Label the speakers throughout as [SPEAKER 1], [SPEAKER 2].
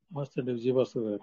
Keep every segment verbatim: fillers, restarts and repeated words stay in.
[SPEAKER 1] మస్త్ అండి Vijayabhaskar garu.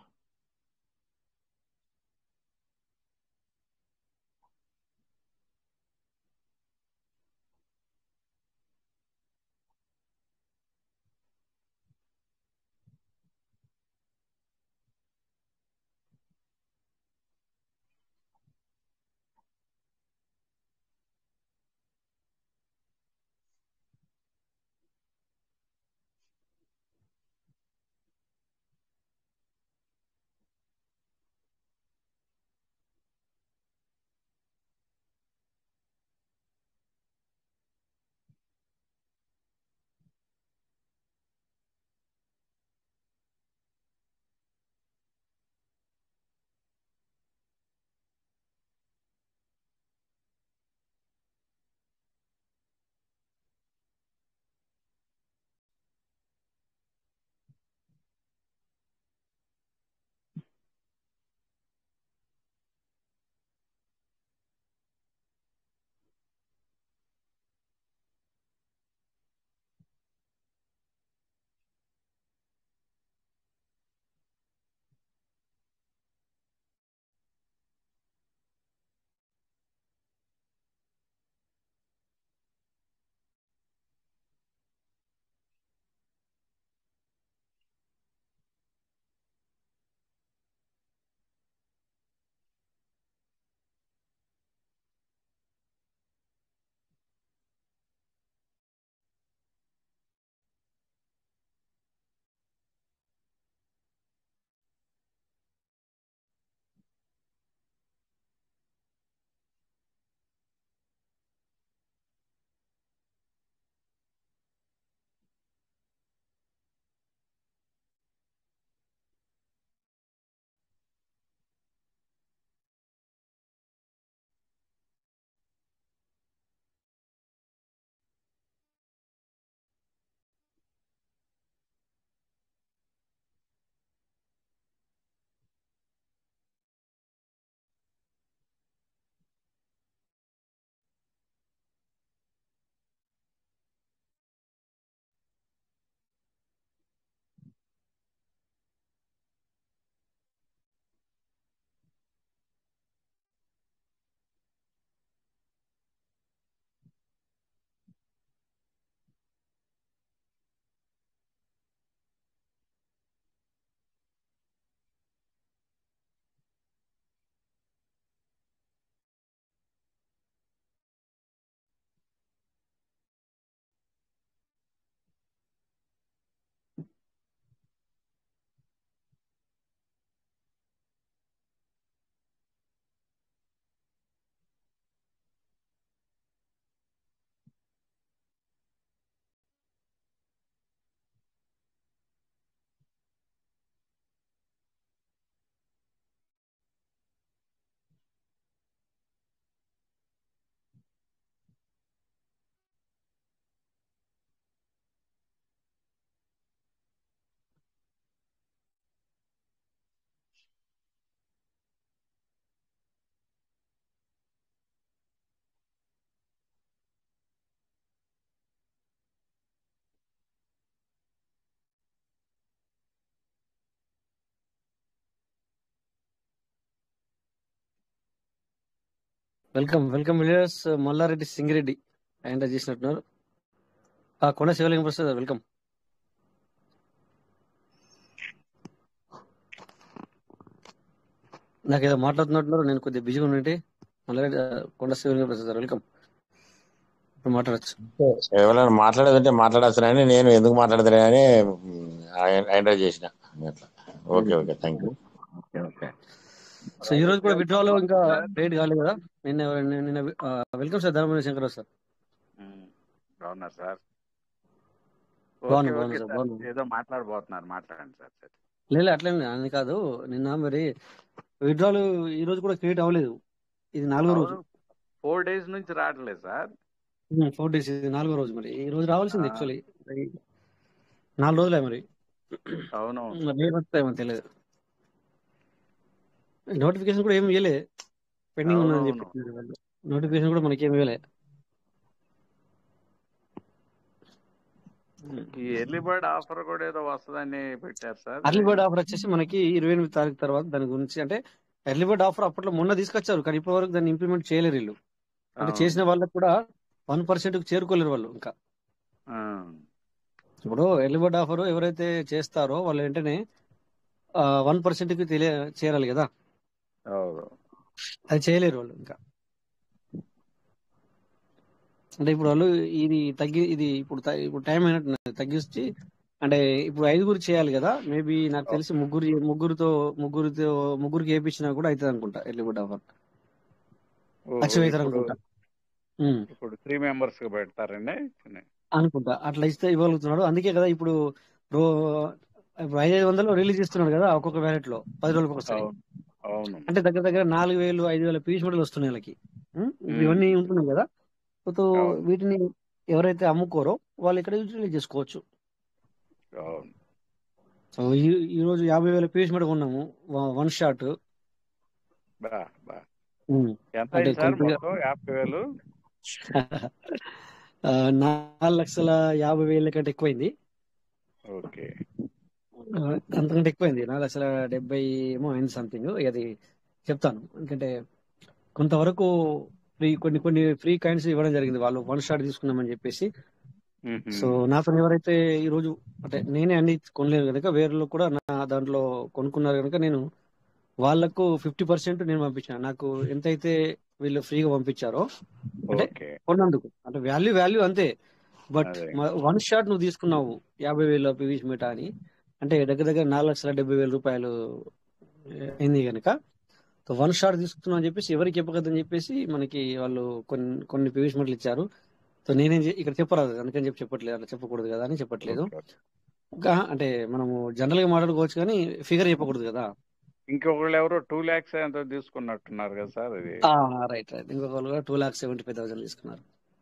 [SPEAKER 2] Welcome welcome విలియర్స్ మల్లారెడ్డి సింగిరెడ్డి ఆయన చేసినట్టున్నారు. ఆ కొండ శివలింగ ప్రసాద్ వెల్కమ్. నాకు ఏదో మాట్లాడుతున్నట్టున్నారు, నేను కొద్దిగా బిజీగా ఉన్నట్టు. మల్లారెడ్డి ఆ, కొండ శివలింగ ప్రసాద్ వెల్కమ్. ఇప్పుడు మాట్లాడచ్చు.
[SPEAKER 3] ఎవరైనా మాట్లాడేదంటే మాట్లాడచ్చునని నేను ఎందుకు మాట్లాడతానని ఎంటర్ చేసిన అట్లా. Okay okay thank you.
[SPEAKER 2] Okay okay. So ఈ రోజు కూడా విత్డ్రాలో ఇంకా ట్రేడ్ కాలేదు కదా. నిన్న నిన్న నిన్న, ఆ, welcome sir Dharmavaram Shankar sir.
[SPEAKER 4] Um, బాగున్నారు సార్. ఓకే
[SPEAKER 2] బాగున్నా బాగున్నా
[SPEAKER 4] ఓకే
[SPEAKER 2] సార్
[SPEAKER 4] సార్,
[SPEAKER 2] బాగున్నా.
[SPEAKER 4] ఏదో మాట్లాడబోతున్నారు, మాట్లాడండి సార్. సరే.
[SPEAKER 2] లేదు అట్లే అని కాదు, నిన్న మరి విత్డ్రాలు ఈ రోజు కూడా క్రియేట్ అవ్వలేదు. ఇది నాలుగో రోజు.
[SPEAKER 4] అవును, ఫోర్ డేస్ నుంచి రావట్లేదు సార్.
[SPEAKER 2] ఫోర్ డేస్ ఇది నాలుగో రోజు. మరి ఈ రోజు రావాల్సింది
[SPEAKER 4] ఆ,
[SPEAKER 2] యాక్చువల్లీ నాలుగు రోజులే మరి.
[SPEAKER 4] అవునవును.
[SPEAKER 2] మరి రేపు వస్తాయేమో తెలియదు. నోటిఫికేషన్ కూడా ఏమి ఇవ్వలే, పెండింగ్ ఉన్నదని
[SPEAKER 4] అవునవును.
[SPEAKER 2] చెప్పి వాళ్ళు. నోటిఫికేషన్ కూడా మనకి ఏమి ఇవ్వలే.
[SPEAKER 4] ఈ ఎర్లీ బర్డ్ ఆఫర్ కూడా ఏదో వస్తుందని పెట్టారు సార్.
[SPEAKER 2] అర్లీ బర్డ్ ఆఫర్ వచ్చేసి మనకి ఇరవై ఎనిమిది తారీఖు తర్వాత దాని గురించి అంటే ఎర్లీ బర్డ్ ఆఫర్ అప్పట్లో మొన్న తీసుకొచ్చారు, కానీ ఇప్పటి వరకు దాన్ని ఇంప్లిమెంట్ చేయలేరు వీళ్ళు. అంటే
[SPEAKER 4] అవును.
[SPEAKER 2] చేసిన వాళ్ళకి కూడా వన్ పర్సెంట్ చేరుకోలేరు వాళ్ళు ఇంకా.
[SPEAKER 4] ఆ,
[SPEAKER 2] ఇప్పుడు ఎర్లీ బర్డ్ ఆఫర్ ఎవరైతే చేస్తారో వాళ్ళు వెంటనే వన్ పర్సెంట్ కి తెలియ చేరాలి కదా,
[SPEAKER 4] అవును.
[SPEAKER 2] అది చేయలేరు వాళ్ళు ఇంకా. అంటే ఇప్పుడు వాళ్ళు ఇది తగ్గి ఇది ఇప్పుడు త- ఇప్పుడు టైం అయినట్టు తగ్గించి అంటే ఇప్పుడు ఐదుగురు చేయాలి కదా, మేబీ నాకు తెలిసి ముగ్గురు ముగ్గురుతో ముగ్గురితో ముగ్గురికి వేయించినా కూడా అవుతుంది అనుకుంటా ఎర్లీ బర్డ్ ఆఫర్.
[SPEAKER 4] ఓహో,
[SPEAKER 2] అచీవ్ అవుతారు
[SPEAKER 4] ఇప్పుడు
[SPEAKER 2] అనుకుంటా. ఉమ్,
[SPEAKER 4] ఇప్పుడు త్రీ మెంబర్స్ కి పెడతారండి.
[SPEAKER 2] అనుకుంటా అట్లా ఇస్తే ఇవ్వగలుగుతున్నాడు. అందుకే కదా ఇప్పుడు రో ఇప్పుడు ఐదు ఐదు వందలు రిలీజ్ చేస్తున్నాడు కదా ఒక్కొక్క వ్యాలెట్ లో పది రోజులకు ఒకసారి.
[SPEAKER 4] అవును, అవును.
[SPEAKER 2] అంటే దగ్గర దగ్గర నాలుగు వేలు ఐదు వేల పీస్ మెడల్ వస్తున్నాయి వాళ్ళకి. ఉమ్, ఇప్పుడు
[SPEAKER 4] ఉమ్,
[SPEAKER 2] ఇవన్నీ ఉంటున్నాయి కదా, సో
[SPEAKER 4] అవును,
[SPEAKER 2] వీటిని ఎవరైతే అమ్ముకోరో వాళ్ళు ఇక్కడ యూటిలైజ్ చేసుకోవచ్చు.
[SPEAKER 4] అవును.
[SPEAKER 2] సో ఈ ఈ రోజు యాభై వేల పీస్ మెడల్ కొన్నాము వన్ షాట్.
[SPEAKER 4] బా బా
[SPEAKER 2] ఉమ్,
[SPEAKER 4] ఎంత
[SPEAKER 2] అంటే
[SPEAKER 4] అయింది సార్
[SPEAKER 2] కొద్దిగా
[SPEAKER 4] మొత్తం? యాభై వేలు
[SPEAKER 2] ఆ, నాలుగు లక్షల యాభై వేల కంటే ఎక్కువైంది.
[SPEAKER 4] ఓకే.
[SPEAKER 2] ఆ, అంతకంటే ఎక్కువైంది, నాలుగు లక్షల డెబ్బై ఏమో అయింది సంథింగ్. అది చెప్తాను, ఎందుకంటే కొంతవరకు ఫ్రీ కొన్ని కొన్ని ఫ్రీ కాయిన్స్ ఇవ్వడం జరిగింది వాళ్ళు వన్ షాట్ తీసుకున్నామని చెప్పేసి.
[SPEAKER 4] మ్హూ.
[SPEAKER 2] సో నాతో ఎవరైతే ఈ రోజు అంటే నేనే అన్ని కొనలేదు కనుక వేరే కూడా నా దాంట్లో కొనుక్కున్నారు కనుక నేను వాళ్ళకు ఫిఫ్టీ పర్సెంట్ నేను పంపించాను. నాకు ఎంతైతే వీళ్ళు ఫ్రీగా పంపించారో అంటే
[SPEAKER 4] ఓకే.
[SPEAKER 2] కొన్నందుకు అంటే వాల్యూ వాల్యూ అంతే. బట్
[SPEAKER 4] అదే.
[SPEAKER 2] వన్ షాట్ నువ్వు తీసుకున్నావు యాభై వేల పీవీస్ మీటా అని అంటే దగ్గర దగ్గర నాలుగు లక్షల డెబ్బై వేల రూపాయలు అయింది కనుక వన్ షాట్ తీసుకున్నాం అని చెప్పేసి ఎవరికి చెప్పకదని చెప్పేసి మనకి వాళ్ళు కొన్ని కొన్ని పీవీస్ మీటర్లు ఇచ్చారు. సో నేనేం చే- ఇక్కడ చెప్పరాదు అందుకని చెప్పి చెప్పట్లేదు, అట్లా చెప్పకూడదు కదా అని చెప్పట్లేదు.
[SPEAKER 4] Okay, okay.
[SPEAKER 2] ఇంకా అంటే మనము జనరల్ గా మాట్లాడుకోవచ్చు కానీ ఫిగర్ చెప్పకూడదు కదా.
[SPEAKER 4] ఇంకొకళ్ళు ఎవరో టూ ల్యాక్స్ ఎంతో తీసుకున్నట్టున్నారు కదా సార్ అది.
[SPEAKER 2] రైట్ రైట్ ఇంకొక two lakhs seventy five thousand తీసుకున్నారు,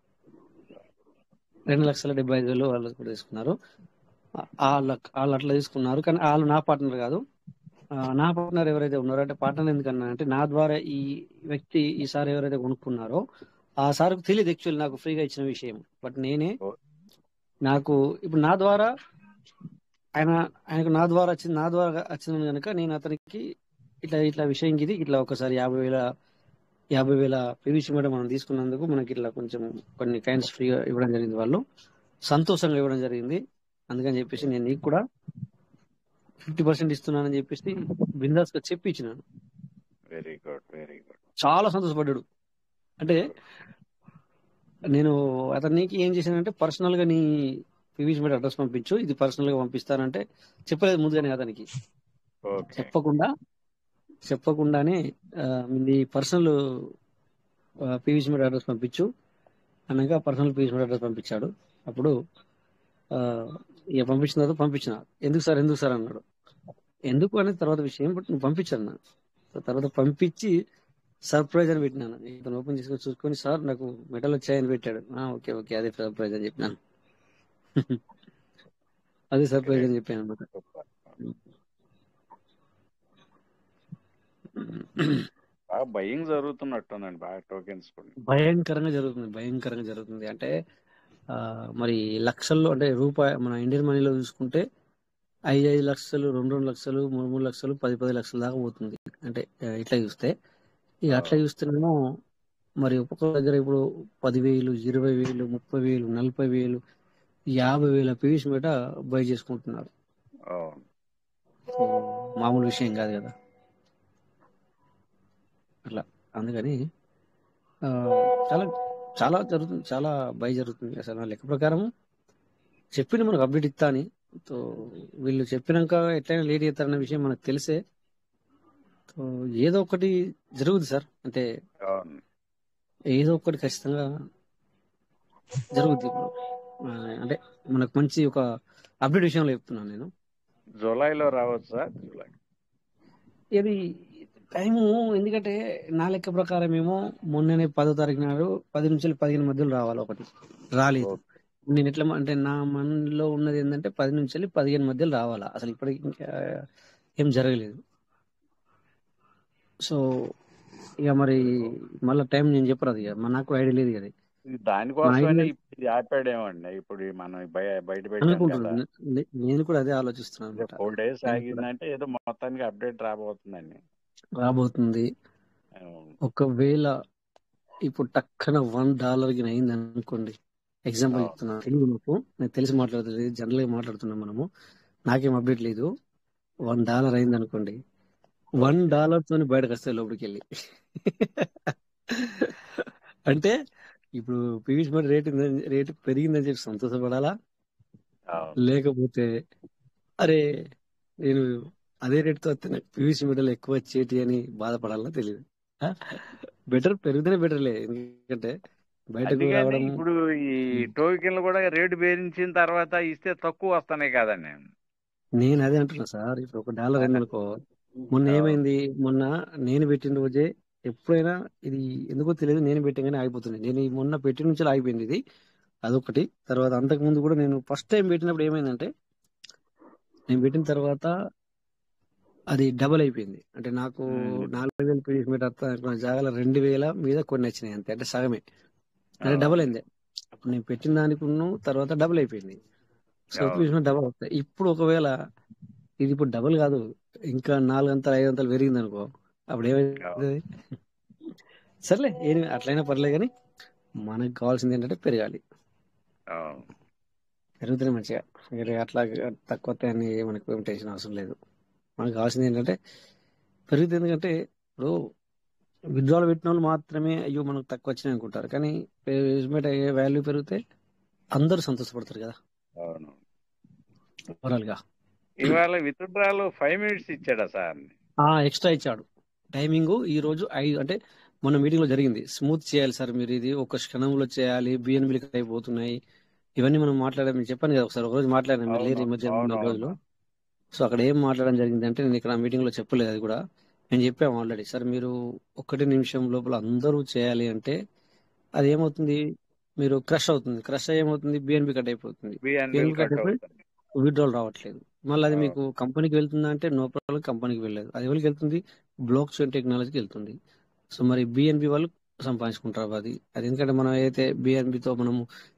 [SPEAKER 2] రెండు లక్షల డెబ్బై ఐదు వేలు వాళ్ళు కూడా తీసుకున్నారు. ఆ- వాళ్ళ వాళ్ళు అట్లా తీసుకున్నారు, కానీ వాళ్ళు నా పార్ట్నర్ కాదు. ఆ, నా పార్ట్నర్ ఎవరైతే ఉన్నారో అంటే పార్ట్నర్ ఎందుకన్నా అంటే నా ద్వారా ఈ వ్యక్తి ఈ సార్ ఎవరైతే కొనుక్కున్నారో ఆ సార్కు తెలియదు యాక్చువల్లీ నాకు ఫ్రీగా ఇచ్చిన విషయం. బట్ నేనే
[SPEAKER 4] ఓ-
[SPEAKER 2] నాకు ఇప్పుడు నా ద్వారా ఆయన ఆయనకు నా ద్వారా వచ్చింది నా ద్వారా వచ్చింది కనుక నేను అతనికి ఇట్లా ఇట్లా విషయం ఇది ఇట్లా ఒకసారి యాభై వేల యాభై వేల పీవీసీ మేడం మనం తీసుకున్నందుకు మనకి ఇట్లా కొంచెం కొన్ని కైండ్స్ ఫ్రీగా ఇవ్వడం జరిగింది, వాళ్ళు సంతోషంగా ఇవ్వడం జరిగింది. అందుకని చెప్పేసి నేను నీకు కూడా ఫిఫ్టీ పర్సెంట్ ఇస్తున్నానని చెప్పేసి బిందాస్ గా చెప్పి ఇచ్చినాను.
[SPEAKER 4] Very good, very good.
[SPEAKER 2] చాలా సంతోషపడ్డాడు. అంటే నేను అతనికి ఏం చేశానంటే పర్సనల్ గా నీ పీవీసీ మేడం అడ్రస్ పంపించు, ఇది పర్సనల్ గా పంపిస్తానంటే చెప్పలేదు ముందుగానే అతనికి.
[SPEAKER 4] ఓకే.
[SPEAKER 2] చెప్పకుండా చెప్పకుండానే ఆ, నీ పర్సనల్ పీవీసీ మేడం అడ్రస్ పంపించు అనగా పర్సనల్ పీవీసీ మేడం అడ్రస్ పంపించాడు. అప్పుడు ఆ, ఇక పంపించిన తర్వాత పంపించిన ఎందుకు సార్ ఎందుకు సార్ అన్నాడు. ఎందుకు అనేది తర్వాత విషయం, బట్ నువ్వు పంపించాను నా తర్వాత పంపించి సర్ప్రైజ్ అని పెట్టినాను. ఇతను ఓపెన్ చేసుకొని చూసుకొని సార్ నాకు మెడల్ వచ్చాయని పెట్టాడు. "ఆ, ఓకే ఓకే అదే సర్ప్రైజ్ అని చెప్పినాను. అదే సర్ప్రైజ్ అని చెప్పాను అనమాట.
[SPEAKER 4] సూపర్. బాగా బయింగ్ జరుగుతున్నట్టుందండి, బాగా టోకెన్స్ కూడా.
[SPEAKER 2] భయంకరంగా జరుగుతుంది భయంకరంగా జరుగుతుంది అంటే ఆ, మరి లక్షల్లో అంటే రూపాయి మన ఇండియన్ మనీలో చూసుకుంటే ఐదు ఐదు లక్షలు రెండు రెండు లక్షలు మూడు మూడు లక్షలు పది పది లక్షల దాకా పోతుంది. అంటే ఆ, ఇట్లా చూస్తే ఇక అట్లా చూస్తేనేమో మరి ఒక్కొక్క దగ్గర ఇప్పుడు పదివేలు ఇరవై వేలు ముప్పై వేలు నలభై వేలు యాభై వేల పీవీస్ మీద బై చేసుకుంటున్నారు.
[SPEAKER 4] అవును.
[SPEAKER 2] సో మామూలు విషయం కాదు కదా అట్లా. అందుకని ఆ, చాలా చాలా జరుగుతుంది, చాలా బై జరుగుతుంది. అసలు నా లెక్క ప్రకారం చెప్పింది మనకు అప్డేట్ ఇస్తా అని. సో వీళ్ళు చెప్పినాక ఎట్లయినా లేట్ చేస్తారన్న విషయం మనకు తెలిసే సో ఏదో ఒకటి జరుగుతుంది సార్. అంటే
[SPEAKER 4] అవును.
[SPEAKER 2] ఏదో ఒకటి ఖచ్చితంగా జరుగుద్ది ఇప్పుడు. ఆ, అంటే మనకు మంచి ఒక అప్డేట్ విషయంలో చెప్తున్నాను నేను.
[SPEAKER 4] జూలైలో రావచ్చు సార్. జూలై
[SPEAKER 2] ఇది టైము ఎందుకంటే నా లెక్క ప్రకారం ఏమో మొన్ననే పదో తారీఖు నాడు పది నుంచి పదిహేను మధ్యలో రావాలి, ఒకటి రాలేదు.
[SPEAKER 4] ఓకే.
[SPEAKER 2] నేను ఎట్లా అంటే నా మనలో ఉన్నది ఏంటంటే పది నుంచి వెళ్ళి పదిహేను మధ్యలో రావాలా, అసలు ఇప్పటికి ఇంకా ఏం జరగలేదు. సో ఇక మరి మళ్ళీ టైం నేను చెప్పరాదు, ఇక మరి నాకు ఐడియా లేదు కదా.
[SPEAKER 4] ఇది
[SPEAKER 2] నా
[SPEAKER 4] దానికోసమనే
[SPEAKER 2] ఐడియా
[SPEAKER 4] ఇప్పుడు ఇది ఆపాడేమండి. ఇప్పుడు ఈ మనం బయ బయట పెట్టాం
[SPEAKER 2] అనుకుంటున్నాను.
[SPEAKER 4] కదా!
[SPEAKER 2] నే- నే- నేను కూడా అదే ఆలోచిస్తున్నాను
[SPEAKER 4] ఇదే
[SPEAKER 2] అనమాట.
[SPEAKER 4] ఫోర్ డేస్
[SPEAKER 2] నేను కూడా
[SPEAKER 4] ఆగిందంటే ఏదో మొత్తానికి అప్డేట్ రాబోతుందండి.
[SPEAKER 2] రాబోతుంది.
[SPEAKER 4] అవును.
[SPEAKER 2] ఒకవేళ ఇప్పుడు టక్కన వన్ డాలర్ కి అయింది అనుకోండి, ఎగ్జాంపుల్
[SPEAKER 4] అవును.
[SPEAKER 2] చెప్తున్నా, తెలియదు నాకు, నేను తెలిసి మాట్లాడుతుంది జనరల్ గా మాట్లాడుతున్నాం మనము, నాకేం అప్డేట్ లేదు. వన్ డాలర్ అయింది అనుకోండి, వన్
[SPEAKER 4] ఓకే.
[SPEAKER 2] డాలర్ తోని బయటకు వస్తాయి లోపలికి వెళ్ళి. అంటే ఇప్పుడు పీయూష్ మరి రేట్ రేటు పెరిగిందని చెప్పి సంతోషపడాలా,
[SPEAKER 4] అవును.
[SPEAKER 2] లేకపోతే అరే నేను అదే రేటుతో వస్తే నాకు పీయూష్ మెడల్ ఎక్కువ వచ్చేటి అని బాధపడాలా తెలియదు. బెటర్ పెరిగితేనే బెటర్లే, ఎందుకంటే బయటకు
[SPEAKER 4] అందుకని
[SPEAKER 2] రావడం.
[SPEAKER 4] ఇప్పుడు ఈ టోకెన్లు కూడా రేటు పెంచిన తర్వాత ఇస్తే తక్కువ వస్తున్నాయి కదండి.
[SPEAKER 2] నేను అదే అంటున్నా సార్, ఇప్పుడు ఒక డాలర్ అయింది అనుకో, మొన్న
[SPEAKER 4] అవును.
[SPEAKER 2] ఏమైంది, మొన్న నేను పెట్టిన రోజే, ఎప్పుడైనా ఇది ఎందుకో తెలియదు, నేను పెట్టగానే ఆగిపోతుంది. నేను ఈ మొన్న పెట్టిన నుంచి ఆగిపోయింది ఇది, అదొకటి. తర్వాత అంతకు ముందు కూడా నేను ఫస్ట్ టైం పెట్టినప్పుడు ఏమైందంటే, నేను పెట్టిన తర్వాత అది డబల్ అయిపోయింది. అంటే నాకు
[SPEAKER 4] ఉమ్.
[SPEAKER 2] నాలుగు వేలు పీస్ మీటర్ జాగాల రెండు వేల మీద కొన్ని వచ్చినాయి అంతే, అంటే సగమే, అంటే డబల్
[SPEAKER 4] అవును.
[SPEAKER 2] అయింది. అప్పుడు నేను పెట్టిన దానికి ఉన్న తర్వాత డబుల్ అయిపోయింది. సో పీస్
[SPEAKER 4] అవును.
[SPEAKER 2] మీద డబల్ అవుతాయి. ఇప్పుడు ఒకవేళ ఇది ఇప్పుడు డబుల్ కాదు, ఇంకా నాలుగు అంతలు ఐదు అంతలు పెరిగింది అనుకో, అప్పుడు
[SPEAKER 4] అవును.
[SPEAKER 2] ఏమైతుంది? సర్లే, ఏమి అట్లయినా పర్లేదు, కానీ మనకు కావాల్సింది ఏంటంటే పెరగాలి.
[SPEAKER 4] అవును.
[SPEAKER 2] పెరుగుతూనే మంచిగా, వేరే అట్లా తక్కువ అని మనకు ఏం టెన్షన్ అవసరం లేదు. మనకు కావాల్సింది ఏంటంటే పెరుగుతుంది. ఎందుకంటే ఇప్పుడు విత్డ్రాల్ పెట్టిన వాళ్ళు మాత్రమే అయ్యో మనకు తక్కువ వచ్చినాయి అనుకుంటారు, కానీ ఇన్వెస్ట్మెంట్ అయ్యే వాల్యూ పెరిగితే అందరూ సంతోషపడతారు కదా,
[SPEAKER 4] అవును.
[SPEAKER 2] ఓవరాల్ గా.
[SPEAKER 4] ఇవాళ విత్డ్రాలు ఫైవ్ మినిట్స్ ఇచ్చాడా సార్?
[SPEAKER 2] ఆ ఎక్స్ట్రా ఇచ్చాడు టైమింగ్. ఈ రోజు ఐదు అంటే మొన్న మీటింగ్ లో జరిగింది, స్మూత్ చేయాలి సార్ మీరు, ఇది ఒక క్షణంలో చేయాలి, బిఎన్బిలు కట్ అయిపోతున్నాయి, ఇవన్నీ మనం మాట్లాడాం. నేను చెప్పాను కదా ఒకసారి, ఒక రోజు మాట్లాడాను, మీరు లేరు
[SPEAKER 4] అవును.
[SPEAKER 2] ఈ మధ్య నాలుగు రోజులు.
[SPEAKER 4] అవునవును.
[SPEAKER 2] సో అక్కడ ఏం మాట్లాడడం జరిగింది అంటే, నేను ఇక్కడ మీటింగ్ లో చెప్పలేదు అది కూడా, నేను చెప్పాము ఆల్రెడీ. సార్ మీరు ఒకటి నిమిషం లోపల అందరూ చేయాలి అంటే అది ఏమవుతుంది, మీరు క్రష్ అవుతుంది, క్రష్ ఏమవుతుంది, బిఎన్బి కట్ అయిపోతుంది,
[SPEAKER 4] బిఎన్బిల్
[SPEAKER 2] బిఎన్బి కట్
[SPEAKER 4] కట్
[SPEAKER 2] అయిపోయి
[SPEAKER 4] అవుతుంది.
[SPEAKER 2] విత్డ్రాల్ రావట్లేదు. మళ్ళీ అది మీకు
[SPEAKER 4] అవును.
[SPEAKER 2] కంపెనీకి వెళ్తుందా అంటే నో ప్రాబ్లం, కంపెనీకి వెళ్ళలేదు. అది ఎవరికి వెళ్తుంది, బ్లాక్ చైన్ టెక్నాలజీకి వెళ్తుంది. సో మరి బిఎన్బి వాళ్ళు సంపాదించుకుంటారు అది అది ఎందుకంటే మనం ఏదైతే బిఎన్బితో మనము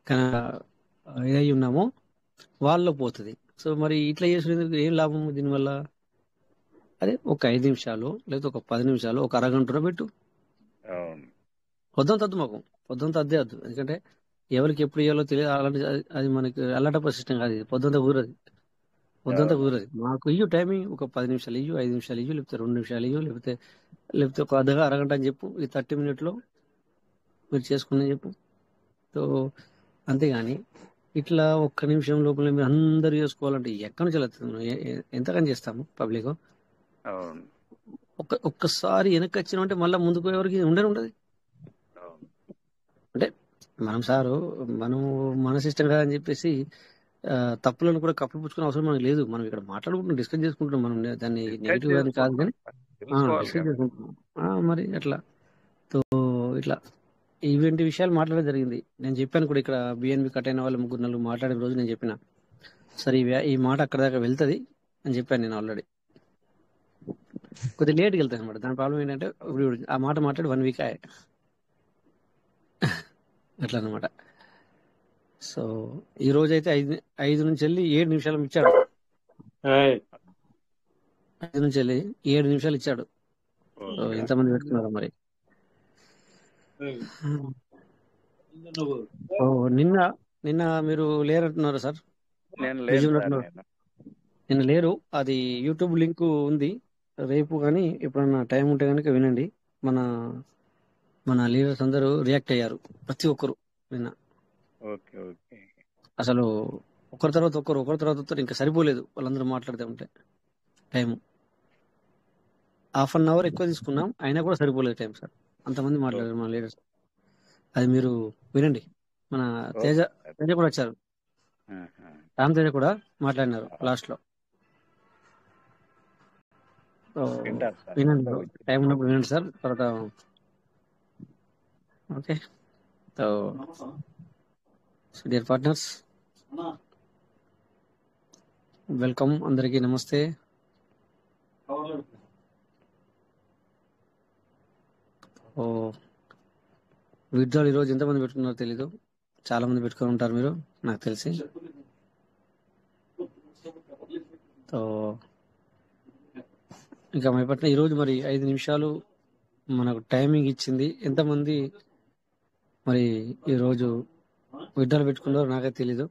[SPEAKER 2] ఏదై ఉన్నామో వాళ్ళలో పోతుంది. సో మరి ఇట్లా చేసినందుకు ఏం లాభం దీనివల్ల? అదే ఒక ఐదు నిమిషాలు లేదా ఒక పది నిమిషాలు ఒక అరగంటలో పెట్టు,
[SPEAKER 4] అవును.
[SPEAKER 2] పొద్దున తద్దు మాకు, పొద్దున తద్దే వద్దు. ఎందుకంటే ఎవరికి ఎప్పుడు ఇవ్వాలో తెలియదు, అలాంటి అది- అది మనకి అల్లటప్ప సిస్టమ్ కాదు, ఇది పొద్దుంతా కుదరదు, పొద్దుంతా
[SPEAKER 4] అవును.
[SPEAKER 2] కుదరదు. మాకు ఇయ్యు టైమింగ్ ఒక పది నిమిషాలు ఇయ్యు, ఐదు నిమిషాలు ఇయ్యు, లేకపోతే రెండు నిమిషాలు ఇయ్యు, లేకపోతే లేకపోతే ఒక అర్ధ అరగంట అని చెప్పు, ఈ థర్టీ మినిట్లో మీరు చేసుకుని చెప్పు. సో అంతేగాని ఇట్లా ఒక్క నిమిషం లోపల మీరు అందరూ చేసుకోవాలంటే ఎక్కడి నుంచి వెళ్తుంది? ఎ- ఎ- ఎంతకని చేస్తాము పబ్లిక్?
[SPEAKER 4] అవును.
[SPEAKER 2] ఒక్క ఒక్కసారి వెనక్కి వచ్చినామంటే మళ్ళీ ముందుకు ఎవరికి ఉండనే ఉండదు.
[SPEAKER 4] అవును.
[SPEAKER 2] అంటే మనం సారు, మనం మన సిస్టమ్ కాదని చెప్పేసి ఆ, తప్పులను కూడా కప్పిపుచ్చుకునే అవసరం మనకు లేదు. మనం ఇక్కడ మాట్లాడుకుంటున్నాం, డిస్కస్ చేసుకుంటున్నాం, మనం నే- దాన్ని
[SPEAKER 4] డిస్కస్
[SPEAKER 2] నెగిటివ్ అని కాదు,
[SPEAKER 4] చేసుకుంటున్నాం
[SPEAKER 2] కానీ
[SPEAKER 4] సార్. తెలుసుకోవాలి
[SPEAKER 2] డిస్కస్
[SPEAKER 4] కదా.
[SPEAKER 2] చేసుకుంటున్నాం. ఆ, మరి అట్లా తో ఇట్లా ఇటువంటి విషయాలు మాట్లాడడం జరిగింది. నేను చెప్పాను కూడా, ఇక్కడ బిఎన్బి కట్ అయిన వాళ్ళు ముగ్గురు నలుగురు మాట్లాడిన రోజు నేను చెప్పిన, సరే ఈ వ్యా- ఈ మాట అక్కడ దాకా వెళ్తుంది అని చెప్పాను నేను ఆల్రెడీ. కొద్దిగా లేట్కి వెళ్తాను అనమాట. దాని ప్రాబ్లం ఏంటంటే ఇప్పుడు ఆ మాట మాట్లాడి వన్ వీక్ అయ్యాయి అట్లా అనమాట. సో ఈ రోజు అయితే ఐదు ఐదు నుంచి వెళ్ళి ఏడు నిమిషాలు ఇచ్చాడు, ఐదు నుంచి వెళ్ళి ఏడు నిమిషాలు ఇచ్చాడు. So
[SPEAKER 4] okay.
[SPEAKER 2] ఎంతమంది పెట్టుకున్నారు మరి? ఓ, నిన్న నిన్న మీరు లేరంటున్నారు సార్,
[SPEAKER 4] నేను
[SPEAKER 2] బిజీ
[SPEAKER 4] లేను సార్.
[SPEAKER 2] ఉన్నట్టున్నారు.
[SPEAKER 4] నేను
[SPEAKER 2] నిన్న లేరు, అది యూట్యూబ్ లింక్ ఉంది, రేపు కానీ ఎప్పుడన్నా టైం ఉంటే కనుక వినండి. మన మన లీడర్స్ అందరూ రియాక్ట్ అయ్యారు, ప్రతి ఒక్కరు నిన్న.
[SPEAKER 4] ఓకే. ఓకే.
[SPEAKER 2] అసలు ఒకరి తర్వాత ఒకరు, ఒకరి తర్వాత ఒకరు, ఇంకా సరిపోలేదు వాళ్ళందరూ మాట్లాడుతూ ఉంటే. టైం హాఫ్ అన్ అవర్ ఎక్కువ తీసుకున్నాం, అయినా కూడా సరిపోలేదు టైం సార్, అంతమంది మాట్లాడారు మన లీడర్స్. అది మీరు వినండి. మన తేజ
[SPEAKER 4] ఓకే.
[SPEAKER 2] తేజ కూడా వచ్చారు,
[SPEAKER 4] ఆహా.
[SPEAKER 2] రామ్ తేజ కూడా మాట్లాడినారు లాస్ట్ లో. సో
[SPEAKER 4] వింటారు సార్.
[SPEAKER 2] వినండి, టైం ఉన్నప్పుడు వినండి సార్. తర్వాత okay. So dear partners, welcome, అందరికీ నమస్తే. ఓ విత్డ్రాల్ ఈ రోజు ఎంతమంది పెట్టుకున్నారో తెలీదు, చాలా మంది పెట్టుకొని ఉంటారు మీరు నాకు తెలిసి. సో ఇంకా మైపట్ల ఈ రోజు మరి ఐదు నిమిషాలు మనకు టైమింగ్ ఇచ్చింది. ఎంతమంది మరి ఈ రోజు విత్డ్రాల్ పెట్టుకున్నారో నాకైతే తెలీదు,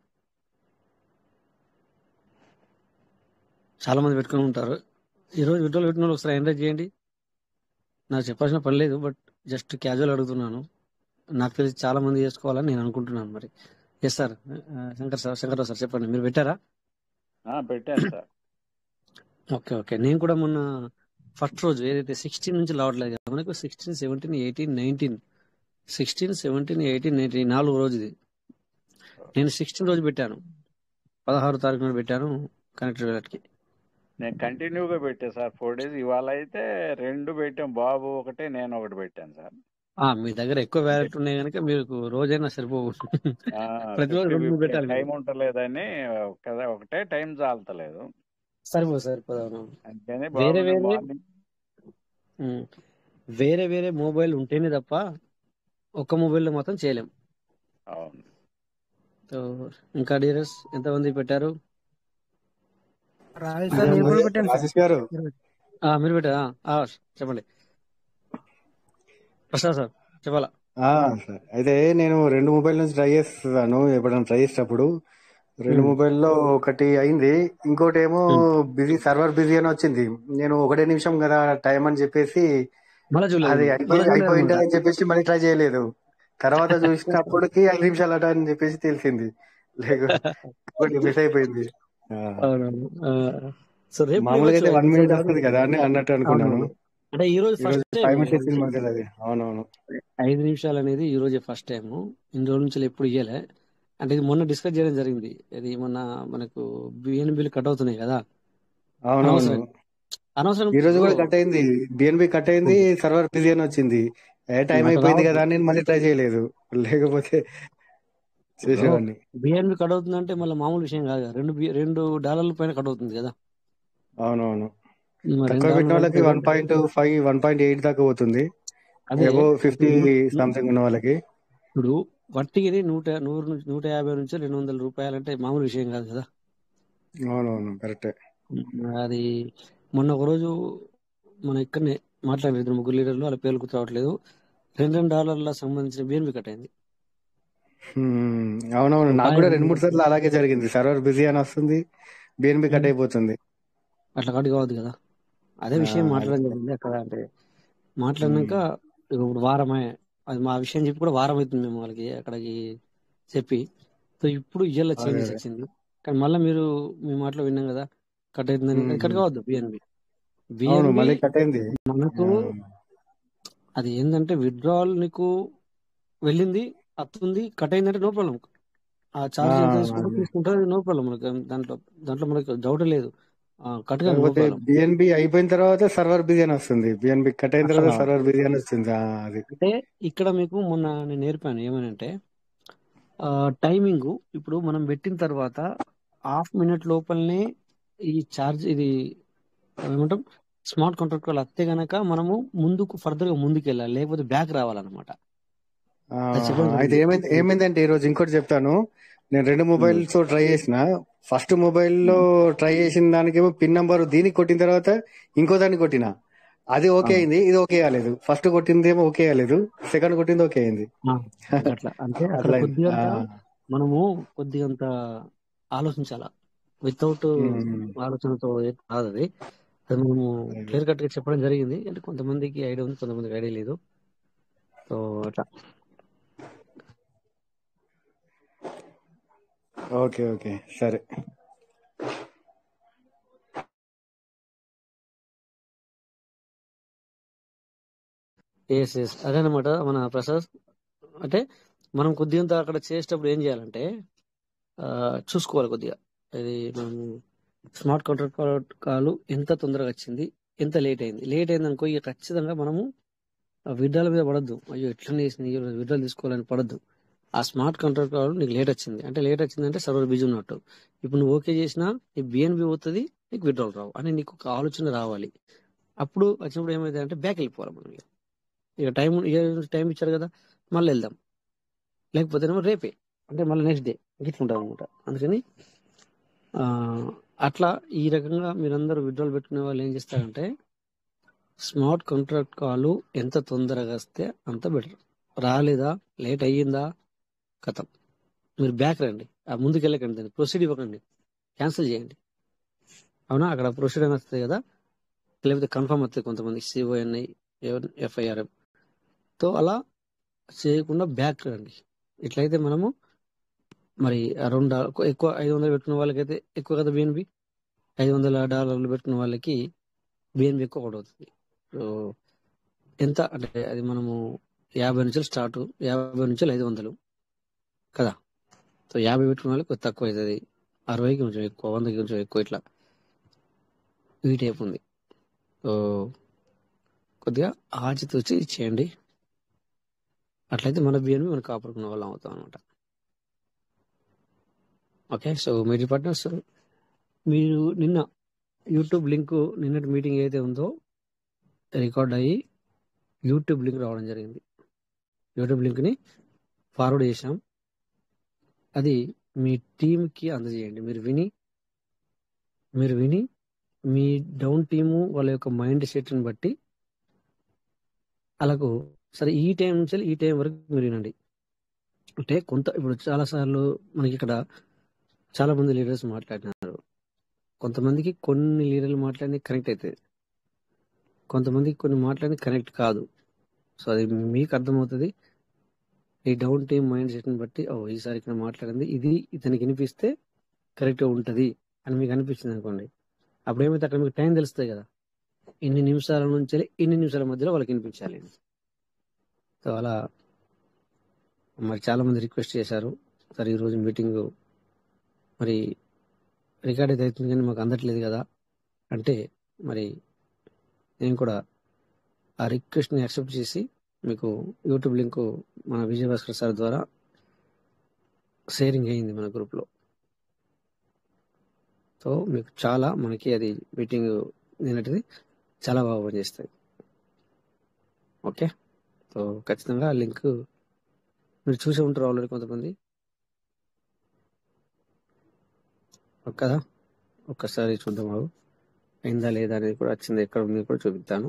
[SPEAKER 2] చాలా మంది పెట్టుకుని ఉంటారు. ఈ రోజు విత్డ్రాల్ పెట్టుకున్న వాళ్ళు ఒకసారి ఎంటర్ చేయండి. నాకు చెప్పాల్సిన పని లేదు, బట్ జస్ట్ క్యాజువల్ అడుగుతున్నాను. నాకు తెలిసి చాలా మంది చేసుకోవాలని నేను అనుకుంటున్నాను. మరి yes sir, Shankar sir Shankarrao sir చెప్పండి, మీరు పెట్టారా?
[SPEAKER 4] ఆ, పెట్టాను సార్.
[SPEAKER 2] ఓకే ఓకే నేను కూడా మొన్న ఫస్ట్ రోజు ఏదైతే సిక్స్టీన్ నుంచి రావట్లేదు కదా మనకు, sixteen seventeen eighteen nineteen sixteen seventeen eighteen nineteen నాలుగు రోజు ఇది. నేను సిక్స్టీన్ రోజు పెట్టాను, పదహారు తారీఖు నాడు పెట్టాను కనెక్టర్ వేలట్కి.
[SPEAKER 4] నేను కంటిన్యూగా పెట్టాను సార్ ఫోర్ డేస్. ఇవాళ అయితే రెండు పెట్టాం, బాబు ఒకటే నేను ఒకటి పెట్టాను సార్.
[SPEAKER 2] ఆ, మీ దగ్గర ఎక్కువ వ్యాలెట్ ఉన్నాయి కనుక మీకు రోజైనా సరిపోవు. ప్రతిరోజు రెండు మూడు పెట్టాలి.
[SPEAKER 4] టైం ఉంటలేదని కదా, ఒకటే టైం చాలతలేదు.
[SPEAKER 2] సరిపోదు సరిపోదు.
[SPEAKER 4] అందుకని
[SPEAKER 2] వేరే
[SPEAKER 4] బాబుని
[SPEAKER 2] వేరే
[SPEAKER 4] మార్నింగ్
[SPEAKER 2] ఉమ్, వేరే వేరే మొబైల్ ఉంటేనే తప్ప ఒక్క మొబైల్లో మాత్రం చేయలేం.
[SPEAKER 4] అవును.
[SPEAKER 2] సో ఇంకా డీరస్ ఎంతమంది పెట్టారు?
[SPEAKER 1] రాజు సార్ నేను కూడా పెట్టాను సార్.
[SPEAKER 5] ఆశీష్ గారు
[SPEAKER 2] ఆ, మీరు పెట్టారా? ఆ, చెప్పండి ప్రసాద్ సార్ చెప్పాలా?
[SPEAKER 5] ఆ, సార్ అయితే నేను రెండు మొబైల్ నుంచి ట్రై చేస్తాను. ఎప్పుడైనా ట్రై చేసేటప్పుడు రెండు
[SPEAKER 2] ఉమ్,
[SPEAKER 5] మొబైల్లో ఒకటి అయింది, ఇంకోటి ఏమో
[SPEAKER 2] ఉమ్.
[SPEAKER 5] బిజీ, సర్వర్ బిజీ అని వచ్చింది. నేను ఒకటే నిమిషం కదా టైం అని చెప్పేసి
[SPEAKER 2] మళ్ళా చూడలేదు
[SPEAKER 5] అది
[SPEAKER 2] మీరు?
[SPEAKER 5] అయిపోయి
[SPEAKER 2] మళ్ళా చూడలేదు
[SPEAKER 5] అయిపోయింది
[SPEAKER 2] అనమాట.
[SPEAKER 5] అని చెప్పేసి మళ్ళీ ట్రై చేయలేదు. తర్వాత చూసినప్పటికి ఐదు నిమిషాలు అట అని చెప్పేసి తెలిసింది, లేకపోతే మిస్ అయిపోయింది. ఆ,
[SPEAKER 2] అవునవును. ఆ, సో రేపు
[SPEAKER 5] మామూలుగా
[SPEAKER 2] లేవచ్చు
[SPEAKER 5] అయితే వన్
[SPEAKER 2] ఐదు
[SPEAKER 5] మినిట్
[SPEAKER 2] నిమిషాలు
[SPEAKER 5] వస్తుంది కదా అని అన్నట్టు అనుకున్నాను.
[SPEAKER 2] అవునవును. అంటే ఈ రోజు
[SPEAKER 5] ఈ రోజు
[SPEAKER 2] ఫస్ట్ టైం
[SPEAKER 5] ఫైవ్ మినిట్స్
[SPEAKER 2] ఇది.
[SPEAKER 5] ఇచ్చింది మనకి అది. అవునవును.
[SPEAKER 2] ఐదు నిమిషాలు అనేది ఈ రోజే ఫస్ట్ టైం, ఇన్ని రోజుల నుంచి ఎప్పుడు ఇయ్యలే. అంటే ఇది మొన్న డిస్కస్ చేయడం జరిగింది. ఇది మొన్న మనకు బిఎన్బిలు కట్ అవుతున్నాయి కదా
[SPEAKER 5] అవునవును.
[SPEAKER 2] అనవసరంగా అనవసరంగా
[SPEAKER 5] ఈ రోజు
[SPEAKER 2] ఇప్పుడు
[SPEAKER 5] కూడా కట్ అయింది, బిఎన్బి కట్ అయింది, సర్వర్ బిజీ అని వచ్చింది. ఏ టైం
[SPEAKER 2] అట్లా
[SPEAKER 5] అయిపోయింది
[SPEAKER 2] రావద్దు.
[SPEAKER 5] కదా అని నేను మళ్ళీ ట్రై చేయలేదు, లేకపోతే
[SPEAKER 2] ఇప్పుడు
[SPEAKER 5] చేసేవాడిని.
[SPEAKER 2] బిఎన్బి కట్ అవుతుందంటే మళ్ళీ మామూలు విషయం కాదు కదా. రెండు బి- రెండు డాలర్ల పైన కట్ అవుతుంది కదా.
[SPEAKER 5] అవునవును.
[SPEAKER 2] మరి రెండు
[SPEAKER 5] తక్కువ పెట్టిన
[SPEAKER 2] డాలర్లు
[SPEAKER 5] వాళ్ళకి
[SPEAKER 2] అంటే
[SPEAKER 5] one point five one point eight దాకా పోతుంది.
[SPEAKER 2] అదే
[SPEAKER 5] ఏవో ఫిఫ్టీ
[SPEAKER 2] ఇప్పుడు నూ-
[SPEAKER 5] సంథింగ్ ఉన్న వాళ్ళకి.
[SPEAKER 2] ఇప్పుడు వట్టికి నూట నూరు నుంచి నూట యాభై నుంచి రెండు వందల రూపాయలు అంటే మామూలు విషయం కాదు కదా.
[SPEAKER 5] అవునవును, కరెక్టే.
[SPEAKER 2] అది మొన్న ఒక రోజు మన ఇక్కడనే మాట్లాడిన ఇద్దరు ముగ్గురు లీడర్లు, వాళ్ళ పేర్లు గుర్తు రావట్లేదు, రెండు రెండు డాలర్ల సంబంధించిన బిఎన్బి కట్ అయింది.
[SPEAKER 5] హ్మ్, అవునవును. నాకు
[SPEAKER 2] రూపాయి
[SPEAKER 5] కూడా
[SPEAKER 2] రెండు
[SPEAKER 5] రెండు మూడు సార్లు అలాగే జరిగింది. సర్వర్ బిజీ అని వస్తుంది, బిఎన్బి కట్
[SPEAKER 2] ఉమ్,
[SPEAKER 5] అయిపోతుంది.
[SPEAKER 2] అట్లా కట్ కావద్దు కదా. అదే
[SPEAKER 5] ఆ,
[SPEAKER 2] విషయం
[SPEAKER 5] అది
[SPEAKER 2] మాట్లాడడం
[SPEAKER 5] కరెక్ట్.
[SPEAKER 2] జరిగింది అక్కడ. అంటే మాట్లాడినాక
[SPEAKER 5] హ్మ్,
[SPEAKER 2] ఇప్పుడు వారమే, అది మా విషయం చెప్పి కూడా వారం అవుతుంది మేము వాళ్ళకి అక్కడికి చెప్పి. సో ఇప్పుడు ఇయ్యాల
[SPEAKER 5] అదే
[SPEAKER 2] చేంజెస్
[SPEAKER 5] అదే.
[SPEAKER 2] వచ్చింది. కానీ మళ్ళీ మీరు మీ మాటలో విన్నాం కదా కట్ అవుతుందని.
[SPEAKER 5] హ్మ్,
[SPEAKER 2] అది కట్
[SPEAKER 5] హ్మ్.
[SPEAKER 2] కావద్దు. బిఎన్బి
[SPEAKER 5] అవును,
[SPEAKER 2] బిఎన్బి
[SPEAKER 5] మళ్ళీ కట్ అయింది.
[SPEAKER 2] మనకు
[SPEAKER 5] ఆ,
[SPEAKER 2] అది ఏంటంటే విత్డ్రాల్ నీకు వెళ్ళింది, అత్తుంది, కట్ అయిందంటే నో ప్రాబ్లం. ఆ
[SPEAKER 5] ఆ,
[SPEAKER 2] చార్జ్ ఎంత తీసుకుంటో
[SPEAKER 5] అదే.
[SPEAKER 2] తీసుకుంటారు, నో ప్రాబ్లం మనకు. దాంట్లో దాంట్లో మనకు డౌట్ లేదు. కట్ కానీ నో
[SPEAKER 5] కాకపోతే
[SPEAKER 2] ప్రాబ్లం.
[SPEAKER 5] బిఎన్బి అయిపోయిన తర్వాత సర్వర్ బిజీ అని వస్తుంది, బిఎన్బి కట్ అయిన
[SPEAKER 2] అట్లా
[SPEAKER 5] తర్వాత
[SPEAKER 2] కావాలి.
[SPEAKER 5] సర్వర్ బిజీ అని వస్తుంది. ఆ, అది.
[SPEAKER 2] అంటే ఇక్కడ మీకు మొన్న నేను నేర్పాను ఏమనంటే టైమింగ్. ఇప్పుడు మనం పెట్టిన తర్వాత హాఫ్ మినిట్ లోపలనే ఈ చార్జ్ ఇది ఏమంటాం స్మార్ట్ కాంట్రాక్ట్ వాళ్ళు వస్తే గనక మనము ముందుకు ఫర్దర్ గా ముందుకు వెళ్ళాలి, లేకపోతే బ్యాక్ రావాలన్నమాట. అది
[SPEAKER 5] ఆహా,
[SPEAKER 2] చెప్పడం
[SPEAKER 5] అయితే
[SPEAKER 2] జరిగింది.
[SPEAKER 5] ఏమైంది ఏమైందంటే ఈ రోజు ఇంకోటి చెప్తాను. నేను రెండు
[SPEAKER 2] ఉమ్,
[SPEAKER 5] మొబైల్స్ ట్రై చేసిన. ఫస్ట్ మొబైల్లో ట్రై చేసిన దానికేమో పిన్ నంబర్ దీనికి కొట్టిన తర్వాత ఇంకో దానికి కొట్టిన, అది
[SPEAKER 2] ఆ,
[SPEAKER 5] ఓకే అయింది, ఇది ఓకే కాలేదు. ఫస్ట్ కొట్టింది ఏమో ఓకే కాలేదు, సెకండ్ కొట్టింది ఓకే అయింది.
[SPEAKER 2] ఆ, అట్లా అంటే అక్కడ
[SPEAKER 5] అట్లా అయింది.
[SPEAKER 2] కొద్దిగా
[SPEAKER 5] ఆ,
[SPEAKER 2] మనము కొద్దిగంత ఆలోచించాల. వితౌట్
[SPEAKER 5] ఉమ్,
[SPEAKER 2] ఆలోచనతో ఏం కాదు అది. అది మనము
[SPEAKER 5] అదే.
[SPEAKER 2] క్లియర్ కట్ గా చెప్పడం జరిగింది. అంటే కొంతమందికి ఐడియా ఉంది, కొంతమందికి ఐడియా లేదు. సో అట్లా.
[SPEAKER 5] ఓకే ఓకే, సరే.
[SPEAKER 2] ఎస్ ఎస్ అదేనమాట మన ప్రసాద్. అంటే మనం కొద్దిగంత అక్కడ చేసేటప్పుడు ఏం చేయాలంటే ఆ, చూసుకోవాలి కొద్దిగా. ఇది మనము స్మార్ట్ కాంట్రాక్ట్ కాల్ ఎంత తొందరగా వచ్చింది, ఎంత లేట్ అయింది. లేట్ అయింది అనుకో ఇక ఖచ్చితంగా మనము విడ్డాల మీద పడద్దు. అయ్యో ఎట్లా చేసింది విడ్డాలు తీసుకోవాలని పడద్దు. ఆ స్మార్ట్ కాంట్రాక్ట్ కాల్ నీకు లేట్ వచ్చింది అంటే లేట్ వచ్చింది అంటే సర్వర్ బిజీ ఉన్నట్టు. ఇప్పుడు నువ్వు ఓకే చేసినా నీ బిఎన్బి పోతుంది, నీకు విడ్రాల్ రావు అని నీకు ఒక ఆలోచన రావాలి. అప్పుడు వచ్చినప్పుడు ఏమైంది అంటే బ్యాక్ వెళ్ళిపోవాలి మనం. ఇక ఇక టైం ఇక టైం ఇచ్చారు కదా, మళ్ళీ వెళ్దాం. లేకపోతేనేమో రేపే, అంటే మళ్ళీ నెక్స్ట్ డే ఇట్లుంటుంది అనమాట. అందుకని ఆ, అట్లా ఈ రకంగా మీరందరూ విడ్రాల్ పెట్టుకునే వాళ్ళు ఏం చేస్తారంటే స్మార్ట్ కాంట్రాక్ట్ కాల్ ఎంత తొందరగా వస్తే అంత బెటర్. రాలేదా, లేట్ అయ్యిందా, కథం, మీరు బ్యాక్ రండి, ఆ ముందుకు వెళ్ళకండి, దాన్ని ప్రొసీడ్ ఇవ్వకండి, క్యాన్సిల్ చేయండి. అవునా, అక్కడ ప్రొసీడ్ అని వస్తుంది కదా, లేకపోతే కన్ఫర్మ్ వస్తుంది కొంతమంది సిఓఎన్ఐ ఎఫ్ఐఆర్ఎం తో, అలా చేయకుండా బ్యాక్ రండి. ఇట్లయితే మనము మరి ఆ రెండు డా- ఎక్కువ ఐదు వందలు పెట్టుకున్న వాళ్ళకైతే ఎక్కువ కదా బిఎన్బి, ఐదు వందల డాలర్లు పెట్టుకున్న వాళ్ళకి బిఎన్బి ఎక్కువ కూడా అవుతుంది. సో ఎంత అంటే అది మనము యాభై నుంచి స్టార్ట్, యాభై నుంచి ఐదు వందలు కదా. సో యాభై పెట్టుకున్న వాళ్ళకి కొద్ది తక్కువ అవుతుంది, అరవైకి కొంచెం ఎక్కువ, వందకి కొంచెం ఎక్కువ, ఇట్లా ఈ టైప్ ఉంది. సో కొద్దిగా ఆచితూచి వచ్చి ఇచ్చేయండి. అట్లయితే మన బిఎన్బి మనం కాపాడుకున్న వాళ్ళం అవుతాం అనమాట. ఓకే, సో మీడియా పార్ట్నర్స్, మీరు నిన్న యూట్యూబ్ లింక్, నిన్నటి మీటింగ్ ఏదైతే ఉందో రికార్డ్ అయ్యి యూట్యూబ్ లింక్ రావడం జరిగింది. యూట్యూబ్ లింక్ని ఫార్వర్డ్ చేశాం, అది మీ టీంకి అందజేయండి. మీరు విని మీరు విని మీ డౌన్ టీము వాళ్ళ యొక్క మైండ్ సెట్ని బట్టి అలాగూ సరే ఈ టైం నుంచి ఈ టైం వరకు మీరు వినండి. అంటే కొంత ఇప్పుడు చాలా సార్లు మనకి ఇక్కడ చాలా మంది లీడర్స్ మాట్లాడినారు. కొంతమందికి కొన్ని లీడర్లు మాట్లాడి కనెక్ట్ అవుతుంది, కొంతమందికి కొన్ని మాట్లాడి కనెక్ట్ కాదు. సో అది మీకు అర్థమవుతుంది. ఈ డౌన్ టీమ్ మైండ్ సెట్ని బట్టి, ఓ ఈసారి ఇక్కడ మాట్లాడింది ఇది ఇతనికి వినిపిస్తే కరెక్ట్గా ఉంటుంది అని మీకు అనిపించింది అనుకోండి, అప్పుడు ఏమైతే అక్కడ మీకు టైం తెలుస్తుంది కదా, ఇన్ని నిమిషాల నుంచి ఇన్ని నిమిషాల మధ్యలో వాళ్ళకి వినిపించాలి. సో అలా మరి చాలా మంది రిక్వెస్ట్ చేశారు, సార్ ఈరోజు మీటింగ్ మరి రికార్డ్ అయితే అవుతుంది కానీ మాకు అందట్లేదు కదా అంటే, మరి నేను కూడా ఆ రిక్వెస్ట్ని యాక్సెప్ట్ చేసి మీకు యూట్యూబ్ లింక్ మన విజయ భాస్కర్ సార్ ద్వారా షేరింగ్ అయ్యింది మన గ్రూప్లో. సో మీకు చాలా మనకి అది మీటింగ్ నిన్నటిది చాలా బాగా పనిచేస్తుంది. ఓకే, సో ఖచ్చితంగా లింక్ మీరు చూసి ఉంటారు ఆల్రెడీ కొంతమంది కదా. ఒక్కసారి చూద్దాం బాబు, అయిందా లేదా అనేది కూడా, వచ్చింది ఎక్కడ ఉంది కూడా చూపిస్తాను.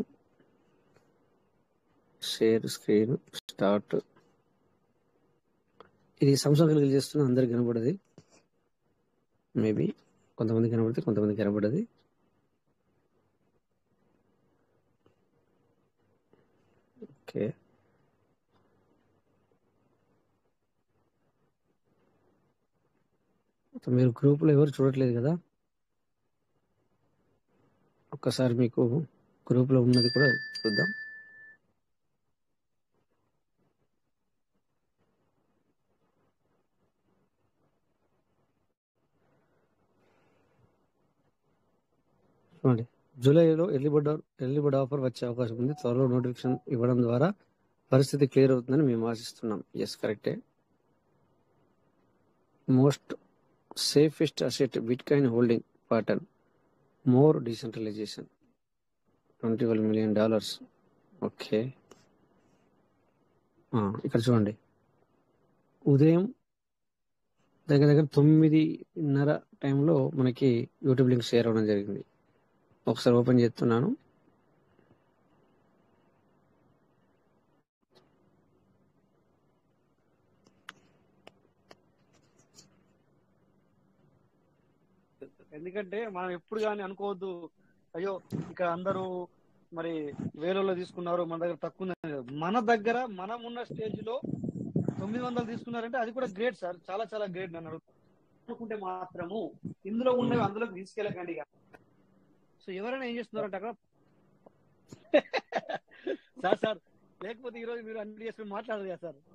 [SPEAKER 2] Share screen start. ఇది సంవత్సరం కలిగి చేస్తున్న అందరికి కనబడది, మేబీ కొంతమంది కనబడితే కొంతమంది కనబడది. ఓకే, మీరు గ్రూప్లో ఎవరు చూడట్లేదు కదా, ఒక్కసారి మీకు గ్రూప్లో ఉన్నది కూడా చూద్దాం. చూడండి, జూలైలో early bird early bird offer వచ్చే అవకాశం ఉంది. త్వరలో నోటిఫికేషన్ ఇవ్వడం ద్వారా పరిస్థితి క్లియర్ అవుతుందని మేము ఆశిస్తున్నాం. ఎస్, కరెక్టే. Most safest asset bitcoin holding pattern, more decentralization, twenty one million dollars. Okay, ఇక్కడ చూడండి, ఉదయం దగ్గర దగ్గర తొమ్మిదిన్నర టైంలో మనకి యూట్యూబ్ లింక్ షేర్ అవ్వడం జరిగింది. ఒకసారి ఓపెన్ చేస్తున్నాను. ఎందుకంటే మనం ఎప్పుడు కానీ అనుకోవద్దు, అయ్యో ఇక్కడ అందరూ మరి వేలలో తీసుకున్నారు, మన దగ్గర తక్కువ ఉందని కాదు. మన దగ్గర మనం ఉన్న స్టేజ్ లో తొమ్మిది వందలు తీసుకున్నారంటే అది కూడా గ్రేట్ సార్, చాలా చాలా గ్రేట్. నన్ను అనుకుంటే మాత్రము ఇందులో ఉన్నవి అందులోకి తీసుకెళ్ళకండి ఇక. సో ఎవరైనా ఏం చేస్తున్నారంటే అక్కడ సార్ సార్ లేకపోతే ఈ రోజు మీరు అన్ని చేసుకుని మాట్లాడదు కదా సార్.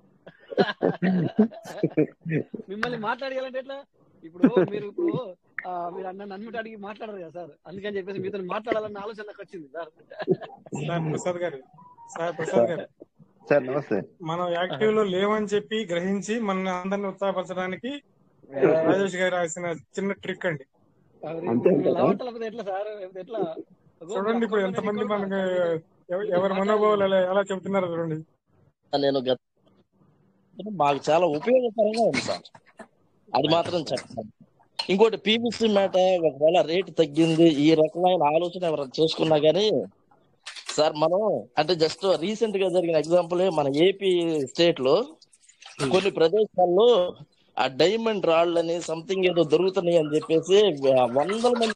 [SPEAKER 2] మిమ్మల్ని మాట్లాడేయాలంటే ఎట్లా, ఇప్పుడు మీరు ఇప్పుడు మీరు అన్న అన్నిటి అడిగి మాట్లాడరు కదా సార్, అందుకని చెప్పేసి మీతో మాట్లాడాలన్న ఆలోచన నాకు వచ్చింది సార్.
[SPEAKER 1] సార్ ప్రసాద్ గారు సార్ ప్రసాద్ గారు
[SPEAKER 5] సార్ నమస్తే. మనం
[SPEAKER 1] యాక్టివ్ లో లేవని చెప్పి గ్రహించి మన అందరిని ఉత్సాహపరచడానికి రాజేష్ గారు రాసిన చిన్న ట్రిక్ అండి.
[SPEAKER 2] ఎట్లా సార్, ఎట్లా
[SPEAKER 1] చూడండి ఇప్పుడు ఎంతమంది మనకి ఎవరి మనోభావాలు ఎలా ఎలా చెబుతున్నారో చూడండి.
[SPEAKER 6] నేను గత చెప్తున్నా మాకు చాలా ఉపయోగకరంగా ఉంది సార్, అది మాత్రం చెప్తాను. ఇంకోటి పీవీసీ మేట ఒకవేళ రేటు తగ్గింది ఈ రకమైన ఆలోచన ఎవరైనా చేసుకున్నా గానీ సార్, మనం అంటే జస్ట్ రీసెంట్ గా జరిగిన ఎగ్జాంపుల్ మన ఏపీ స్టేట్ లో కొన్ని ప్రదేశాల్లో ఆ డైమండ్ రాళ్ళని సంథింగ్ ఏదో దొరుకుతున్నాయి అని చెప్పేసి వందల మంది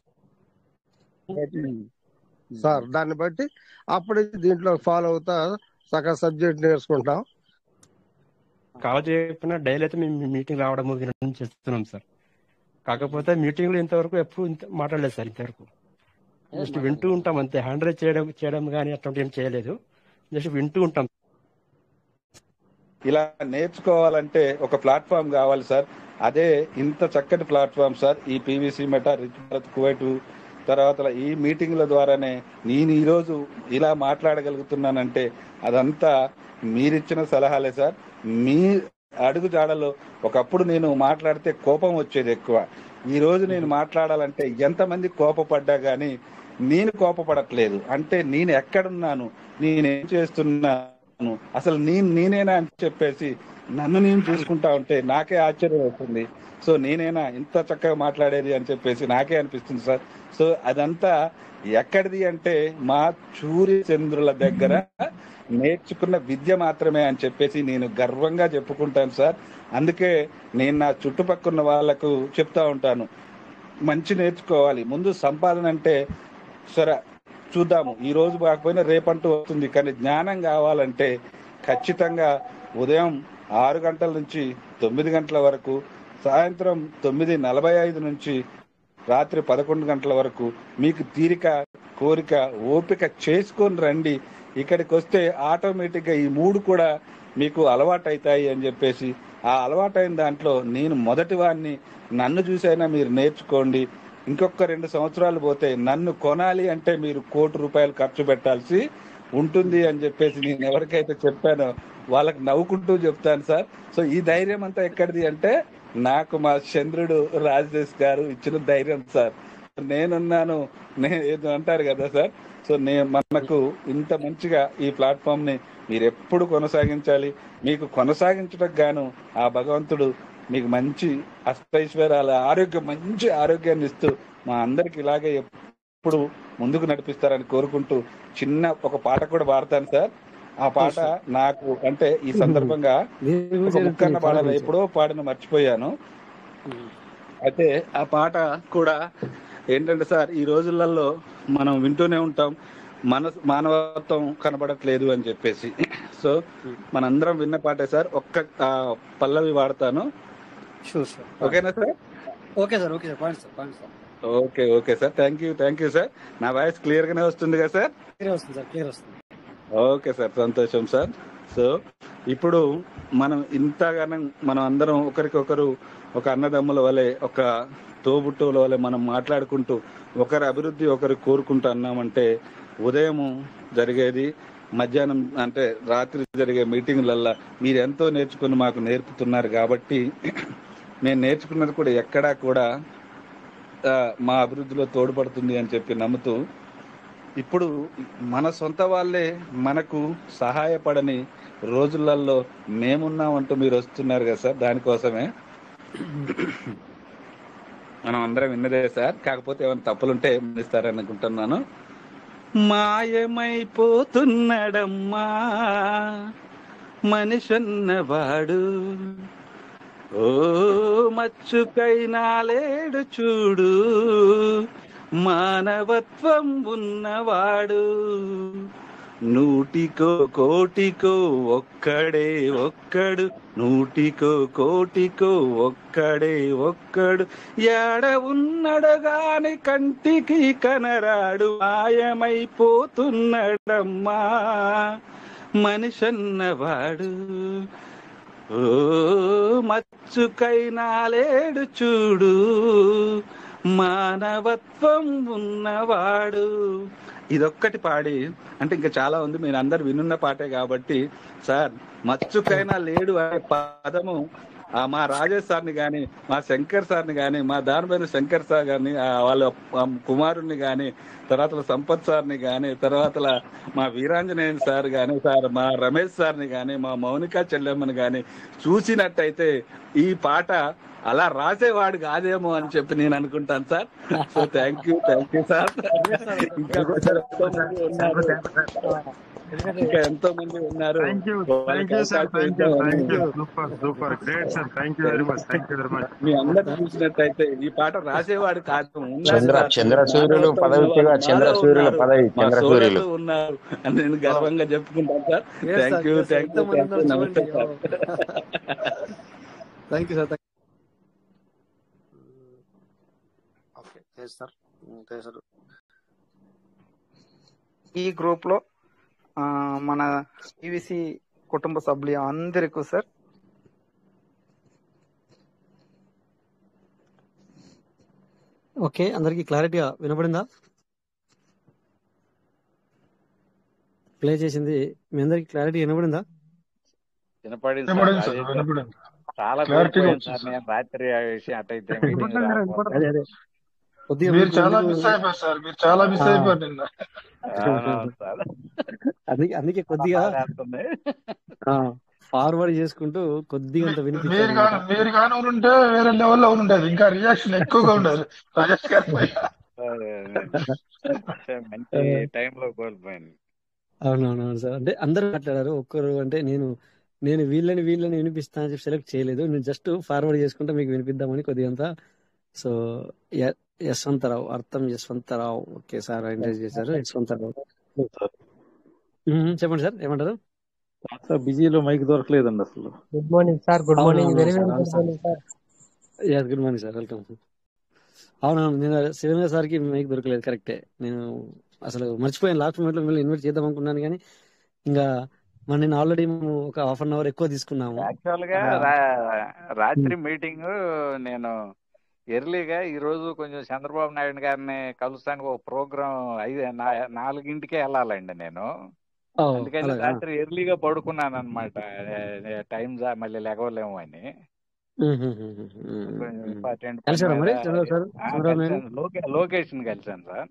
[SPEAKER 7] సార్ దాన్ని బట్టి అప్పుడు దీంట్లో ఫాలో అవుతా సగం సబ్జెక్ట్ నేర్చుకుంటాం.
[SPEAKER 8] కాలేజ్ చెప్పిన డైలీ అయితే మేము మీటింగ్ రావడం వినడం చేస్తున్నాం సార్. కాకపోతే మీటింగ్ లో ఇంతవరకు ఎప్పుడు ఇంత మాట్లాడలేదు సార్. ఇంతవరకు జస్ట్ వింటూ ఉంటాం అంతే, హ్యాండ్ రైజ్ చేయడం చేయడం కానీ అట్లాంటి ఏం చేయలేదు, జస్ట్ వింటూ ఉంటాం.
[SPEAKER 9] ఇలా నేర్చుకోవాలంటే ఒక ప్లాట్ఫామ్ కావాలి సార్. అదే ఇంత చక్కటి ప్లాట్ఫామ్ సార్ ఈ PVC meta, rich Bharat, Kuwait తర్వాత ఈ మీటింగ్ల ద్వారానే నేను ఈరోజు ఇలా మాట్లాడగలుగుతున్నానంటే అదంతా మీరిచ్చిన సలహాలే సార్. మీ అడుగు జాడలో ఒకప్పుడు నేను మాట్లాడితే కోపం వచ్చేది ఎక్కువ, ఈ రోజు నేను మాట్లాడాలంటే ఎంతమంది కోపపడ్డా గానీ నేను కోపపడట్లేదు. అంటే నేను ఎక్కడున్నాను, నేనేం చేస్తున్నాను, అసలు నేను నేనేనా అని చెప్పేసి నన్ను నేను చూసుకుంటా ఉంటే నాకే ఆశ్చర్యం వస్తుంది. సో నేనేనా ఇంత చక్కగా మాట్లాడేది అని చెప్పేసి నాకే అనిపిస్తుంది సార్. సో అదంతా ఎక్కడిది అంటే మా సూర్య చంద్రుల దగ్గర నేర్చుకున్న విద్య మాత్రమే అని చెప్పేసి నేను గర్వంగా చెప్పుకుంటాను సార్. అందుకే నేను నా చుట్టుపక్కల వాళ్ళకు చెప్తా ఉంటాను, మంచి నేర్చుకోవాలి. ముందు సంపాదన అంటే సరే చూద్దాము, ఈ రోజు కాకపోయినా రేపంటూ వస్తుంది, కానీ జ్ఞానం కావాలంటే ఖచ్చితంగా ఉదయం ఆరు గంటల నుంచి తొమ్మిది గంటల వరకు, సాయంత్రం తొమ్మిది నలభై ఐదు నుంచి రాత్రి పదకొండు గంటల వరకు మీకు తీరిక, కోరిక, ఓపిక చేసుకొని రండి. ఇక్కడికి వస్తే ఆటోమేటిక్గా ఈ మూడు కూడా మీకు అలవాటు అవుతాయి అని చెప్పేసి ఆ అలవాటైన దాంట్లో నేను మొదటి వాడిని, నన్ను చూసైనా మీరు నేర్చుకోండి. ఇంకొక రెండు సంవత్సరాలు పోతే నన్ను కొనాలి అంటే మీరు కోటి రూపాయలు ఖర్చు పెట్టాల్సి ఉంటుంది అని చెప్పేసి నేను ఎవరికైతే చెప్పానో వాళ్ళకి నవ్వుకుంటూ చెప్తాను సార్. సో ఈ ధైర్యం అంతా ఎక్కడిది అంటే నాకు మా చంద్రుడు రాజేష్ గారు ఇచ్చిన ధైర్యం సార్. నేనున్నాను, నేను ఏదో అంటారు కదా సార్. సో నేను మనకు ఇంత మంచిగా ఈ ప్లాట్ఫామ్ ని మీరు ఎప్పుడు కొనసాగించాలి. మీకు కొనసాగించడానికి గాను ఆ భగవంతుడు మీకు మంచి అష్టైశ్వర్యాల ఆరోగ్యం, మంచి ఆరోగ్యాన్ని ఇస్తూ మా అందరికి ఇలాగే ఎప్పుడు ముందుకు నడిపిస్తారని కోరుకుంటూ చిన్న ఒక పాట కూడా పాడతాను సార్. ఆ పాట నాకు అంటే ఈ సందర్భంగా ఒక ముక్కన్న పాడాలి, ఎప్పుడో పాడిన మర్చిపోయాను. అయితే ఆ పాట కూడా ఏంటంటే సార్, ఈ రోజులలో మనం వింటూనే ఉంటాం మన మానవత్వం కనబడట్లేదు అని చెప్పేసి. సో మనందరం విన్న పాటే సార్. ఒక్క పల్లవి వాడతాను, ఓకేనా sir?
[SPEAKER 2] Okay sir, okay sir, sir.
[SPEAKER 9] Okay okay sir, thank you thank you sir. నా వాయిస్ క్లియర్ గానే వస్తుంది కదా సార్?
[SPEAKER 2] క్లియర్ వస్తుంది సార్, క్లియర్ వస్తుంది.
[SPEAKER 9] ఓకే సార్, సంతోషం సార్. సో ఇప్పుడు మనం ఇంతగానం మనం అందరం ఒకరికొకరు ఒక అన్నదమ్ముల వలె, ఒక తోబుట్టువుల వలె మనం మాట్లాడుకుంటూ ఒకరి అభివృద్ధి ఒకరు కోరుకుంటూ అన్నామంటే ఉదయం జరిగేది, మధ్యాహ్నం అంటే రాత్రి జరిగే మీటింగ్లల్లా మీరు ఎంతో నేర్చుకుని మాకు నేర్పుతున్నారు. కాబట్టి నేను నేర్చుకున్నది కూడా ఎక్కడా కూడా మా అభివృద్ధిలో తోడ్పడుతుంది అని చెప్పి నమ్ముతూ, ఇప్పుడు మన సొంత వాళ్ళే మనకు సహాయపడని రోజులలో మేమున్నామంటూ మీరు వస్తున్నారు కదా సార్. దానికోసమే మనం అందరం విన్నదే సార్. కాకపోతే ఏమైనా తప్పులుంటే ఇస్తారని అనుకుంటున్నాను. మాయమైపోతున్నాడమ్మా మనిషన్నవాడు, ఓ మచ్చుకైనా లేడు చూడు, మానవత్వం ఉన్నవాడు, నూటికో కోటికో ఒక్కడే ఒక్కడు, నూటికో కోటికో ఒక్కడే ఒక్కడు, ఏడ ఉన్నడు గాని కంటికి కనరాడు, మాయమైపోతున్నాడమ్మా మనిషన్నవాడు, ఓ మచ్చుకైనా లేడు చూడు, మానవత్వం ఉన్నవాడు. ఇదొక్కటి పాడి అంటే ఇంకా చాలా ఉంది, మీరు అందరు వినున్న పాటే కాబట్టి సార్, మచ్చుకైనా లేడు అనే పదము ఆ మా రాజేష్ సార్ని కానీ, మా శంకర్ సార్ని కానీ, మా దానిపైన శంకర్ సార్ కానీ, వాళ్ళ ఆ కుమారుణ్ణి కానీ, తర్వాత సంపత్ సార్ని కానీ, తర్వాత మా వీరాంజనేయన్ సార్ కానీ, సార్ మా రమేష్ సార్ని కానీ, మా మౌనికా చెల్లెమ్మని కానీ చూసినట్టయితే ఈ పాట అలా రాసేవాడు కాదేమో అని చెప్పి నేను అనుకుంటాను sir. So thank you thank you sir. ఇంకా ఎంతో మంది ఉన్నారు, ఇంకా ఎంతో మంది ఉన్నారు. మీ అందరు చూసినట్టయితే ఈ పాట రాసేవాడు కాదు,
[SPEAKER 3] చంద్ర చంద్ర సూర్యులు పదవిగా చంద్ర సూర్యుల పదవి చంద్ర సూర్యులు
[SPEAKER 9] ఉన్నారు అని నేను గర్వంగా చెప్పుకుంటాను sir. Thank you thank you thank you నమస్తే sir.
[SPEAKER 5] Thank you sir. Sir
[SPEAKER 10] ఈ గ్రూప్ లో మన ఈవీసీ కుటుంబ సభ్యులు అందరికీ సార్
[SPEAKER 2] ఓకే, అందరికి క్లారిటీగా వినపడిందా? ప్లే చేసింది మీ అందరికి క్లారిటీ వినపడిందా?
[SPEAKER 4] వినపడింది సార్. చాలా కోల్పోయాను సార్ నేను రాత్రి ఆ విషయం అటైతే
[SPEAKER 2] అదే అదే కొద్దిగా
[SPEAKER 11] మీరు చాలా మిస్ అయిపోయారు సార్, మీరు చాలా మిస్ అయిపోయారు నిన్న.
[SPEAKER 2] అందుకే అందుకే కొద్దిగా ఫార్వర్డ్ చేసుకుంటూ కొద్దిగా అంత
[SPEAKER 11] మీరు
[SPEAKER 2] వినిపించారు.
[SPEAKER 11] కానీ మీరు కానీ ఉంటే వేరే లెవెల్లో ఉండేది, ఇంకా రియాక్షన్ ఎక్కువగా ఉండేది రాజేష్ గారి పైన.
[SPEAKER 4] మంచి టైంలో కోల్పోయాను.
[SPEAKER 2] అవునవునవును సార్, అంటే అందరూ మాట్లాడారు. ఒక్కరు అంటే నేను నేను వీళ్ళని వీళ్ళని వినిపిస్తా అని చెప్పి సెలెక్ట్ చేయలేదు, నేను జస్ట్ ఫార్వర్డ్ చేసుకుంటా మీకు వినిపిద్దామని కొద్దిగా అంతా. సో యశ్వంతరావు, అర్థం యశ్వంతరావు, ఓకే సార్ ఎంకరేజ్ చేశారు. యశ్వంతరావు చెప్పండి సార్, ఏమంటారు?
[SPEAKER 12] సార్ బిజీలో మైక్ దొరకలేదండి అసలు.
[SPEAKER 13] Good morning sir. Good morning, very very good morning sir.
[SPEAKER 2] Yes good morning sir, welcome. అవునవును, నేను శివన్ సార్కి మైక్ దొరకలేదు, కరెక్టే. నేను అసలు మర్చిపోయాను, లాస్ట్ మూమెంట్ లో మిమ్మల్ని ఇన్వైట్ చేద్దాం అనుకున్నాను, కానీ ఇంకా మరి నేను ఆల్రెడీ మేము ఒక హాఫ్ అన్ అవర్ ఎక్కువ తీసుకున్నాము.
[SPEAKER 4] యాక్చువల్ గా రాత్రి మీటింగ్ నేను ఎర్లీగా ఈ రోజు కొంచెం చంద్రబాబు నాయుడు గారిని కలుస్తానికి ఒక ప్రోగ్రామ్ ఐదు నాలుగింటికే వెళ్ళాలండి నేను. అందుకని రాత్రి ఎర్లీగా పడుకున్నాను అనమాట, టైం మళ్ళీ లెగవలేము అని. లొకేషన్ కలిసాను సార్,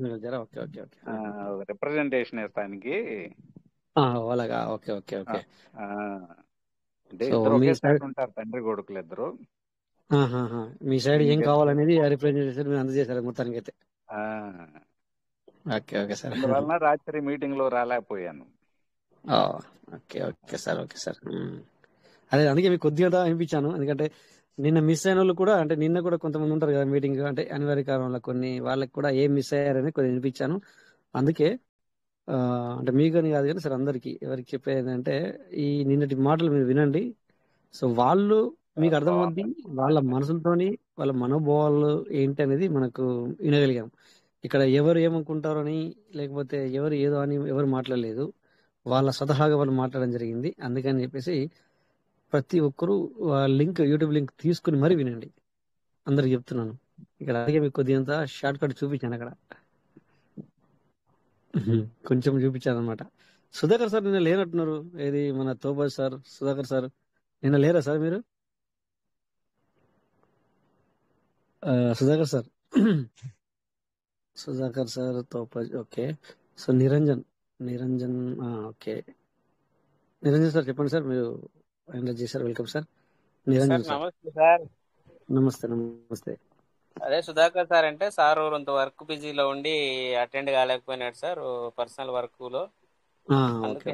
[SPEAKER 4] రిప్రజెంటేషన్ ఇస్తానికి.
[SPEAKER 2] అలాగా, ఓకే ఓకే ఓకే.
[SPEAKER 4] అంటే ఇద్దరు ఒకేసారి ఉంటారు, తండ్రి కొడుకులు ఇద్దరు.
[SPEAKER 2] మీ సైడ్ ఏం కావాలనేది రిప్రజెంటేషన్ మీరు అందజేశారు మొత్తానికి అయితే. ఓకే ఓకే సార్,
[SPEAKER 4] అందువలన రాత్రి మీటింగ్ లో రాలేకపోయాను.
[SPEAKER 2] Okay okay sir, okay sir. అదే అందుకే మీకు కొద్దిగా అనిపించాను, ఎందుకంటే నిన్న మిస్ అయిన వాళ్ళు కూడా, అంటే నిన్న కూడా కొంతమంది ఉంటారు కదా మీటింగ్, అంటే అనివార్య కారణంలో కొన్ని వాళ్ళకి కూడా ఏం మిస్ అయ్యారని కొద్దిగా వినిపించాను. అందుకే అంటే మీకని కాదు కానీ సార్ అందరికి ఎవరికి చెప్పేది ఏంటంటే ఈ నిన్నటి మాటలు మీరు వినండి. సో వాళ్ళు మీకు అర్థమవుద్ది, వాళ్ళ మనసులతోని వాళ్ళ మనోభావాలు ఏంటి అనేది మనకు వినగలిగాం. ఇక్కడ ఎవరు ఏమనుకుంటారని లేకపోతే ఎవరు ఏదో అని ఎవరు మాట్లాడలేదు, వాళ్ళ స్వతహాగా వాళ్ళు మాట్లాడడం జరిగింది. అందుకని చెప్పేసి ప్రతి ఒక్కరూ లింక్, యూట్యూబ్ లింక్ తీసుకుని మరీ వినండి, అందరికి చెప్తున్నాను. ఇక్కడ అలాగే మీకు కొద్దిగా షార్ట్ కట్ చూపించాను, అక్కడ కొంచెం చూపించాను అనమాట. సుధాకర్ సార్ నిన్న లేనట్టున్నారు, ఏది మన తోబా సార్, సుధాకర్ సార్ నిన్న లేరా సార్ మీరు? సుధాకర్ సార్ సుధాకర్ సార్ తోపా, okay. So Niranjan Niranjan okay, Niranjan sir చెప్పండి సార్, మీరు ఎంకరేజ్ చేశారు. Welcome sir Niranjan sir.
[SPEAKER 14] నమస్తే సార్.
[SPEAKER 2] నమస్తే నమస్తే.
[SPEAKER 14] అదే సుధాకర్ సార్ అంటే సార్ కొంత వర్క్ బిజీలో ఉండి అటెండ్ కాలేకపోయినాడు సార్, పర్సనల్ వర్క్ లో.
[SPEAKER 2] అదే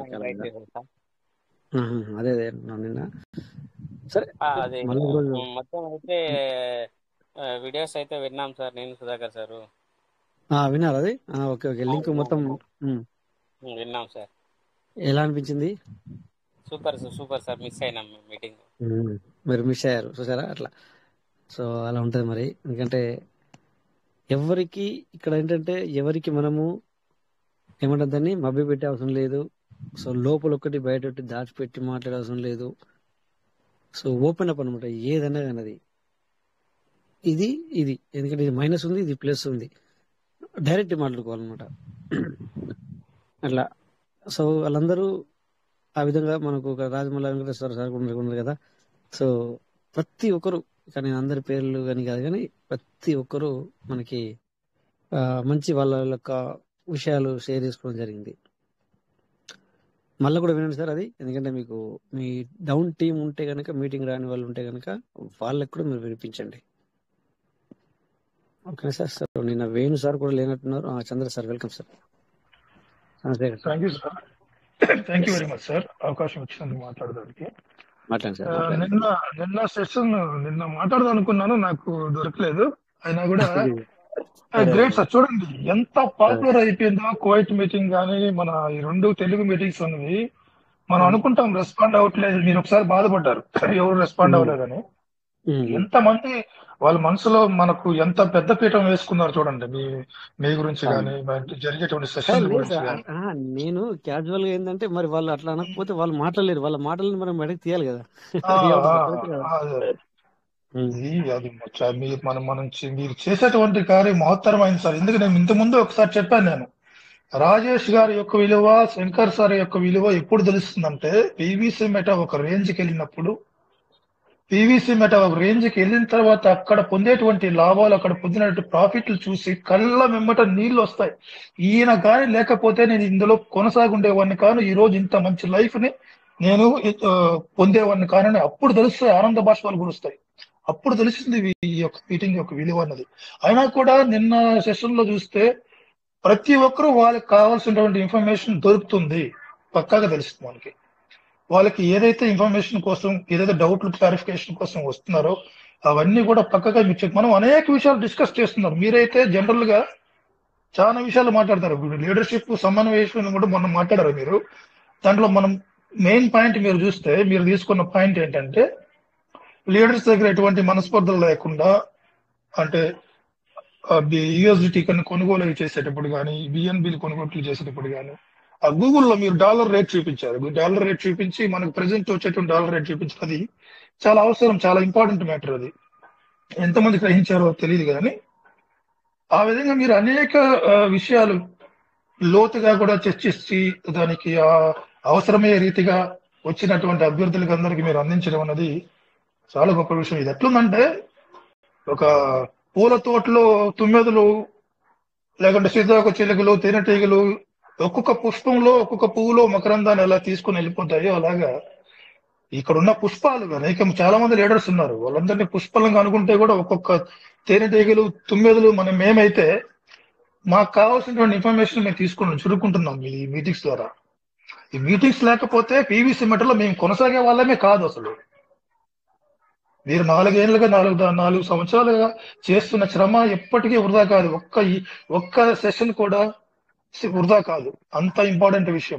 [SPEAKER 2] అదే నిన్న సరే
[SPEAKER 14] అదే మొత్తం అయితే వీడియోస్ అయితే విన్నాం సార్, నేను సుధాకర్ సార్.
[SPEAKER 2] విన్నారు అది? ఓకే ఓకే, లింక్ మొత్తం
[SPEAKER 14] విన్నాం సార్.
[SPEAKER 2] ఎలా అనిపించింది?
[SPEAKER 14] సూపర్ సూపర్ సార్, మిస్ అయినాం మీటింగ్.
[SPEAKER 2] మీరు మిస్ అయ్యారు చూసారా, అట్లా. సో అలా ఉంటుంది మరి, ఎందుకంటే ఎవరికి ఇక్కడ ఏంటంటే ఎవరికి మనము ఏమంటారు దాన్ని మభ్య పెట్టే అవసరం లేదు. సో లోపల ఒకటి బయట ఒకటి దాచిపెట్టి మాట్లాడే అవసరం లేదు. సో ఓపెన్ అప్ అనమాట ఏదన్నా కానీ, ఇది ఇది ఎందుకంటే ఇది మైనస్ ఉంది, ఇది ప్లస్ ఉంది, డైరెక్ట్ మాట్లాడుకోవాలన్నమాట అట్లా. సో వాళ్ళందరూ ఆ విధంగా మనకు ఒక రాజమౌళి వెంకటేశ్వర సార్ ఉన్నారు కదా, సో ప్రతి ఒక్కరు, కానీ అందరి పేర్లు కానీ కాదు కానీ ప్రతి ఒక్కరు మనకి ఆ, మంచి వాళ్ళ యొక్క విషయాలు షేర్ చేసుకోవడం జరిగింది. మళ్ళీ కూడా వినండి సార్ అది, ఎందుకంటే మీకు మీ డౌన్ టీం ఉంటే కనుక, మీటింగ్ రాని వాళ్ళు ఉంటే కనుక వాళ్ళకి కూడా మీరు వినిపించండి. Okay sir. సార్ నిన్న వేణు సార్ కూడా లేనట్టున్నారు. ఆ, Chandra sir welcome sir. Chandrashekar sir
[SPEAKER 11] thank you sir. Thank you very much sir, అవకాశం ఇచ్చినందుకు మాట్లాడడానికి.
[SPEAKER 2] మాట్లాడండి
[SPEAKER 11] ఆ,
[SPEAKER 2] సార్.
[SPEAKER 11] నిన్న నిన్న సెషన్ నిన్న మాట్లాడదాం అనుకున్నాను, నాకు దొరకలేదు. అయినా కూడా గ్రేట్ సార్. చూడండి ఎంత పాపులర్ అయిపోయిందో కువైట్ మీటింగ్ కానీ మన ఈ రెండు తెలుగు మీటింగ్స్ ఉన్నవి. మనం అనుకుంటాం రెస్పాండ్ అవ్వట్లేదు, మీరు ఒకసారి బాధపడ్డారు ఎవరు రెస్పాండ్ అవ్వలేదని. ఎంత మంది వాళ్ళ మనసులో మనకు ఎంత పెద్ద పీఠం వేసుకున్నారు చూడండి, మీ మీ గురించి కానీ జరిగేటువంటి
[SPEAKER 2] సార్
[SPEAKER 11] సెషన్
[SPEAKER 2] లేదు
[SPEAKER 11] గురించి
[SPEAKER 2] సార్,
[SPEAKER 11] కానీ.
[SPEAKER 2] ఆ, నేను క్యాజువల్ గా ఏంటంటే మరి వాళ్ళు అట్లా అనకపోతే వాళ్ళు మాట్లాడలేరు, వాళ్ళ మాటలను మనం వెనక్కి తీయాలి కదా.
[SPEAKER 11] ఆ,
[SPEAKER 2] ఎవరు
[SPEAKER 11] ఆ,
[SPEAKER 2] కరెక్ట్ కదా.
[SPEAKER 11] ఆ, అదే. ఇది అది చ- మీరు మనం మనం చే- మీరు చేసేటువంటి కార్యం మహత్తరమైంది సార్. ఎందుకు నేను ఇంత ముందు ఒకసారి చెప్పాను, నేను రాజేష్ గారి యొక్క విలువ, శంకర్ సార్ యొక్క విలువ ఎప్పుడు తెలుస్తుందంటే పీవీసీ మెటా ఒక రేంజ్కి వెళ్ళినప్పుడు, పీవీసీ మెటా ఒక రేంజ్కి వెళ్ళిన తర్వాత అక్కడ పొందేటువంటి లాభాలు, అక్కడ పొందినటువంటి ప్రాఫిట్లు చూసి కళ్ళ వెంబట నీళ్లు వస్తాయి. ఈయన కానీ లేకపోతే నేను ఇందులో కొనసాగుండేవాడిని కాను, ఈ రోజు ఇంత మంచి లైఫ్ ని నేను ఆ, పొందేవాడిని కానని అప్పుడు తెలుస్తాయి, ఆనంద బాష్పాలు కురుస్తాయి. అప్పుడు తెలిసింది ఈ యొక్క మీటింగ్ యొక్క విలువ అన్నది. అయినా కూడా నిన్న సెషన్ లో చూస్తే ప్రతి ఒక్కరూ వాళ్ళకి కావాల్సినటువంటి ఇన్ఫర్మేషన్ దొరుకుతుంది, పక్కాగా తెలుస్తుంది మనకి. వాళ్ళకి ఏదైతే ఇన్ఫర్మేషన్ కోసం, ఏదైతే డౌట్లు క్లారిఫికేషన్ కోసం వస్తున్నారో అవన్నీ కూడా పక్కగా మీరు చెప్పి మనం అనేక విషయాలు డిస్కస్ చేస్తున్నారు. మీరైతే జనరల్ గా చాలా విషయాలు మాట్లాడతారు. లీడర్షిప్ సమన్వయం కూడా మొన్న మాట్లాడారు మీరు. దాంట్లో మనం మెయిన్ పాయింట్ మీరు చూస్తే, మీరు తీసుకున్న పాయింట్ ఏంటంటే లీడర్స్ దగ్గర ఎటువంటి మనస్పర్ధలు లేకుండా, అంటే యూఎస్డిటీ కన్నా కొనుగోలు చేసేటప్పుడు కానీ, బిఎన్బిలు కొనుగోలు చేసేటప్పుడు కానీ, ఆ గూగుల్లో మీరు డాలర్ రేట్ చూపించారు. డాలర్ రేట్ చూపించి మనకు ప్రెసెంట్ వచ్చేటువంటి డాలర్ రేట్ చూపించారు. అది చాలా అవసరం, చాలా ఇంపార్టెంట్ మ్యాటర్. అది ఎంతమంది గ్రహించారో తెలియదు కానీ ఆ విధంగా మీరు అనేక ఆ, విషయాలు లోతుగా కూడా చర్చించి దానికి ఆ అవసరమయ్యే రీతిగా వచ్చినటువంటి అభ్యర్థులకు అందరికీ మీరు అందించడం అన్నది చాలా గొప్ప విషయం. ఇది ఎట్లుందంటే ఒక పూల తోటలో తుమ్మెదలు, లేకుంటే సీతాకోక చిలుకలు, తేనెటీగలు ఒక్కొక్క పుష్పంలో, ఒక్కొక్క పువ్వులో మకరందాన్ని ఎలా తీసుకుని వెళ్ళిపోతాయో అలాగా ఇక్కడ ఉన్న పుష్పాలు అనేక చాలా మంది లీడర్స్ ఉన్నారు. వాళ్ళందరినీ పుష్పలంగా అనుకుంటే కూడా ఒక్కొక్క తేనెటీగలు, తుమ్మెదలు మనం మేమైతే మాకు కావాల్సినటువంటి ఇన్ఫర్మేషన్ మేము తీసుకుని చురుకుంటున్నాం ఈ మీటింగ్స్ ద్వారా. ఈ మీటింగ్స్ లేకపోతే పీవీసీ మెటలో మేము కొనసాగే వాళ్ళమే కాదు అసలు. మీరు నాలుగేళ్లుగా నాలుగు నాలుగు సంవత్సరాలుగా చేస్తున్న శ్రమ ఎప్పటికీ వృధా కాదు. ఒక్క ఈ- ఒక్క సెషన్ కూడా వృధా కాదు. అంత ఇంపార్టెంట్ విషయం.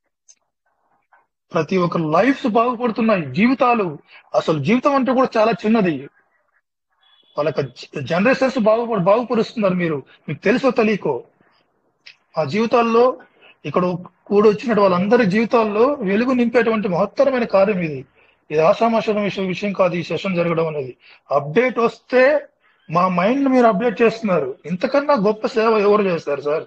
[SPEAKER 11] ప్రతి ఒక్క లైఫ్స్ బాగుపడుతున్నాయి, జీవితాలు. అసలు జీవితం అంటే కూడా చాలా చిన్నది. వాళ్ళకి జనరేషన్స్ బాగు బాగుపరుస్తున్నారు మీరు, మీకు తెలుసో తెలియకో. ఆ జీవితాల్లో ఇక్కడ కూడి వచ్చినట్టు వాళ్ళందరి జీవితాల్లో వెలుగు నింపేటువంటి మహత్తరమైన కార్యం ఇది. ఇది ఆషామాషం విషయం విషయం కాదు ఈ సెషన్ జరగడం అనేది. అప్డేట్ వస్తే మా మైండ్ మీరు అప్డేట్ చేస్తున్నారు. ఇంతకన్నా గొప్ప సేవ ఎవరు చేస్తారు సార్?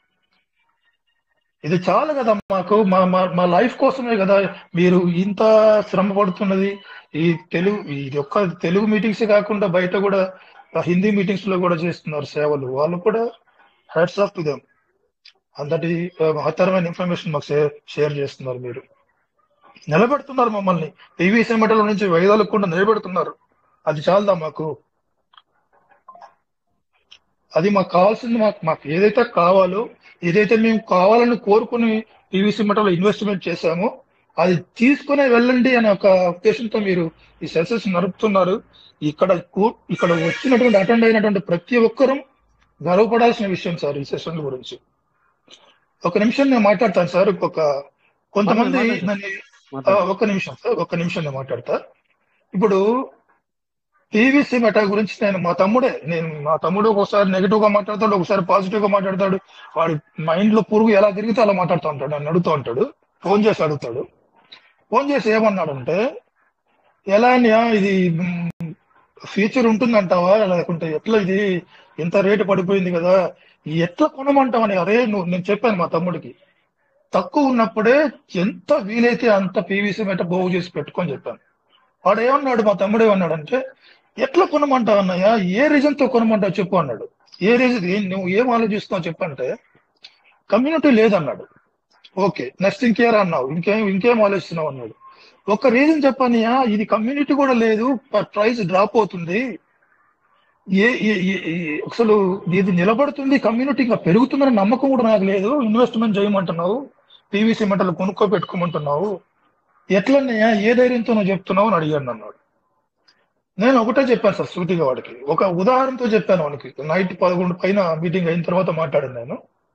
[SPEAKER 11] ఇది చాలు కదా మాకు, మా మా- మా లైఫ్ కోసమే కదా మీరు ఇంత శ్రమ పడుతున్నది. ఈ తెలుగు ఇది ఒక్క తెలుగు మీటింగ్స్ కాకుండా బయట కూడా హిందీ మీటింగ్స్ లో కూడా చేస్తున్నారు సేవలు. వాళ్ళు కూడా హ్యాట్స్ ఆఫ్ టు దెమ్. అంతటి ఆ, మహత్తరమైన ఇన్ఫర్మేషన్ మాకు షేర్ షేర్ చేస్తున్నారు. మీరు నిలబెడుతున్నారు మమ్మల్ని పీవీసీ మెటల నుంచి వైదాలకు కూడా నిలబెడుతున్నారు. అది చాలదా మాకు? అది మాకు కావాల్సింది, మాకు మాకు ఏదైతే కావాలో, ఏదైతే మేము కావాలని కోరుకుని పీవీసీ మెటలో ఇన్వెస్ట్మెంట్ చేశామో అది తీసుకునే వెళ్ళండి అనే ఒక ఉద్దేశంతో మీరు ఈ సెషన్స్ నడుపుతున్నారు. ఇక్కడ కూ- ఇక్కడ వచ్చినటువంటి అటెండ్ అయినటువంటి ప్రతి ఒక్కరూ గర్వపడాల్సిన విషయం సార్ ఈ సెషన్ గురించి. ఒక నిమిషం నేను మాట్లాడతాను సార్. ఒక కొంతమంది
[SPEAKER 2] మాట్లాడండి,
[SPEAKER 11] నన్ను ఆ,
[SPEAKER 2] మాట్లాడండి.
[SPEAKER 11] ఒక్క నిమిషం సార్, ఒక్క నిమిషం నేను మాట్లాడతా. ఇప్పుడు పీవీసీ మెటా గురించి నేను మా తమ్ముడే నేను మా తమ్ముడు ఒకసారి నెగిటివ్ గా మాట్లాడతాడు, ఒకసారి పాజిటివ్ గా మాట్లాడతాడు. వాడి మైండ్ లో పురుగు ఎలా తిరిగితే అలా మాట్లాడుతూ ఉంటాడు. నన్ను అడుగుతూ ఉంటాడు, ఫోన్ చేసి అడుగుతాడు. ఫోన్ చేసి ఏమన్నాడంటే, ఎలా అన్నయ్య ఇది ఫ్యూచర్ ఉంటుందంటావా, లేకుంటే ఎట్లా ఇది ఇంత రేటు పడిపోయింది కదా, ఈ ఎట్లా కొనమంటావని. అరే నువ్వు, నేను చెప్పాను మా తమ్ముడికి తక్కువ ఉన్నప్పుడే ఎంత వీలైతే అంత పీవీసీ మెట బాగు చేసి పెట్టుకొని చెప్పాను. వాడు ఏమన్నాడు, మా తమ్ముడు ఏమన్నాడు అంటే, ఎట్లా కొనమంటావు అన్నయ్య, ఏ రీజన్ తో కొనమంటావు చెప్పు అన్నాడు. ఏ రీజన్, నువ్వు ఏం ఆలోచిస్తున్నావు చెప్పంటే కమ్యూనిటీ లేదన్నాడు. ఓకే, నెక్స్ట్ ఇంకేరా అన్నావు, ఇంకేం ఇంకేం ఆలోచిస్తున్నావు అన్నాడు. ఒక రీజన్ చెప్పానయ్యా, ఇది కమ్యూనిటీ కూడా లేదు, ప్రైస్ డ్రాప్ అవుతుంది, ఏ ఏ- ఏ- ఏ- అసలు ఇది నిలబడుతుంది, కమ్యూనిటీ ఇంకా పెరుగుతుందని నమ్మకం కూడా నాకు లేదు, ఇన్వెస్ట్మెంట్ చేయమంటున్నావు, పీవీసీ మెటల్ కొనుక్కో పెట్టుకోమంటున్నావు, ఎట్లన్నయ్యా, ఏ ధైర్యంతో నువ్వు చెప్తున్నావు అని అడిగాడు అన్నాడు. నేను ఒకటే చెప్పాను సార్ సూటిగా వాడికి, ఒక ఉదాహరణతో చెప్పాను వానికి. నైట్ పదకొండు పైన మీటింగ్ అయిన తర్వాత మాట్లాడాను నేను.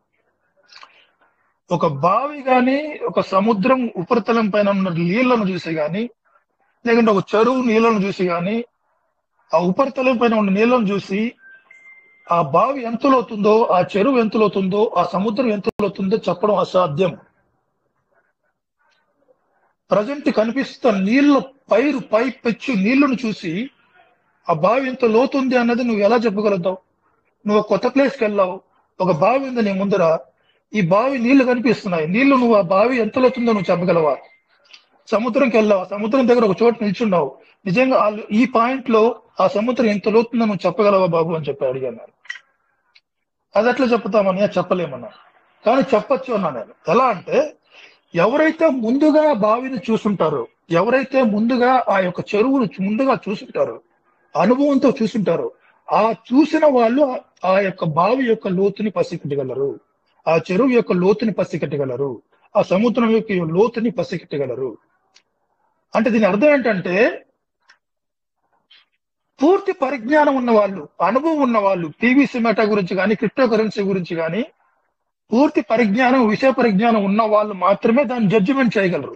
[SPEAKER 11] ఒక బావి గాని, ఒక సముద్రం ఉపరితలం పైన ఉన్న నీళ్లను చూసి గాని, లేకుంటే ఒక చెరువు నీళ్లను చూసి గాని, ఆ ఉపరితలం పైన ఉన్న నీళ్లను చూసి ఆ బావి ఎంత లోతుందో, ఆ చెరువు ఎంత లోతుందో, ఆ సముద్రం ఎంత లోతుందో చెప్పడం అసాధ్యం. ప్రజెంట్ కనిపిస్తున్న నీళ్ల పైరు పై పెచ్చు నీళ్లను చూసి ఆ బావి ఎంత లోతుంది అన్నది నువ్వు ఎలా చెప్పగలుగుతావు? నువ్వు ఒక కొత్త ప్లేస్కి వెళ్ళావు, ఒక బావి ఉంది నీ ముందర, ఈ బావి నీళ్లు కనిపిస్తున్నాయి, నీళ్లు నువ్వు ఆ బావి ఎంత లోతుందో నువ్వు చెప్పగలవా? సముద్రంకి వెళ్ళావు, ఆ సముద్రం దగ్గర ఒక చోట నిల్చున్నావు, నిజంగా ఆ- ఈ పాయింట్ లో ఆ సముద్రం ఎంత లోతుందో నువ్వు చెప్పగలవా బాబు అని చెప్పి అడిగాను నేను. అది ఎట్లా చెప్తామని చెప్పలేమన్నా, కానీ చెప్పొచ్చు అన్నా నేను. ఎలా అంటే, ఎవరైతే ముందుగా బావిని చూసుంటారో, ఎవరైతే ముందుగా ఆ యొక్క చెరువును ముందుగా చూసుంటారో, అనుభవంతో చూసుంటారో, ఆ చూసిన వాళ్ళు ఆ యొక్క బావి యొక్క లోతుని పసిగట్టగలరు, ఆ చెరువు యొక్క లోతుని పసిగట్టగలరు, ఆ సముద్రం యొక్క లోతుని పసిగట్టగలరు. అంటే దీని అర్థం ఏంటంటే, పూర్తి పరిజ్ఞానం ఉన్న వాళ్ళు, అనుభవం ఉన్న వాళ్ళు, పీవీసీ మెటా గురించి కానీ, క్రిప్టో కరెన్సీ గురించి కానీ పూర్తి పరిజ్ఞానం, విషయ పరిజ్ఞానం ఉన్న వాళ్ళు మాత్రమే దాన్ని జడ్జిమెంట్ చేయగలరు.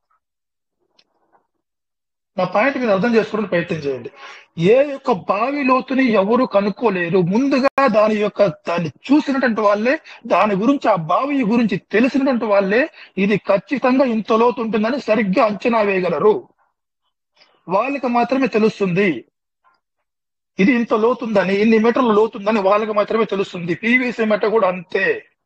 [SPEAKER 11] నా పాయింట్ మీరు అర్థం చేసుకోవడానికి ప్రయత్నం చేయండి. ఏ యొక్క బావి లోతుని ఎవరు కనుక్కోలేరు, ముందుగా దాని యొక్క దాన్ని చూసినటువంటి వాళ్ళే, దాని గురించి ఆ బావి గురించి తెలిసినటువంటి వాళ్ళే ఇది ఖచ్చితంగా ఇంత లోతు ఉంటుందని సరిగ్గా అంచనా వేయగలరు. వాళ్ళకి మాత్రమే తెలుస్తుంది ఇది ఇంత లోతుందని, ఇన్ని మీటర్ల లోతుందని వాళ్ళకి మాత్రమే తెలుస్తుంది. పీవీసీ మెట కూడా అంతే.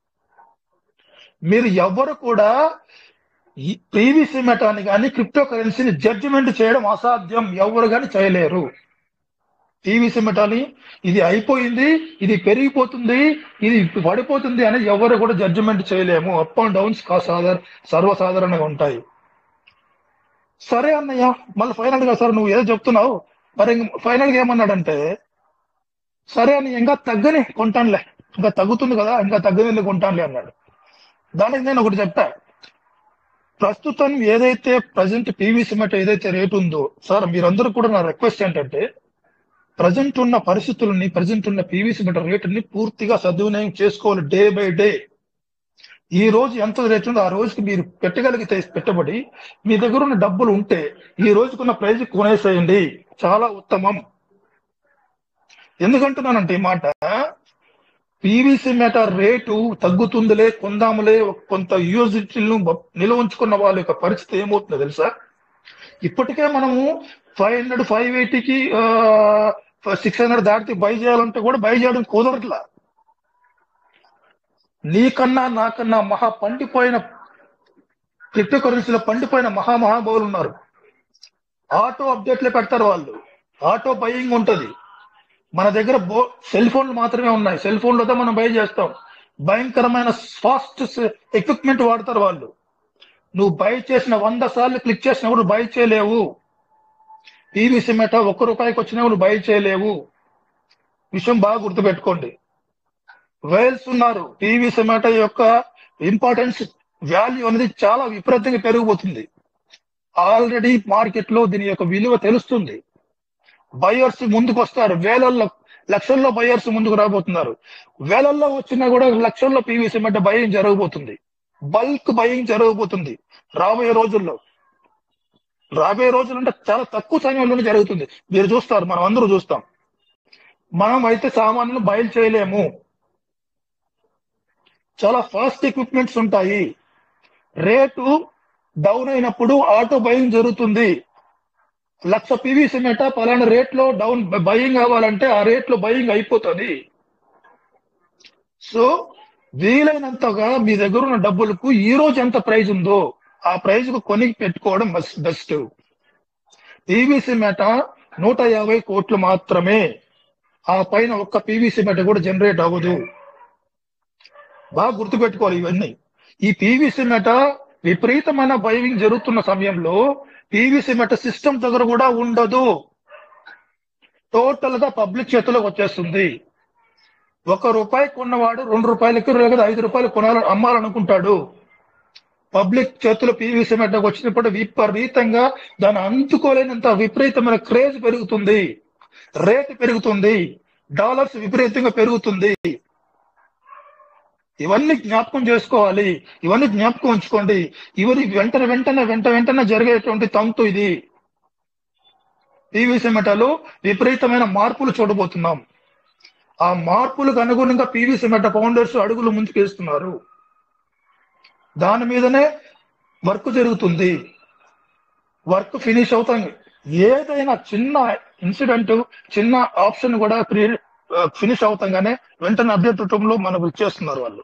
[SPEAKER 11] మీరు ఎవరు కూడా ఈ పీవీసీ మెటాని కానీ, క్రిప్టో కరెన్సీని జడ్జిమెంట్ చేయడం అసాధ్యం, ఎవరు కానీ చేయలేరు. పీవీసీ మెటాని ఇది అయిపోయింది, ఇది పెరిగిపోతుంది, ఇది పడిపోతుంది అని ఎవరు కూడా జడ్జిమెంట్ చేయలేము. అప్ అండ్ డౌన్స్ సాధారణ సర్వసాధారణంగా ఉంటాయి. సరే అన్నయ్య, మళ్ళీ ఫైనల్ గా సార్ నువ్వు ఏదో చెప్తున్నావు, మరి ఫైనల్ గా ఏమన్నాడంటే, సరే అని ఇంకా తగ్గని కొంటానులే, ఇంకా తగ్గుతుంది కదా, ఇంకా తగ్గని కొంటానులే అన్నాడు. దానికి నేను ఒకటి చెప్పా, ప్రస్తుతం ఏదైతే ప్రజెంట్ పీవీసీ మెట ఏదైతే రేటు ఉందో, సార్ మీరందరూ కూడా నా రిక్వెస్ట్ ఏంటంటే, ప్రజెంట్ ఉన్న పరిస్థితులని, ప్రజెంట్ ఉన్న పీవీసీ మెట రేటుని పూర్తిగా సద్వినియోగం చేసుకోవాలి. డే బై డే, ఈ రోజు ఎంత రేటు ఉందో ఆ రోజుకి మీరు పెట్టగలిగితే పెట్టుబడి, మీ దగ్గర ఉన్న డబ్బులు ఉంటే ఈ రోజుకున్న ప్రైజ్ కొనేసేయండి, చాలా ఉత్తమం. ఎందుకంటున్నానంటే ఈ మాట, పీవీసీ మెట రేటు తగ్గుతుందిలే, కొందాములే, కొంత యూజిటీలను నిల్వ ఉంచుకున్న వాళ్ళ యొక్క పరిస్థితి ఏమవుతుందో తెలుసా? ఇప్పటికే మనము ఫైవ్ హండ్రెడ్ ఫైవ్ ఎయిటీకి సిక్స్ హండ్రెడ్ దాటితే బై చేయాలంటే కూడా బై చేయడం కుదరట్లా. నీకన్నా నాకన్నా మహా పండిపోయిన క్రిప్టో కరెన్సీలో పండిపోయిన మహా మహాబావులు ఉన్నారు. ఆటో అప్డేట్లే పెడతారు వాళ్ళు, ఆటో బయింగ్ ఉంటది. మన దగ్గర బో సెల్ ఫోన్లు మాత్రమే ఉన్నాయి, సెల్ ఫోన్లతో మనం బై చేస్తాం. భయంకరమైన ఫాస్ట్ ఎక్విప్మెంట్ వాడతారు వాళ్ళు. నువ్వు బై చేసిన వంద సార్లు క్లిక్ చేసినా కూడా బై చేయలేవు. పీవీసీ మెట ఒక్క రూపాయికి వచ్చినా కూడా బై చేయలేవు. విషయం బాగా గుర్తుపెట్టుకోండి. వేల్స్ ఉన్నారు. పీవీసీ మెట యొక్క ఇంపార్టెన్స్, వాల్యూ అనేది చాలా విపరీతంగా పెరిగిపోతుంది. ఆల్రెడీ మార్కెట్ లో దీని యొక్క విలువ తెలుస్తుంది. బయర్స్ ముందుకు వస్తారు, వేలల్లో లక్షల్లో బయర్స్ ముందుకు రాబోతున్నారు. వేలల్లో వచ్చినా కూడా లక్షల్లో పీవీసీ మెట బయింగ్ జరగబోతుంది, బల్క్ బయింగ్ జరగబోతుంది రాబోయే రోజుల్లో. రాబోయే రోజులు అంటే చాలా తక్కువ సమయంలోనే జరుగుతుంది. మీరు చూస్తారు, మనం అందరూ చూస్తాం. మనం అయితే సామాన్యులు బయలు చేయలేము. చాలా ఫాస్ట్ ఎక్విప్మెంట్స్ ఉంటాయి. రేటు డౌన్ అయినప్పుడు ఆటో బయింగ్ జరుగుతుంది. లక్ష పీవీసీ మెట పలానా రేట్ లో డౌన్ బయింగ్ కావాలంటే ఆ రేట్ లో బయింగ్ అయిపోతుంది. సో వీలైనంతగా మీ దగ్గర ఉన్న డబ్బులకు ఈ రోజు ఎంత ప్రైజ్ ఉందో ఆ ప్రైజ్ కు కొని పెట్టుకోవడం బెస్ట్. పీవీసీ మెట నూట యాభై కోట్లు మాత్రమే. ఆ పైన ఒక్క పీవీసీ మెట కూడా జనరేట్ అవ్వదు. బాగా గుర్తుపెట్టుకోవాలి ఇవన్నీ. ఈ పీవీసీ మెట విపరీతమైన బయింగ్ జరుగుతున్న సమయంలో పీవీసీ మెట సిస్టమ్ దగ్గర కూడా ఉండదు. టోటల్ గా పబ్లిక్ చేతిలోకి వచ్చేస్తుంది. ఒక రూపాయి కొన్నవాడు రెండు రూపాయలకి లేదా ఐదు రూపాయలు కొనాలని అమ్మాలనుకుంటాడు. పబ్లిక్ చేతులు పీవీసీ మెటకు వచ్చినప్పుడు విపరీతంగా దాన్ని అందుకోలేనంత విపరీతమైన క్రేజ్ పెరుగుతుంది, రేటు పెరుగుతుంది, డాలర్స్ విపరీతంగా పెరుగుతుంది. ఇవన్నీ జ్ఞాపకం చేసుకోవాలి, ఇవన్నీ జ్ఞాపకం ఉంచుకోండి. ఇవన్నీ వెంటనే వెంటనే వెంట వెంటనే జరిగేటువంటి తంతు ఇది. పీవీసీ మెటలో విపరీతమైన మార్పులు చూడబోతున్నాం. ఆ మార్పులకు అనుగుణంగా పీవీసీ మెట ఫౌండర్స్ అడుగులు ముందుకు వేస్తున్నారు. దాని మీదనే వర్క్ జరుగుతుంది. వర్క్ ఫినిష్ అవుతాం. ఏదైనా చిన్న ఇన్సిడెంట్, చిన్న ఆప్షన్ కూడా ఫినిష్ అవుతాగానే వెంటనే అప్డేట్ రూపంలో మనకు ఇచ్చేస్తున్నారు వాళ్ళు.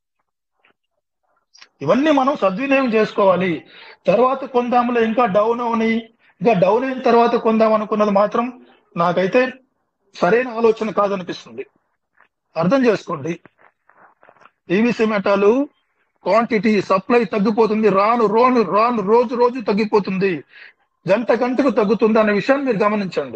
[SPEAKER 11] ఇవన్నీ మనం సద్వినియోగం చేసుకోవాలి. తర్వాత కొందాములో ఇంకా డౌన్ అవని, ఇంకా డౌన్ అయిన తర్వాత కొందాం అనుకున్నది మాత్రం నాకైతే సరైన ఆలోచన కాదనిపిస్తుంది. అర్థం చేసుకోండి. పీవీసీ మెటాలు క్వాంటిటీ సప్లై తగ్గిపోతుంది. రాను రోను రాను రోజు రోజు తగ్గిపోతుంది. గంట గంటకు తగ్గుతుంది అనే విషయాన్ని మీరు గమనించండి.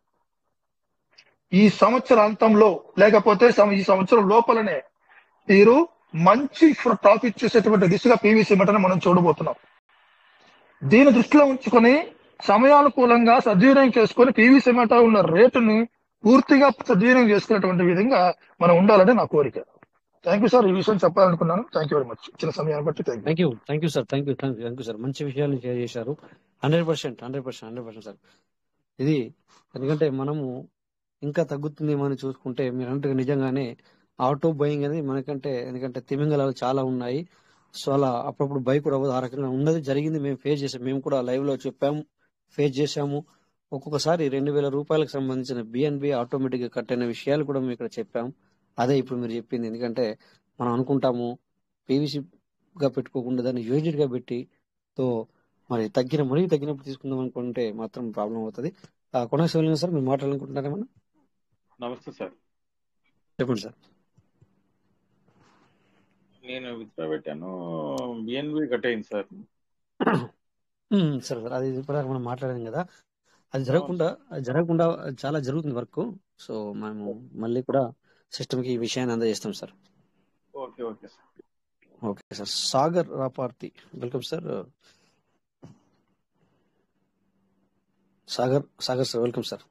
[SPEAKER 11] ఈ సంవత్సర అంతంలో లేకపోతే ఈ సంవత్సరం లోపలనే మీరు మంచి ప్రాఫిట్ చేసేటువంటి దిశగా పీవీసీ మెటను మనం చూడబోతున్నాం. దీని దృష్టిలో ఉంచుకొని సమయానుకూలంగా సద్వినియోగం చేసుకొని పీవీసీ మెట ఉన్న రేటుని పూర్తిగా సద్వినియోగం చేసుకునేటువంటి విధంగా మనం ఉండాలని నా కోరిక. Thank you sir. ఈ విషయం చెప్పాలనుకున్నాను. Thank you very much. ఇచ్చిన సమయాన్ని బట్టి thank
[SPEAKER 2] thank you thank you sir. Thank you thank you thank you sir. మంచి విషయాలు షేర్ చేశారు. Hundred percent hundred percent hundred percent sir. ఇది ఎందుకంటే మనము ఇంకా తగ్గుతుందేమో అని చూసుకుంటే మీరు అంటే నిజంగానే ఆటో బయింగ్ అనేది మనకంటే, ఎందుకంటే తిమింగలాలు చాలా ఉన్నాయి. సో అలా అప్పుడప్పుడు బైక్ కూడా అవ్వదు. ఆ రకంగా ఉన్నది జరిగింది. మేము ఫేస్ చేసాం. మేము కూడా లైవ్ లో చెప్పాము, ఫేస్ చేశాము. ఒక్కొక్కసారి రెండు వేల రూపాయలకు సంబంధించిన బిఎన్బి ఆటోమేటిక్ గా కట్ అయిన విషయాలు కూడా మేము ఇక్కడ చెప్పాము. అదే ఇప్పుడు మీరు చెప్పింది. ఎందుకంటే మనం అనుకుంటాము పీవీసీ గా పెట్టుకోకుండా దాన్ని యూనిట్ గా పెట్టి తో మరి తగ్గిన మరీ తగ్గినప్పుడు తీసుకుందాం అనుకుంటే మాత్రం ప్రాబ్లం అవుతుంది. కొనసాగలేదు సార్, మీరు మాట్లాడాలనుకుంటున్నారేమన్నా?
[SPEAKER 15] నమస్తే సార్.
[SPEAKER 2] చెప్పండి సార్.
[SPEAKER 15] నేను విత్డ్రా పెట్టాను, బిఎన్బి కట్ అయింది సార్.
[SPEAKER 2] సరే సార్, అది ఇప్పుడు మనం మాట్లాడాం కదా, అది జరగకుండా అది జరగకుండా చాలా జరుగుతుంది వర్క్. సో మేము మళ్ళీ కూడా సిస్టమ్ కి ఈ విషయాన్ని అందజేస్తాం sir.
[SPEAKER 15] Okay okay sir.
[SPEAKER 2] Okay sir. Sagar Raparthi, welcome sir. Sagar Sagar sir, welcome sir.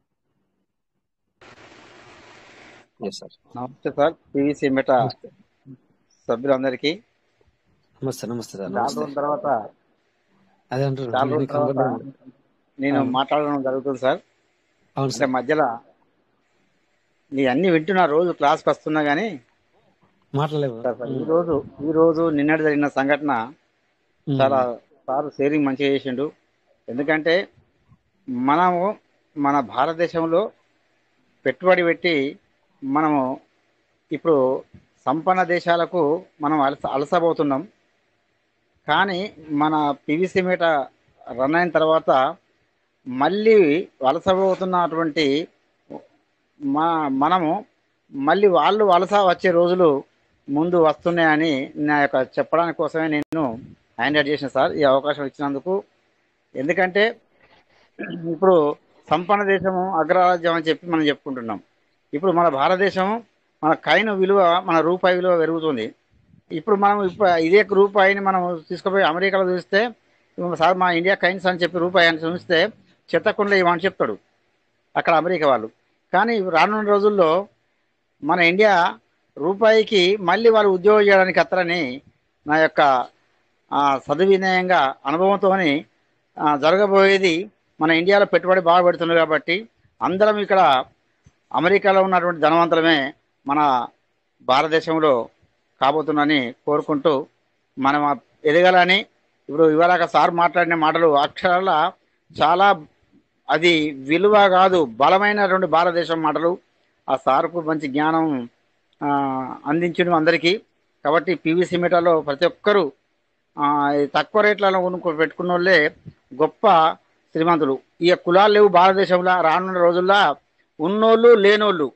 [SPEAKER 16] Sir నమస్తే సార్. పీవీసీ మెట సభ్యులందరికీ
[SPEAKER 2] నమస్తే. నమస్తే సార్.
[SPEAKER 16] చాలా రోజుల తర్వాత
[SPEAKER 2] అదే
[SPEAKER 16] చాలా రోజుల తర్వాత నేను మాట్లాడడం జరుగుతుంది సార్. అంటే మధ్యలో నీ అన్ని వింటున్నా, రోజు క్లాస్కి వస్తున్నా గానీ
[SPEAKER 2] మాట్లాడలేదు.
[SPEAKER 16] ఈ రోజు ఈ రోజు నిన్నటి జరిగిన సంఘటన చాలా సార్ షేరింగ్ మంచిగా చేసిండు. ఎందుకంటే మనము మన భారతదేశంలో పెట్టుబడి పెట్టి మనము ఇప్పుడు సంపన్న దేశాలకు మనం అలస అలసబోతున్నాం. కానీ మన పీవీసీ మీట రన్ అయిన తర్వాత మళ్ళీ వలసబోతున్నటువంటి మా మనము మళ్ళీ వాళ్ళు వలస వచ్చే రోజులు ముందు వస్తున్నాయని నా యొక్క చెప్పడానికి కోసమే నేను హ్యాండ్ చేసిన సార్ ఈ అవకాశం ఇచ్చినందుకు. ఎందుకంటే ఇప్పుడు సంపన్న దేశము అగ్రరాజ్యం అని చెప్పి మనం చెప్పుకుంటున్నాం. ఇప్పుడు మన భారతదేశం మన కాయిన్ విలువ, మన రూపాయి విలువ పెరుగుతుంది. ఇప్పుడు మనం ఇప్పుడు ఇదే రూపాయిని మనం తీసుకుపోయి అమెరికాలో చూస్తే సార్ మా ఇండియా కైన్స్ అని చెప్పి రూపాయి అని చూస్తే చెత్తకుండా ఇవని చెప్తాడు అక్కడ అమెరికా వాళ్ళు. కానీ రానున్న రోజుల్లో మన ఇండియా రూపాయికి మళ్ళీ వాళ్ళు ఉద్యోగం చేయడానికి అత్తరని నా యొక్క సద్వినయంగా అనుభవంతో జరగబోయేది. మన ఇండియాలో పెట్టుబడి బాగా పెడుతున్నారు కాబట్టి అందరం ఇక్కడ అమెరికాలో ఉన్నటువంటి ధనవంతులమే మన భారతదేశంలో కాబోతుందని కోరుకుంటూ మనం ఎదగాలని. ఇప్పుడు ఇవాళ సార్ మాట్లాడిన మాటలు అక్షరాల చాలా అది విలువ కాదు, బలమైనటువంటి భారతదేశం మాటలు. ఆ సార్కు మంచి జ్ఞానం అందించడం అందరికీ. కాబట్టి పీవీసీ మీటర్లో ప్రతి ఒక్కరూ తక్కువ రేట్లలో కొనుక్కో పెట్టుకున్న వాళ్ళే గొప్ప శ్రీమంతులు. ఈ కులాలు లేవు భారతదేశంలో. రానున్న రోజుల్లో ఉన్నోళ్ళు లేనోళ్ళు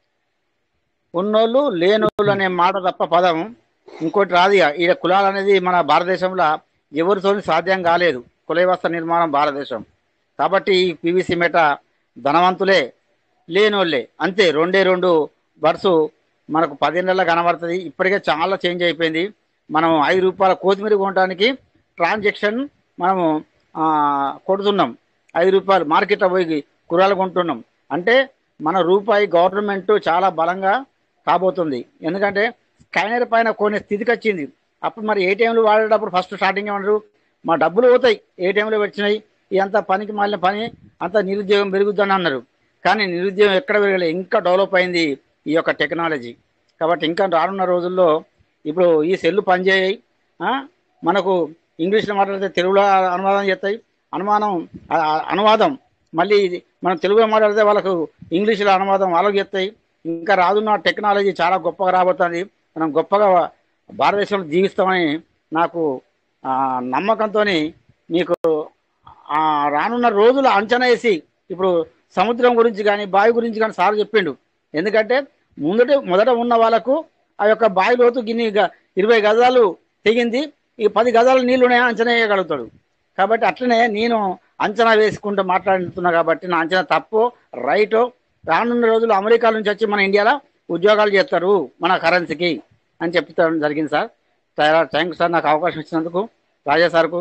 [SPEAKER 16] ఉన్నోళ్ళు లేనోళ్ళు అనే మాట తప్ప పదం ఇంకోటి రాదు. ఇక ఈ కులాలు అనేది మన భారతదేశంలో ఎవరితో సాధ్యం కాలేదు. కుల వ్యవస్థ నిర్మాణం భారతదేశం. కాబట్టి ఈ పీవీసీ మెట ధనవంతులే లేనోళ్ళే అంతే. రెండే రెండు బర్సు మనకు పదిహేనుల కనబడుతుంది. ఇప్పటికే చాలా చేంజ్ అయిపోయింది. మనం ఐదు రూపాయల కొత్తిమీర కొనడానికి ట్రాన్సాక్షన్ మనము కొడుతున్నాం. ఐదు రూపాయలు మార్కెట్లో పోయి కూరలు కొంటున్నాం అంటే మన రూపాయి గవర్నమెంట్ చాలా బలంగా కాబోతుంది. ఎందుకంటే స్కానర్ పైన కొనే స్థితికి వచ్చింది. అప్పుడు మరి ఏటీఎంలు వాడేటప్పుడు ఫస్ట్ స్టార్టింగ్ ఏమన్నారు, మా డబ్బులు పోతాయి ఏటీఎంలో వచ్చినాయి, ఇదంతా పనికి మాలిన పని, అంతా నిరుద్యోగం పెరుగుద్దని అన్నారు. కానీ నిరుద్యోగం ఎక్కడ పెరగలేదు. ఇంకా డెవలప్ అయింది ఈ యొక్క టెక్నాలజీ. కాబట్టి ఇంకా రానున్న రోజుల్లో ఇప్పుడు ఈ సెల్లు పనిచేయాయి. మనకు ఇంగ్లీష్లో మాట్లాడితే తెలుగులో అనువాదం చేస్తాయి. అనుమానం అనువాదం మళ్ళీ మనం తెలుగులో మాట్లాడితే వాళ్ళకు ఇంగ్లీష్లో అనువాదం వాళ్ళకి చేస్తాయి. ఇంకా రానున్న టెక్నాలజీ చాలా గొప్పగా రాబోతుంది. మనం గొప్పగా భారతదేశంలో జీవిస్తామని నాకు నమ్మకంతో మీకు రానున్న రోజులు అంచనా వేసి ఇప్పుడు సముద్రం గురించి కానీ బావి గురించి కానీ సార్ చెప్పిండు. ఎందుకంటే ముందట మొదట ఉన్న వాళ్ళకు ఆ యొక్క బావి లోతు గిన్ని ఇరవై గజాలు తెగింది, ఈ పది గజాలు నీళ్లునే అంచనా వేయగలుగుతాడు. కాబట్టి అట్లనే నేను అంచనా వేసుకుంటూ మాట్లాడుతున్నా. కాబట్టి నా అంచనా తప్పు రైటో రానున్న రోజులు అమెరికా నుంచి వచ్చి మన ఇండియాలో ఉద్యోగాలు చేస్తారు మన కరెన్సీకి అని చెప్తాను జరిగింది సార్. థ్యాంక్ యూ సార్ నాకు అవకాశం ఇచ్చినందుకు రాజా సార్కు.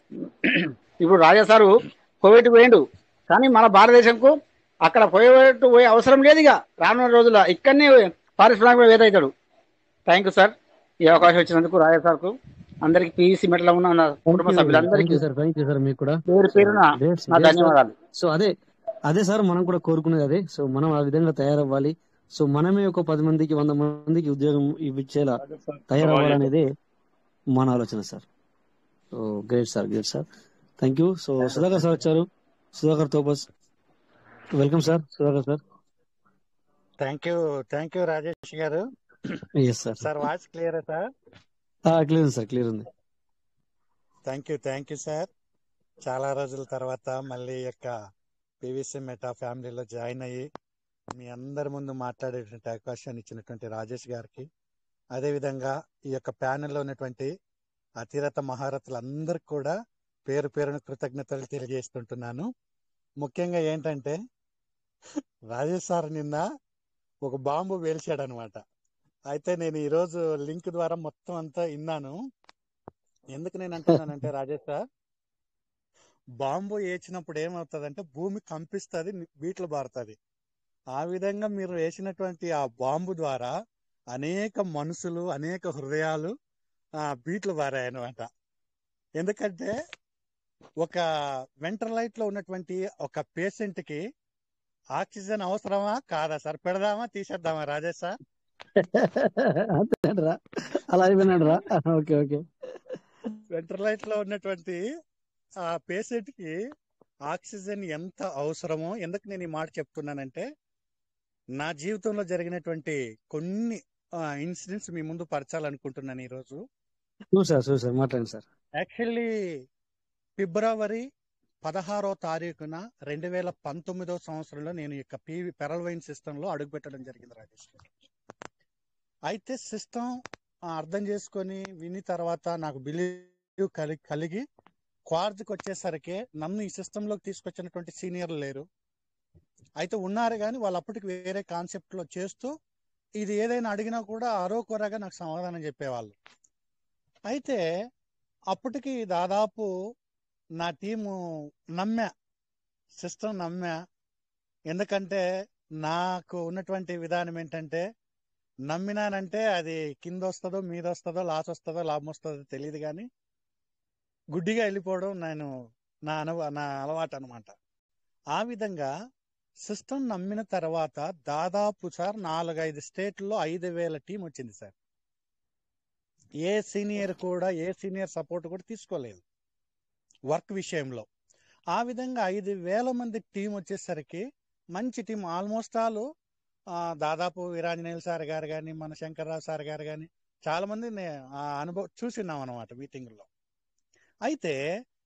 [SPEAKER 16] ఇప్పుడు రాజా సారు కోవిడ్ పోయిండు కానీ మన భారతదేశంకు అక్కడ పోయేట్టు పోయే అవసరం లేదు. ఇక రానున్న రోజుల్లో ఇక్కడనే పారిశ్రామిక అవుతాడు. థ్యాంక్ యూ సార్ ఈ అవకాశం ఇచ్చినందుకు రాజా సార్కు, అందరికి పీవీసీ మెట్లో ఉన్న కుటుంబ సభ్యులందరికీ పేరు పేరున నా ధన్యవాదాలు.
[SPEAKER 2] సో అదే అదే సార్ మనం కూడా కోరుకునేది అదే. సో మనం ఆ విధంగా తయారవ్వాలి. సో మనమే ఒక పది మందికి వంద మందికి ఉద్యోగం ఇచ్చేలా తయారవ్వాలనేదే మన ఆలోచన sir. So great sir, great sir, thank you. So Sudhakar sir వచ్చారు. సుధాకర్ తోపస్, welcome sir. Sudhakar sir.
[SPEAKER 17] Thank you thank you Rajesh గారు.
[SPEAKER 2] Yes sir.
[SPEAKER 17] Sir voice clear sir?
[SPEAKER 2] Clear ఉంది సార్, క్లియర్ ఉంది.
[SPEAKER 17] Thank you thank you sir. చాలా రోజుల తర్వాత మళ్ళీ యొక్క పీవీసీ మెటా ఫ్యామిలీలో జాయిన్ అయ్యి మీ అందరి ముందు మాట్లాడేటువంటి అవకాశాన్ని ఇచ్చినటువంటి రాజేష్ గారికి, అదేవిధంగా ఈ యొక్క ప్యానెల్లో ఉన్నటువంటి అతిరథ మహారథులందరికీ కూడా పేరు పేరున కృతజ్ఞతలు తెలియజేస్తుంటున్నాను. ముఖ్యంగా ఏంటంటే రాజేష్ సార్ నిన్న ఒక బాంబు వేల్చాడు అనమాట. అయితే నేను ఈరోజు లింక్ ద్వారా మొత్తం అంతా విన్నాను. ఎందుకు నేను అంటున్నానంటే రాజేష్ సార్, బాంబు వేసినప్పుడు ఏమవుతుందంటే భూమి కంపిస్తుంది, బీట్లు బారుతుంది. ఆ విధంగా మీరు వేసినటువంటి ఆ బాంబు ద్వారా అనేక మనసులు అనేక హృదయాలు ఆ బీట్లు బారాయన్నమాట. ఎందుకంటే ఒక వెంట్రలైట్ లో ఉన్నటువంటి ఒక పేషెంట్ కి ఆక్సిజన్ అవసరమా కాదా సార్? పెడదామా తీసేద్దామా రాజేష్ సార్?
[SPEAKER 2] అలా అయిపోయినాడు రా. Okay okay.
[SPEAKER 17] వెంట్రలైట్ లో ఉన్నటువంటి ఆ పేషెంట్ కి ఆక్సిజన్ ఎంత అవసరమో, ఎందుకు నేను ఈ మాట చెప్తున్నానంటే నా జీవితంలో జరిగినటువంటి కొన్ని ఇన్సిడెంట్స్ మీ ముందు పరచాలనుకుంటున్నాను ఈరోజు.
[SPEAKER 2] సార్ మాట్లాడండి సార్.
[SPEAKER 17] యాక్చువల్లీ ఫిబ్రవరి పదహారో తారీఖున రెండు వేల పంతొమ్మిదో సంవత్సరంలో నేను ఈ యొక్క పీవీ పెరల్ వైన్ సిస్టమ్ లో అడుగుపెట్టడం జరిగింది రాజేష్ గారు. అయితే సిస్టమ్ అర్థం చేసుకొని విని తర్వాత నాకు బిలీవ్ కలిగి కలిగి క్వార్జ్కి వచ్చేసరికి నన్ను ఈ సిస్టంలోకి తీసుకొచ్చినటువంటి సీనియర్లు లేరు. అయితే ఉన్నారు కానీ వాళ్ళు అప్పటికి వేరే కాన్సెప్ట్ లో చేస్తూ ఇది ఏదైనా అడిగినా కూడా అరోకొరగా నాకు సమాధానం చెప్పేవాళ్ళు. అయితే అప్పటికి దాదాపు నా టీము నమ్మా, సిస్టమ్ నమ్మా. ఎందుకంటే నాకు ఉన్నటువంటి విధానం ఏంటంటే నమ్మినానంటే అది కింద వస్తుందో మీద వస్తుందో లాస్ వస్తుందో లాభం వస్తుందో తెలియదు, కానీ గుడ్డిగా వెళ్ళిపోవడం నేను నా అనువ నా అలవాటు అనమాట. ఆ విధంగా సిస్టమ్ నమ్మిన తర్వాత దాదాపు సార్ నాలుగైదు స్టేట్లో ఐదు వేల టీం వచ్చింది సార్. ఏ సీనియర్ కూడా ఏ సీనియర్ సపోర్ట్ కూడా తీసుకోలేదు వర్క్ విషయంలో. ఆ విధంగా ఐదు వేల మంది టీం వచ్చేసరికి మంచి టీం, ఆల్మోస్ట్ ఆల్ దాదాపు వీరాంజనేయులు సార్ గారు కానీ మన శంకర్రావు సార్ గారు కానీ చాలా మంది అనుభవం చూసిన్నాం అనమాట మీటింగ్లో. అయితే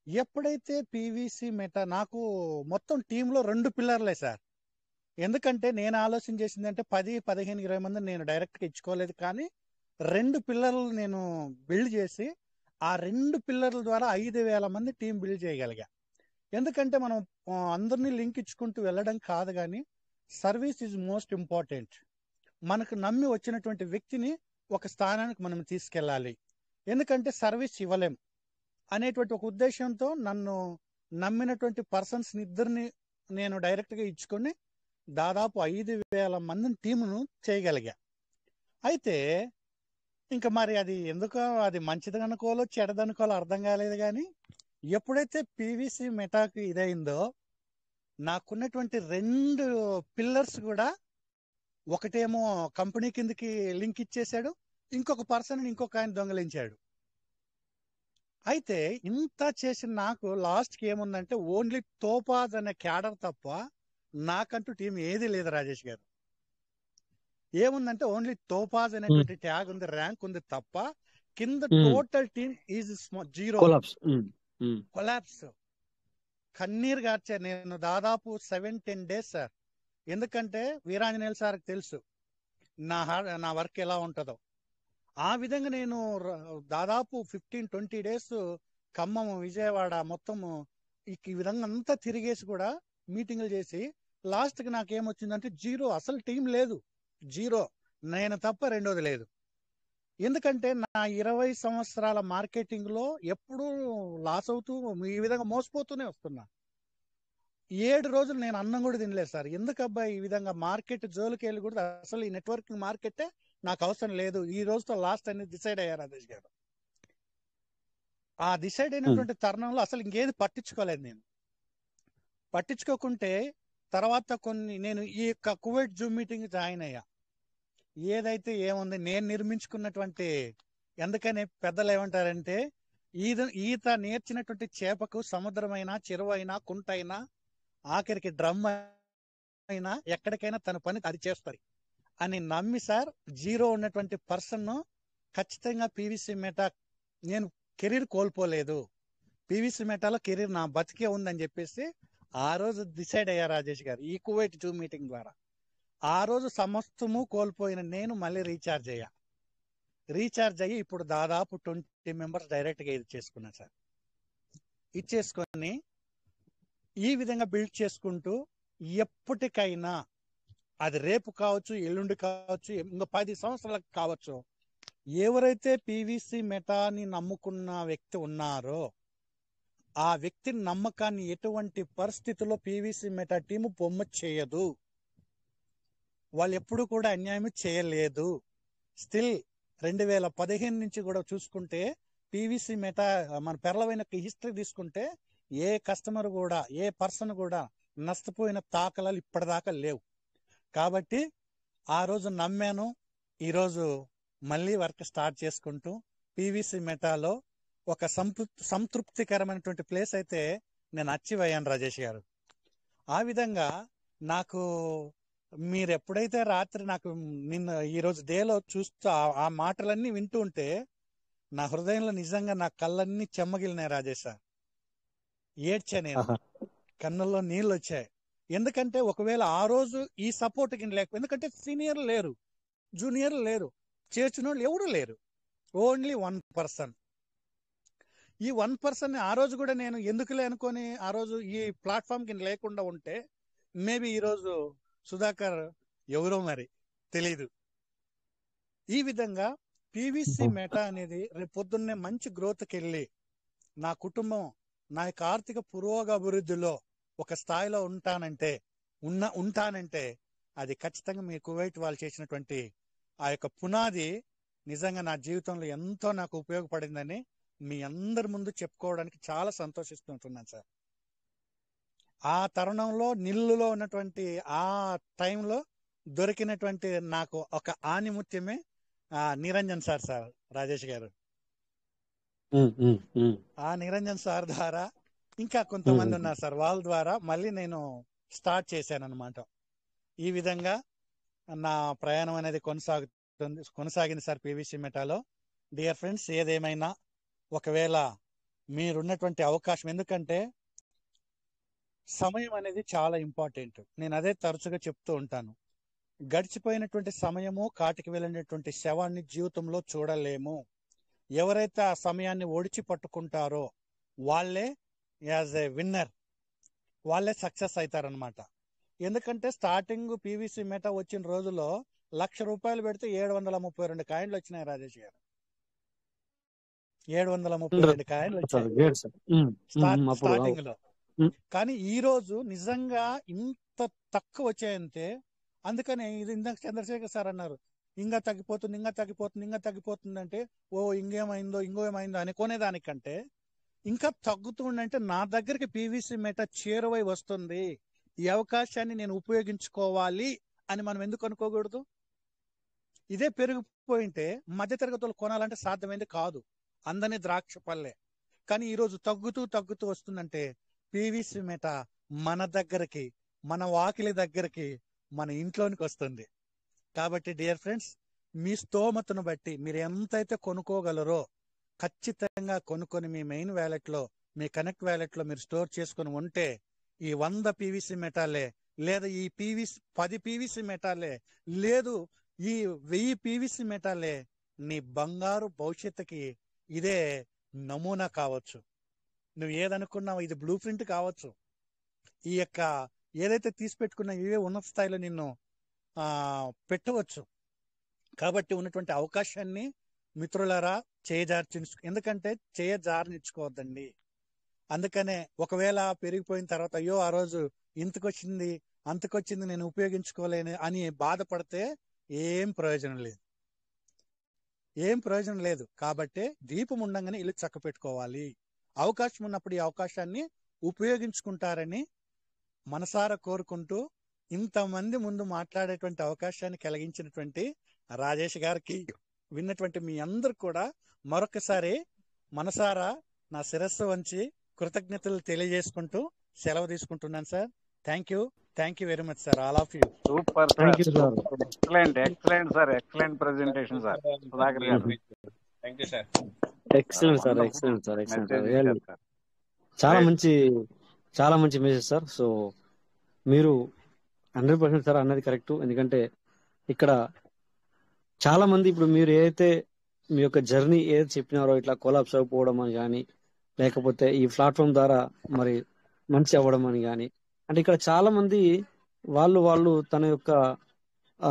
[SPEAKER 17] ఎప్పుడైతే పీవీసీ మెటా నాకు మొత్తం టీంలో రెండు పిల్లర్లే సార్. ఎందుకంటే నేను ఆలోచన చేసింది అంటే పది పదిహేను ఇరవై మంది నేను డైరెక్ట్గా ఇచ్చుకోలేదు, కానీ రెండు పిల్లర్లు నేను బిల్డ్ చేసి ఆ రెండు పిల్లర్ల ద్వారా ఐదు వేల మంది టీం బిల్డ్ చేయగలిగా. ఎందుకంటే మనం ఆ, అందరినీ లింక్ ఇచ్చుకుంటూ వెళ్ళడం కాదు, కానీ సర్వీస్ ఈజ్ మోస్ట్ ఇంపార్టెంట్. మనకు నమ్మి వచ్చినటువంటి వ్యక్తిని ఒక స్థానానికి మనం తీసుకెళ్ళాలి, ఎందుకంటే సర్వీస్ ఇవ్వలేం అనేటువంటి ఒక ఉద్దేశంతో నన్ను నమ్మినటువంటి పర్సన్స్ ఇద్దరిని నేను డైరెక్ట్గా ఇచ్చుకొని దాదాపు ఐదు వేల మంది టీమును చేయగలిగా. అయితే ఇంకా మరి అది ఎందుకో అది మంచిది అనుకోవాలో చెడదనుకోవాలో అర్థం కాలేదు, కానీ ఎప్పుడైతే పీవీసీ మెటాకు ఇదైందో నాకున్నటువంటి రెండు పిల్లర్స్ కూడా, ఒకటేమో కంపెనీ కిందకి లింక్ ఇచ్చేసాడు, ఇంకొక పర్సన్ ఇంకొక ఆయన దొంగలించాడు. అయితే ఇంత చేసిన నాకు లాస్ట్కి ఏముందంటే ఓన్లీ తోపాజ్ అనే క్యాడర్ తప్ప నాకంటూ టీం ఏది లేదు రాజేష్ గారు. ఏముందంటే ఓన్లీ తోపాజ్ అనేటువంటి ట్యాగ్ ఉంది, ర్యాంక్ ఉంది తప్ప కింద total team is zero, collapse. కన్నీరు గార్చా నేను దాదాపు సెవెన్ టెన్ డేస్ సార్. ఎందుకంటే వీరాంజనేయులు సార్కి తెలుసు నా నా వర్క్ ఎలా ఉంటుందో. ఆ విధంగా నేను దాదాపు fifteen twenty days Khammam Vijayawada మొత్తము ఈ విధంగా అంతా తిరిగేసి కూడా మీటింగ్లు చేసి లాస్ట్కి నాకేమొచ్చిందంటే జీరో, అసలు టీం లేదు, జీరో, నేను తప్ప రెండోది లేదు. ఎందుకంటే నా ఇరవై సంవత్సరాల మార్కెటింగ్ లో ఎప్పుడూ లాస్ అవుతూ ఈ విధంగా మోసపోతూనే వస్తున్నా. ఏడు రోజులు నేను అన్నం కూడా తినలేదు సార్. ఎందుకు అబ్బాయి ఈ విధంగా మార్కెట్ జోలికి వెళ్ళి కూడా అసలు ఈ నెట్వర్కింగ్ మార్కెటే నాకు అవసరం లేదు, ఈ రోజుతో లాస్ట్ అనేది డిసైడ్ అయ్యారు రాజేష్ గారు. ఆ డిసైడ్ అయినటువంటి తరుణంలో అసలు ఇంకేది పట్టించుకోలేదు. నేను పట్టించుకోకుంటే తర్వాత కొన్ని నేను ఈ యొక్క కువైట్ జూమ్ మీటింగ్ జాయిన్ అయ్యా. ఏదైతే ఏముంది నేను నిర్మించుకున్నటువంటి, ఎందుకని పెద్దలు ఏమంటారంటే ఈత ఈత నేర్చినటువంటి చేపకు సముద్రమైనా చెరువైనా కుంటైనా ఆఖరికి డ్రమ్ అయినా ఎక్కడికైనా తన పని అది చేస్తారు అని నమ్మి సార్ జీరో ఉన్నటువంటి పర్సన్ ఖచ్చితంగా పీవీసీ మెటా నేను కెరీర్ కోల్పోలేదు, పీవీసీ మెటాలో కెరీర్ నా బతికే ఉందని చెప్పేసి ఆ రోజు డిసైడ్ అయ్యా రాజేష్ గారు ఈ కువైట్ జూమ్ మీటింగ్ ద్వారా. ఆ రోజు సమస్తము కోల్పోయిన నేను మళ్ళీ రీఛార్జ్ అయ్యా. రీఛార్జ్ అయ్యి ఇప్పుడు దాదాపు ట్వంటీ మెంబర్స్ డైరెక్ట్గా ఇది చేసుకున్నా సార్. ఇచ్చేసుకొని ఈ విధంగా బిల్డ్ చేసుకుంటూ ఎప్పటికైనా అది రేపు కావచ్చు, ఎల్లుండి కావచ్చు, ఇంకా పది సంవత్సరాలకు కావచ్చు, ఎవరైతే పీవీసీ మెటాని నమ్ముకున్న వ్యక్తి ఉన్నారో ఆ వ్యక్తి నమ్మకాన్ని ఎటువంటి పరిస్థితుల్లో పీవీసీ మెటా టీము బొమ్మ చేయదు. వాళ్ళు ఎప్పుడు కూడా అన్యాయం చేయలేదు. స్టిల్ రెండు వేల పదిహేను నుంచి కూడా చూసుకుంటే పీవీసీ మెటా మన పెరలవైన హిస్టరీ తీసుకుంటే ఏ కస్టమర్ కూడా ఏ పర్సన్ కూడా నష్టపోయిన తాకలాలు ఇప్పటిదాకా లేవు. కాబట్టి ఆ రోజు నమ్మాను, ఈరోజు మళ్ళీ వర్క్ స్టార్ట్ చేసుకుంటూ పీవీసీ మెటాలో ఒక సంతృప్తి సంతృప్తికరమైనటువంటి ప్లేస్ అయితే నేను అచీవ్ అయ్యాను రాజేష్ గారు. ఆ విధంగా నాకు మీరు ఎప్పుడైతే రాత్రి నాకు నిన్న ఈరోజు డేలో చూస్తూ ఆ మాటలన్నీ వింటూ ఉంటే నా హృదయంలో నిజంగా నా కళ్ళన్నీ చెమ్మగిలినాయి రాజేష్ సార్. ఏడ్చా నేను, కన్నుల్లో నీళ్ళు వచ్చాయి. ఎందుకంటే ఒకవేళ ఆ రోజు ఈ సపోర్ట్ కింద లేకపోతే, ఎందుకంటే సీనియర్ లేరు, జూనియర్ లేరు, చేర్చిన వాళ్ళు ఎవరు లేరు, ఓన్లీ వన్ పర్సన్. ఈ వన్ పర్సన్ ఆ రోజు కూడా నేను ఎందుకులే అనుకొని ఆ రోజు ఈ ప్లాట్ఫామ్ కింద లేకుండా ఉంటే మేబీ ఈరోజు సుధాకర్ ఎవరో మరి తెలీదు. ఈ విధంగా పీవీసీ మెటా అనేది రేపు పొద్దున్నే మంచి గ్రోత్కి వెళ్ళి నా కుటుంబం నా యొక్క ఆర్థిక పురోగభివృద్ధిలో ఒక స్థాయిలో ఉంటానంటే ఉన్న ఉంటానంటే అది ఖచ్చితంగా మీ కువైట్ వాళ్ళు చేసినటువంటి ఆ యొక్క పునాది నిజంగా నా జీవితంలో ఎంతో నాకు ఉపయోగపడిందని మీ అందరి ముందు చెప్పుకోవడానికి చాలా సంతోషిస్తుంటున్నాను సార్. ఆ తరుణంలో నిల్లులో ఉన్నటువంటి ఆ టైంలో దొరికినటువంటి నాకు ఒక ఆనిముత్యమే ఆ నిరంజన్ సార్ సార్ రాజేష్ గారు. ఆ నిరంజన్ సార్ ద్వారా ఇంకా కొంతమంది ఉన్నారు సార్, వాళ్ళ ద్వారా మళ్ళీ నేను స్టార్ట్ చేశాను అనమాట. ఈ విధంగా నా ప్రయాణం అనేది కొనసాగుతుంది కొనసాగింది సార్ పీవీసీ మెటాలో. డియర్ ఫ్రెండ్స్, ఏదేమైనా ఒకవేళ మీరున్నటువంటి అవకాశం. ఎందుకంటే సమయం అనేది చాలా ఇంపార్టెంట్. నేను అదే తరచుగా చెప్తూ ఉంటాను. గడిచిపోయినటువంటి సమయము కాటికి వెళ్ళినటువంటి శవాన్ని జీవితంలో చూడలేము. ఎవరైతే ఆ సమయాన్ని ఒడిచి పట్టుకుంటారో వాళ్ళే యాజ్ ఏ విన్నర్, వాళ్ళే సక్సెస్ అవుతారనమాట. ఎందుకంటే స్టార్టింగ్ పీవీసీ మెటా వచ్చిన రోజుల్లో లక్ష రూపాయలు పెడితే ఏడు వందల ముప్పై రెండు కాయిన్లు వచ్చినాయి రాజేష్ గారు. ఏడు వందల ముప్పై రెండు కాయిన్లు వచ్చాయి స్టార్టింగ్ లో. కానీ ఈ రోజు నిజంగా ఇంత తక్కువ వచ్చాయంటే, అందుకనే ఇది ఇందాక చంద్రశేఖర్ సార్ అన్నారు, ఇంకా తగ్గిపోతుంది ఇంకా తగ్గిపోతుంది ఇంకా తగ్గిపోతుంది అంటే, ఓ ఇంకేమైందో ఇంకో ఏమైందో అనుకునేదానికంటే ఇంకా తగ్గుతుందంటే నా దగ్గరికి పీవీసీ మెటా చేరువై వస్తుంది, ఈ అవకాశాన్ని నేను ఉపయోగించుకోవాలి అని మనం ఎందుకు అనుకోకూడదు? ఇదే పెరిగిపోయింటే మధ్యతరగతులు కొనాలంటే సాధ్యమైంది కాదు, అందని ద్రాక్ష పల్లె. కానీ ఈరోజు తగ్గుతూ తగ్గుతూ వస్తుందంటే పీవీసీ మెటా మన దగ్గరికి, మన వాకిలి దగ్గరికి, మన ఇంట్లోనికి వస్తుంది. కాబట్టి డియర్ ఫ్రెండ్స్, మీ స్తోమతను బట్టి మీరు ఎంతైతే కొనుక్కోగలరో ఖచ్చితంగా కొనుక్కొని మీ మెయిన్ వ్యాలెట్ లో, మీ కనెక్ట్ వ్యాలెట్ లో మీరు స్టోర్ చేసుకుని ఉంటే ఈ వంద పీవీసీ మెటాలే, లేదా ఈ పీవీసీ పది పీవీసీ మెటాలే, లేదు ఈ వెయ్యి పీవీసీ మెటాలే నీ బంగారు భవిష్యత్తుకి ఇదే నమూనా కావచ్చు. నువ్వు ఏదనుకున్నావు ఇది బ్లూ ప్రింట్ కావచ్చు. ఈ యొక్క ఏదైతే తీసి పెట్టుకున్నా ఇవే ఉన్నత స్థాయిలో నిన్ను ఆ పెట్టవచ్చు. కాబట్టి ఉన్నటువంటి అవకాశాన్ని మిత్రులారా చేయజార్చి, ఎందుకంటే చేయజారనిచ్చుకోవద్దండి. అందుకనే ఒకవేళ పెరిగిపోయిన తర్వాత అయ్యో ఆ రోజు ఇంతకొచ్చింది అంతకొచ్చింది నేను ఉపయోగించుకోలేను అని బాధపడితే ఏం ప్రయోజనం లేదు, ఏం ప్రయోజనం లేదు. కాబట్టి దీపం ఉండంగానే ఇల్లు చక్క పెట్టుకోవాలి. అవకాశం ఉన్నప్పుడు ఈ అవకాశాన్ని ఉపయోగించుకుంటారని మనసారా కోరుకుంటూ, ఇంతమంది ముందు మాట్లాడేటువంటి అవకాశాన్ని కలిగించినటువంటి రాజేష్ గారికి, విన్నటువంటి మీ అందరు కూడా మరొకసారి మనసారా నా శిరస్సు వంచి కృతజ్ఞతలు తెలియజేసుకుంటూ సెలవు తీసుకుంటున్నాను sir. Thank you thank you very much sir, all of you.
[SPEAKER 4] Super sir, excellent excellent sir, excellent presentation sir Sudhakar గారు.
[SPEAKER 14] Thank you sir.
[SPEAKER 2] Excellent sir, excellent sir, excellent sir. చాలా మంచి చాలా మంచి మెసేజ్ సార్. సో మీరు hundred percent sir అన్నది correct. ఎందుకంటే ఇక్కడ చాలా మంది ఇప్పుడు మీరు ఏదైతే మీ యొక్క జర్నీ ఏదైతే చెప్పినారో, ఇట్లా కొలాప్స్ అయిపోవడం అని కానీ, లేకపోతే ఈ ప్లాట్ఫామ్ ద్వారా మరి మంచి అవ్వడం అని కానీ, అంటే ఇక్కడ చాలా మంది వాళ్ళు వాళ్ళు తన యొక్క ఆ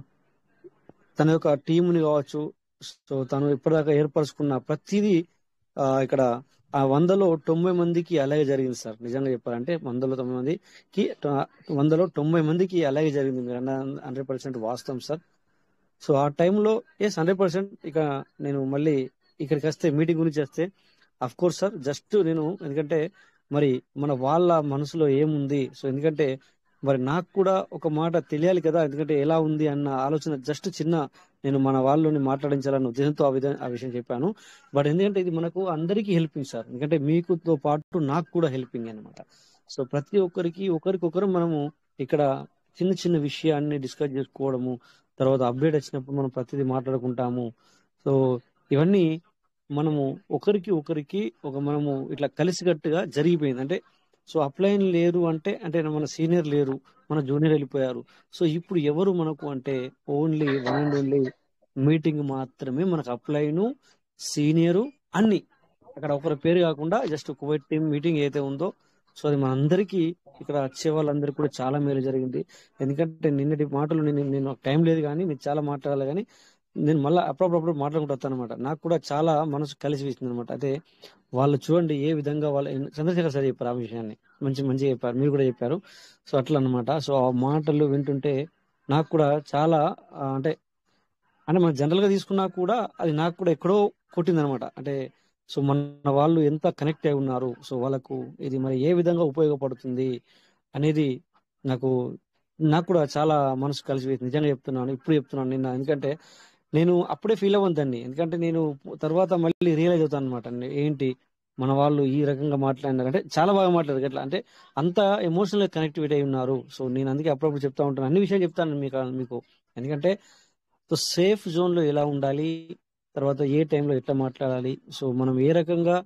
[SPEAKER 2] తన యొక్క టీముని కావచ్చు, సో తను ఇప్పటిదాకా ఏర్పరచుకున్న ప్రతిదీ ఆ ఇక్కడ ఆ వందలో తొంభై మందికి అలాగే జరిగింది సార్. నిజంగా చెప్పాలంటే వందలో తొంభై మందికి వందలో తొంభై మందికి అలాగే జరిగింది. మీరు అన్న హండ్రెడ్ పర్సెంట్ వాస్తవం సార్. సో ఆ టైంలో ఎస్ హండ్రెడ్ పర్సెంట్ ఇక నేను మళ్ళీ ఇక్కడికి వస్తే మీటింగ్ గురించి వస్తే అఫ్ కోర్స్ సార్, జస్ట్ నేను ఎందుకంటే మరి మన వాళ్ళ మనసులో ఏముంది, సో ఎందుకంటే మరి నాకు కూడా ఒక మాట తెలియాలి కదా, ఎందుకంటే ఎలా ఉంది అన్న ఆలోచన జస్ట్ చిన్న నేను మన వాళ్ళని మాట్లాడించాలన్న ఉద్దేశంతో ఆ విధంగా ఆ విషయం చెప్పాను. బట్ ఎందుకంటే ఇది మనకు అందరికీ హెల్పింగ్ సార్, ఎందుకంటే మీకుతో పాటు నాకు కూడా హెల్పింగ్ అనమాట. సో ప్రతి ఒక్కరికి ఒకరికొకరు మనము ఇక్కడ చిన్న చిన్న విషయాన్ని డిస్కస్ చేసుకోవడము, తర్వాత అప్డేట్ వచ్చినప్పుడు మనం ప్రతిదీ మాట్లాడుకుంటాము. సో ఇవన్నీ మనము ఒకరికి ఒకరికి ఒక మనము ఇట్లా కలిసికట్టుగా జరిగిపోయింది. అంటే సో అప్లైన్ లేరు అంటే అంటే మన సీనియర్ లేరు, మన జూనియర్ వెళ్ళిపోయారు. సో ఇప్పుడు ఎవరు మనకు అంటే only one and only meeting మాత్రమే మనకు అప్లైను, సీనియరు అన్ని అక్కడ ఒకరి పేరు కాకుండా జస్ట్ కువైట్ టీం మీటింగ్ ఏదైతే ఉందో, సో అది మనందరికీ ఇక్కడ వచ్చే వాళ్ళందరికీ కూడా చాలా మేలు జరిగింది. ఎందుకంటే నిన్నటి మాటలు నేను నేను టైం లేదు కానీ నేను చాలా మాట్లాడాలి, కానీ నేను మళ్ళీ అప్పుడప్పుడు మాట్లాడుకుంటూ వస్తాను అనమాట. నాకు కూడా చాలా మనసు కలిసి వేసింది అనమాట. అదే వాళ్ళు చూడండి ఏ విధంగా వాళ్ళ చంద్రశేఖర్ సార్ చెప్పారు ఆ విషయాన్ని, మంచి మంచిగా చెప్పారు, మీరు కూడా చెప్పారు. సో అట్లా అనమాట. సో ఆ మాటలు వింటుంటే నాకు కూడా చాలా అంటే అంటే మనం జనరల్ గా తీసుకున్నా కూడా అది నాకు కూడా ఎక్కడో కొట్టింది అనమాట. అంటే సో మన వాళ్ళు ఎంత కనెక్ట్ అయి ఉన్నారు, సో వాళ్ళకు ఇది మరి ఏ విధంగా ఉపయోగపడుతుంది అనేది నాకు నాకు కూడా చాలా మనసు కలిసి వేసింది. నిజంగా చెప్తున్నాను, ఇప్పుడు చెప్తున్నాను నిన్న, ఎందుకంటే నేను అప్పుడే ఫీల్ అవ్వద్దండి. ఎందుకంటే నేను తర్వాత మళ్ళీ రియలైజ్ అవుతాను అనమాట, ఏంటి మన వాళ్ళు ఈ రకంగా మాట్లాడినారు అంటే చాలా బాగా మాట్లాడారు. ఎట్లా అంటే అంత ఎమోషనల్ కనెక్టివిటీ అయి ఉన్నారు. సో నేను అందుకే అప్పుడప్పుడు చెప్తా ఉంటాను, అన్ని విషయాలు చెప్తాను మీకు మీకు ఎందుకంటే సో సేఫ్ జోన్ లో ఎలా ఉండాలి, తర్వాత ఏ టైంలో ఎట్లా మాట్లాడాలి, సో మనం ఏ రకంగా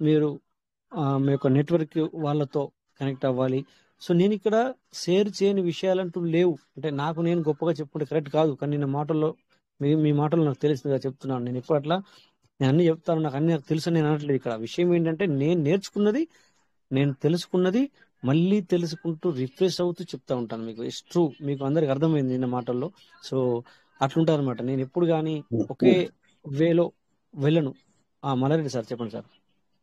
[SPEAKER 2] మీరు ఆ, మీ యొక్క నెట్వర్క్ వాళ్ళతో కనెక్ట్ అవ్వాలి. సో నేను ఇక్కడ షేర్ చేయని విషయాలంటూ లేవు. అంటే నాకు నేను గొప్పగా చెప్పుకుంటే కరెక్ట్ కాదు, కానీ నా మాటల్లో మీ మీ మాటలు నాకు తెలిసిందిగా చెప్తున్నాను. నేను ఎప్పుడు అట్లా నేను అన్ని చెప్తాను, నాకు అన్ని నాకు తెలుసు నేను అనట్లేదు. ఇక్కడ విషయం ఏంటంటే నేను నేర్చుకున్నది, నేను తెలుసుకున్నది మళ్ళీ తెలుసుకుంటూ రిఫ్రెష్ అవుతూ చెప్తా ఉంటాను మీకు. ఇట్స్ ట్రూ, మీకు అందరికి అర్థమైంది నిన్న మాటల్లో. సో అట్లుంటారు అనమాట. నేను ఎప్పుడు కానీ ఒకే వేలో వెళ్ళను. ఆ, మల్లారెడ్డి సార్ చెప్పండి సార్.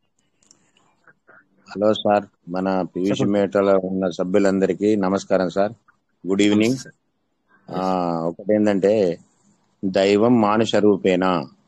[SPEAKER 3] హలో సార్, మన పివిసి
[SPEAKER 2] చెప్పండి.
[SPEAKER 3] మేటలో ఉన్న సభ్యులందరికీ నమస్కారం సార్. Good evening.
[SPEAKER 2] నమస్తే సార్.
[SPEAKER 3] ఆ ఒకటేంటంటే, దైవం మానుష రూపేణ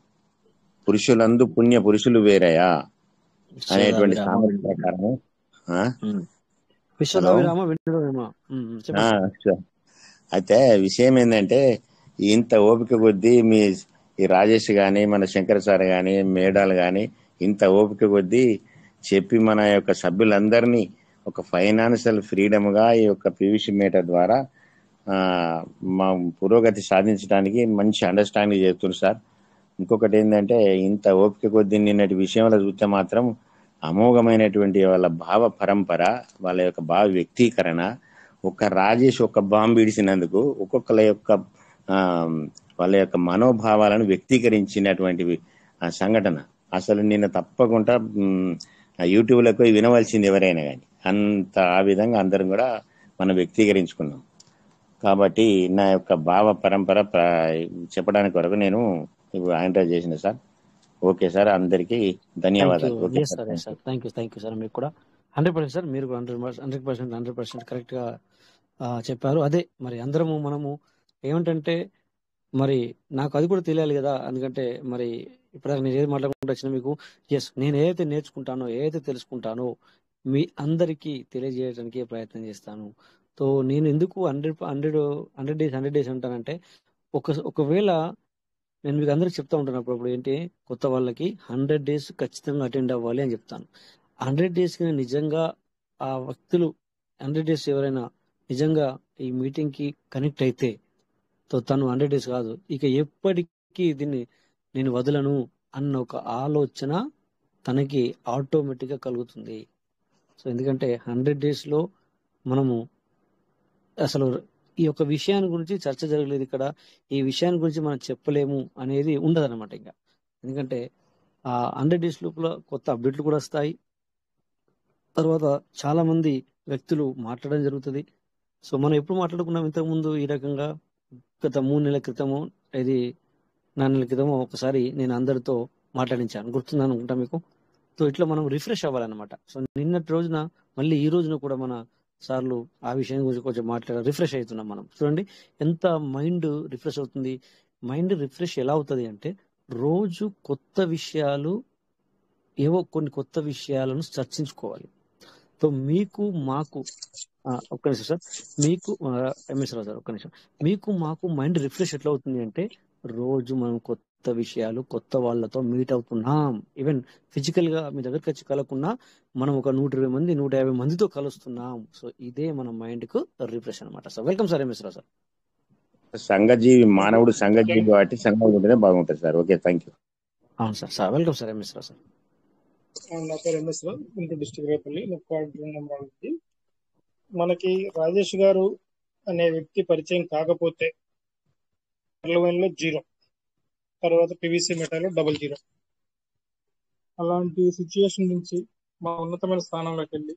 [SPEAKER 3] పురుషులందు పుణ్య పురుషులు వేరయా అనేటువంటి
[SPEAKER 2] విశ్వదాభిరామ
[SPEAKER 3] సామెత ప్రకారం ఆ? హలో
[SPEAKER 2] విశ్వదాభిరామ వినుడవేమ. ఉమ్, ఉమ్,
[SPEAKER 3] ఆ,
[SPEAKER 2] చెప్పండి సార్.
[SPEAKER 3] స- అయితే విషయం ఏంటంటే, ఇంత ఓపిక కొద్దీ మీ ఈ రాజేష్ గాని, మన శంకర్ సార్ గాని, మేడాలు గాని ఇంత ఓపిక కొద్దీ చెప్పి మన యొక్క సభ్యులందరినీ ఒక ఫైనాన్షియల్ ఫ్రీడమ్ గా ఈ యొక్క పివిసి మేటర్ ద్వారా ఆ మా పురోగతి సాధించడానికి మంచి అండర్స్టాండింగ్ చేస్తున్నారు సార్. ఇంకొకటి ఏంటంటే, ఇంత ఓపిక కొద్దీ నిన్నటి విషయంలో చూస్తే మాత్రం అమోఘమైనటువంటి వాళ్ళ భావ పరంపర, వాళ్ళ యొక్క భావ వ్యక్తీకరణ, ఒక రాజేష్ ఒక బాంబు ఇడిసినందుకు ఒక్కొక్కల యొక్క ఆ వాళ్ళ యొక్క మనోభావాలను వ్యక్తీకరించినటువంటి ఆ సంఘటన అసలు నిన్న తప్పకుండా యూట్యూబ్ లకు వినవలసింది ఎవరైనా కానీ. అంత ఆ విధంగా అందరం కూడా మనం వ్యక్తీకరించుకున్నాం. కాబట్టి నా యొక్క భావ పరంపర ప్ర- చెప్పడానికి వరకు నేను ఆంటర్ చేసిన సార్. ఓకే సార్, అందరికీ
[SPEAKER 2] థ్యాంక్ యూ.
[SPEAKER 3] ధన్యవాదాలు. Okay
[SPEAKER 2] yes
[SPEAKER 3] sir,
[SPEAKER 2] sir, yes
[SPEAKER 3] thank you.
[SPEAKER 2] Sir. Thank you, thank you sir. మీకు కూడా హండ్రెడ్ పర్సెంట్ సార్, మీరు hundred hundred percent hundred percent correct గా ఆ, చెప్పారు. అదే మరి అందరము మనము ఏమిటంటే, మరి నాకు అది కూడా తెలియాలి కదా. ఎందుకంటే మరి ఇప్పుడు నేను ఏది మాట్లాడుకుంటూ వచ్చినా మీకు, ఎస్ నేను ఏదైతే నేర్చుకుంటానో, ఏదైతే తెలుసుకుంటానో మీ అందరికీ తెలియజేయడానికి ప్రయత్నం చేస్తాను. సో నేను ఎందుకు hundred hundred hundred days hundred days అంటానంటే, ఒక ఒకవేళ నేను మీకు అందరికి చెప్తా ఉంటాను అప్పుడప్పుడు, ఏంటి కొత్త వాళ్ళకి హండ్రెడ్ డేస్ ఖచ్చితంగా అటెండ్ అవ్వాలి అని చెప్తాను. హండ్రెడ్ డేస్ కి నిజంగా ఆ వ్యక్తులు హండ్రెడ్ డేస్ ఎవరైనా నిజంగా ఈ మీటింగ్ కి కనెక్ట్ అయితే, తో తను హండ్రెడ్ డేస్ కాదు ఇక ఎప్పటికీ దీన్ని నేను వదలను అన్న ఒక ఆలోచన తనకి ఆటోమేటిక్ గా కలుగుతుంది. సో ఎందుకంటే హండ్రెడ్ డేస్ లో మనము అసలు ఈ యొక్క విషయాన్ని గురించి చర్చ జరగలేదు ఇక్కడ, ఈ విషయాన్ని గురించి మనం చెప్పలేము అనేది ఉండదు అనమాట ఇంకా. ఎందుకంటే ఆ హండ్రెడ్ డేస్ లోపల కొత్త అప్డేట్లు కూడా వస్తాయి. తర్వాత చాలా మంది వ్యక్తులు మాట్లాడడం జరుగుతుంది. సో మనం ఎప్పుడు మాట్లాడుకున్నాం ఇంతకు ముందు ఈ రకంగా, గత మూడు నెలల క్రితము, ఇది నాలుగు నెలల క్రితము ఒకసారి నేను అందరితో మాట్లాడించాను, గుర్తుందని అనుకుంటా మీకు. సో ఇట్లా మనం రిఫ్రెష్ అవ్వాలన్నమాట. సో నిన్నటి రోజున మళ్ళీ ఈ రోజున కూడా మన సార్లు ఆ విషయం గురించి కొంచెం మాట్లాడ రిఫ్రెష్ అవుతున్నాం మనం. చూడండి ఎంత మైండ్ రిఫ్రెష్ అవుతుంది. మైండ్ రిఫ్రెష్ ఎలా అవుతుంది అంటే, రోజు కొత్త విషయాలు, ఏవో కొన్ని కొత్త విషయాలను చర్చించుకోవాలి. సో మీకు మాకు ఆ, ఒక్క నిమిషం సార్, మీకు ఎంఎస్ రావు సార్ ఒక్క నిమిషం, మీకు మాకు మైండ్ రిఫ్రెష్ ఎట్లా అవుతుంది అంటే, రోజు మనం కొత్త విషయాలు కొత్త వాళ్ళతో మీట్ అవుతున్నాం. ఈవెన్ ఫిజికల్ గా మీ దగ్గరికి వచ్చి కలగకుండా మనం ఒక నూట ఇరవై మంది నూట యాభై మందితో కలుస్తున్నాం. సో ఇదే మన మైండ్ కు రిఫ్రెష్ అనమాట. Sir welcome sir MS Rao sir.
[SPEAKER 3] సంఘజీవి, మానవుడు సంఘజీవి కాబట్టి సంఘం ఉంటేనే బాగుంటుంది సార్. Okay, thank you.
[SPEAKER 2] అవును sir. Sir welcome sir MS Rao sir.
[SPEAKER 1] నా పేరు ఎంఎస్ రావు, గుంటూరు డిస్ట్రిక్ట్ రేపల్లి, ముఖ్య మనకి రాజేష్ గారు అనే వ్యక్తి పరిచయం కాకపోతే లో జీరో, తర్వాత పివిసి మెటాలో డబల్ జీరో, అలాంటి సిచ్యువేషన్ నుంచి మా ఉన్నతమైన స్థానంలోకి వెళ్ళి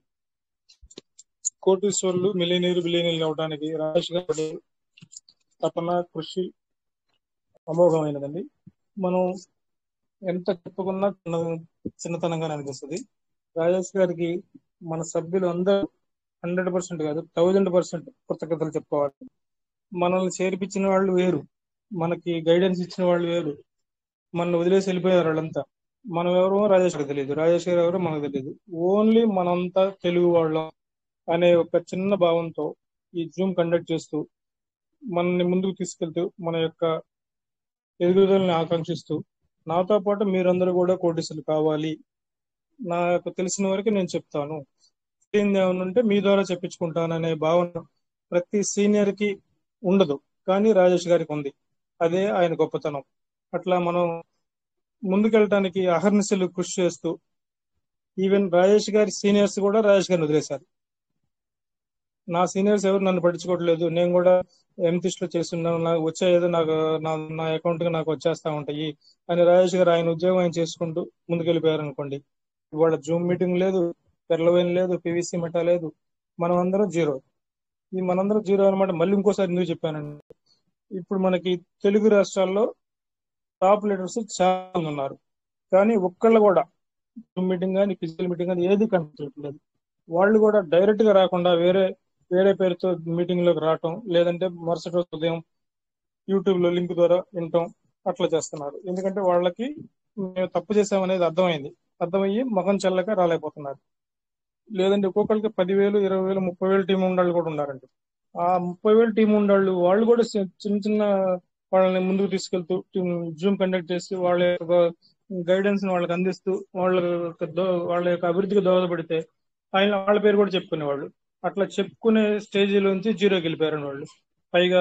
[SPEAKER 1] కోటీశ్వర్లు మిలియనీరు బిలియనీర్లు అవడానికి రాజేష్ గారు తపన కృషి అమోఘమైనదండి. మనం ఎంత చెప్పుకున్నా చిన్న- చిన్నతనంగానే అనిపిస్తుంది. రాజేష్ గారికి మన సభ్యులు అందరూ హండ్రెడ్ పర్సెంట్ కాదు థౌజండ్ పర్సెంట్ కృతజ్ఞతలు చెప్పుకోవాలి. మనల్ని చేర్పించిన వాళ్ళు వేరు, మనకి గైడెన్స్ ఇచ్చిన వాళ్ళు వేరు, మనల్ని వదిలేసి వెళ్ళిపోయారు వాళ్ళంతా. మనం ఎవరో రాజేష్ గారికి తెలియదు, రాజేష్ గారు ఎవరో మనకు తెలియదు. ఓన్లీ మనంతా తెలుగు వాళ్ళం అనే ఒక చిన్న భావంతో ఈ జూమ్ కండక్ట్ చేస్తూ మనల్ని ముందుకు తీసుకెళ్తూ మన యొక్క ఎదుగుదలని ఆకాంక్షిస్తూ, నాతో పాటు మీరందరూ కూడా కోటీసులు కావాలి, నా యొక్క తెలిసిన వరకు నేను చెప్తాను, తెలియంది ఏమైనా ఉంటే మీ ద్వారా చెప్పించుకుంటాననే భావన ప్రతి సీనియర్ కి ఉండదు, కానీ రాజేష్ గారికి ఉంది. అదే ఆయన గొప్పతనం. అట్లా మనం ముందుకెళ్ళటానికి అహర్నిశలు కృషి చేస్తూ ఈవెన్ రాజేష్ గారి సీనియర్స్ కూడా రాజేష్ గారిని వదిలేశారు. నా సీనియర్స్ ఎవరు నన్ను పట్టించుకోవట్లేదు, నేను కూడా ఎంతిస్ట్ లో చేస్తున్నాను, నాకు వచ్చే ఏదో నాకు నా అకౌంట్ కి నాకు వచ్చేస్తా ఉంటాయి అని రాజేష్ గారు ఆయన ఉద్యోగం ఆయన చేసుకుంటూ ముందుకెళ్ళిపోయారు అనుకోండి. ఇవాళ జూమ్ మీటింగ్ లేదు, పెర్లవైన్ లేదు, పివిసి మెటా లేదు, మనం అందరం జీరో. ఈ మనందరం జీరో అనమాట. మళ్ళీ ఇంకోసారి ఎందుకు చెప్పానండి, ఇప్పుడు మనకి తెలుగు రాష్ట్రాల్లో టాప్ లీడర్స్ చాలా మంది ఉన్నారు, కానీ ఒక్కళ్ళు కూడా జూమ్ మీటింగ్ కానీ ఫిజికల్ మీటింగ్ కానీ ఏది కనిపించట్లేదు. వాళ్ళు కూడా డైరెక్ట్ గా రాకుండా వేరే వేరే పేరుతో మీటింగ్ లోకి రావటం, లేదంటే మరుసటి రోజు ఉదయం యూట్యూబ్ లో లింక్ ద్వారా వినటం అట్లా చేస్తున్నారు. ఎందుకంటే వాళ్ళకి మేము తప్పు చేసామనేది అర్థమైంది, అర్థమయ్యి మగం చల్లక రాలేకపోతున్నారు. లేదంటే ఒక్కొక్కరికి పదివేలు ఇరవై వేలు ముప్పై వేలు టీం ఉండాళ్ళు కూడా ఉన్నారండి. ఆ ముప్పై వేలు టీం ఉండాళ్ళు వాళ్ళు కూడా చిన్న చిన్న వాళ్ళని ముందుకు తీసుకెళ్తూ జూమ్ కండక్ట్ చేసి వాళ్ళ యొక్క గైడెన్స్ వాళ్ళకి అందిస్తూ వాళ్ళ వాళ్ళ యొక్క అభివృద్ధికి దోహదపడితే ఆయన వాళ్ళ పేరు కూడా చెప్పుకునేవాళ్ళు. అట్లా చెప్పుకునే స్టేజీలోంచి జీరోకి వెళ్ళిపోయారు వాళ్ళు. పైగా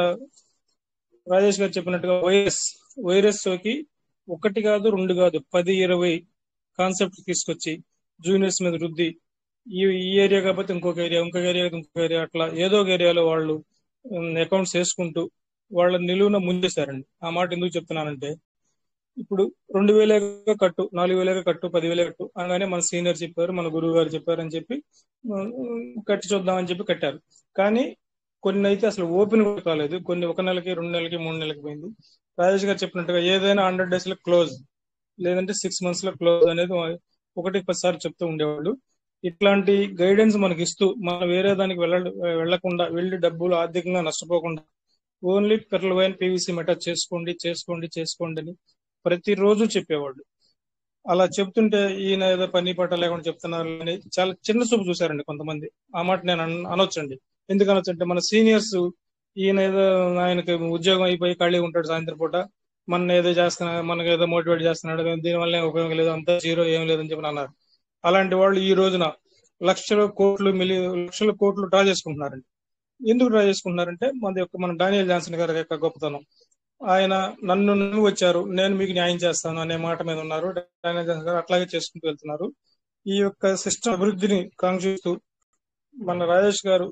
[SPEAKER 1] రాజేష్ గారు చెప్పినట్టుగా వైరస్ వైరస్ సోకి ఒకటి కాదు రెండు కాదు పది ఇరవై కాన్సెప్ట్ తీసుకొచ్చి జూనియర్స్ మీద రుద్ది ఈ ఈ ఏరియా కాకపోతే ఇంకొక ఏరియా, ఇంకొక ఏరియా ఇంకొక ఏరియా, అట్లా ఏదో ఒక ఏరియాలో వాళ్ళు అకౌంట్స్ వేసుకుంటూ వాళ్ళ నిలువున ముంచేశారండి. ఆ మాట ఎందుకు చెప్తున్నానంటే, ఇప్పుడు రెండు వేలేగా కట్టు, నాలుగు వేలేగా కట్టు, పదివేలే కట్టు అనగానే మన సీనియర్ చెప్పారు, మన గురువు గారు చెప్పారు అని చెప్పి కట్టి చూద్దామని చెప్పి కట్టారు. కానీ కొన్ని అయితే అసలు ఓపెన్ కూడా కాలేదు, కొన్ని ఒక నెలకి రెండు నెలలకి మూడు నెలలకి పోయింది. రాజేష్ గారు చెప్పినట్టుగా ఏదైనా హండ్రెడ్ డేస్ లో క్లోజ్, లేదంటే సిక్స్ మంత్స్ లో క్లోజ్ అనేది ఒకటి పదిసార్లు చెప్తూ ఉండేవాళ్ళు. ఇట్లాంటి గైడెన్స్ మనకి ఇస్తూ మనం వేరే దానికి వెళ్ళ వెళ్లకుండా వెళ్ళి డబ్బులు ఆర్థికంగా నష్టపోకుండా ఓన్లీ పెర్లవైన్ పీవీసీ మెటా చేసుకోండి చేసుకోండి చేసుకోండి అని ప్రతిరోజు చెప్పేవాళ్ళు. అలా చెప్తుంటే ఈయన ఏదో పని పట్ట లేకుండా చెప్తున్నారు అని చాలా చిన్న చూపు చూశారండి కొంతమంది. ఆ మాట నేను అనొచ్చండి. ఎందుకు అనొచ్చు అంటే, మన సీనియర్స్ ఈయన ఏదో ఆయనకి ఉద్యోగం అయిపోయి ఖాళీ ఉంటాడు సాయంత్రం పూట, మన ఏదో చేస్తున్నాడు, మనకు ఏదో మోటివేట్ చేస్తున్నాడు, దీనివల్ల ఉపయోగం లేదు, అంతా జీరో ఏం లేదని చెప్పి అన్నారు. అలాంటి వాళ్ళు ఈ రోజున లక్షల కోట్లు మిలి లక్షల కోట్లు డ్రా చేసుకుంటున్నారండి. ఎందుకు డ్రా చేసుకుంటున్నారంటే మన యొక్క మన డానియల్ జాన్సన్ గారి యొక్క గొప్పతనం. ఆయన నన్ను నన్ను వచ్చారు, నేను మీకు న్యాయం చేస్తాను అనే మాట మీద ఉన్నారు. డానియల్ జాన్సన్ గారు అట్లాగే చేసుకుంటూ వెళ్తున్నారు. ఈ యొక్క సిస్టమ్ అభివృద్ధిని కాంక్షిస్తూ మన రాజేష్ గారు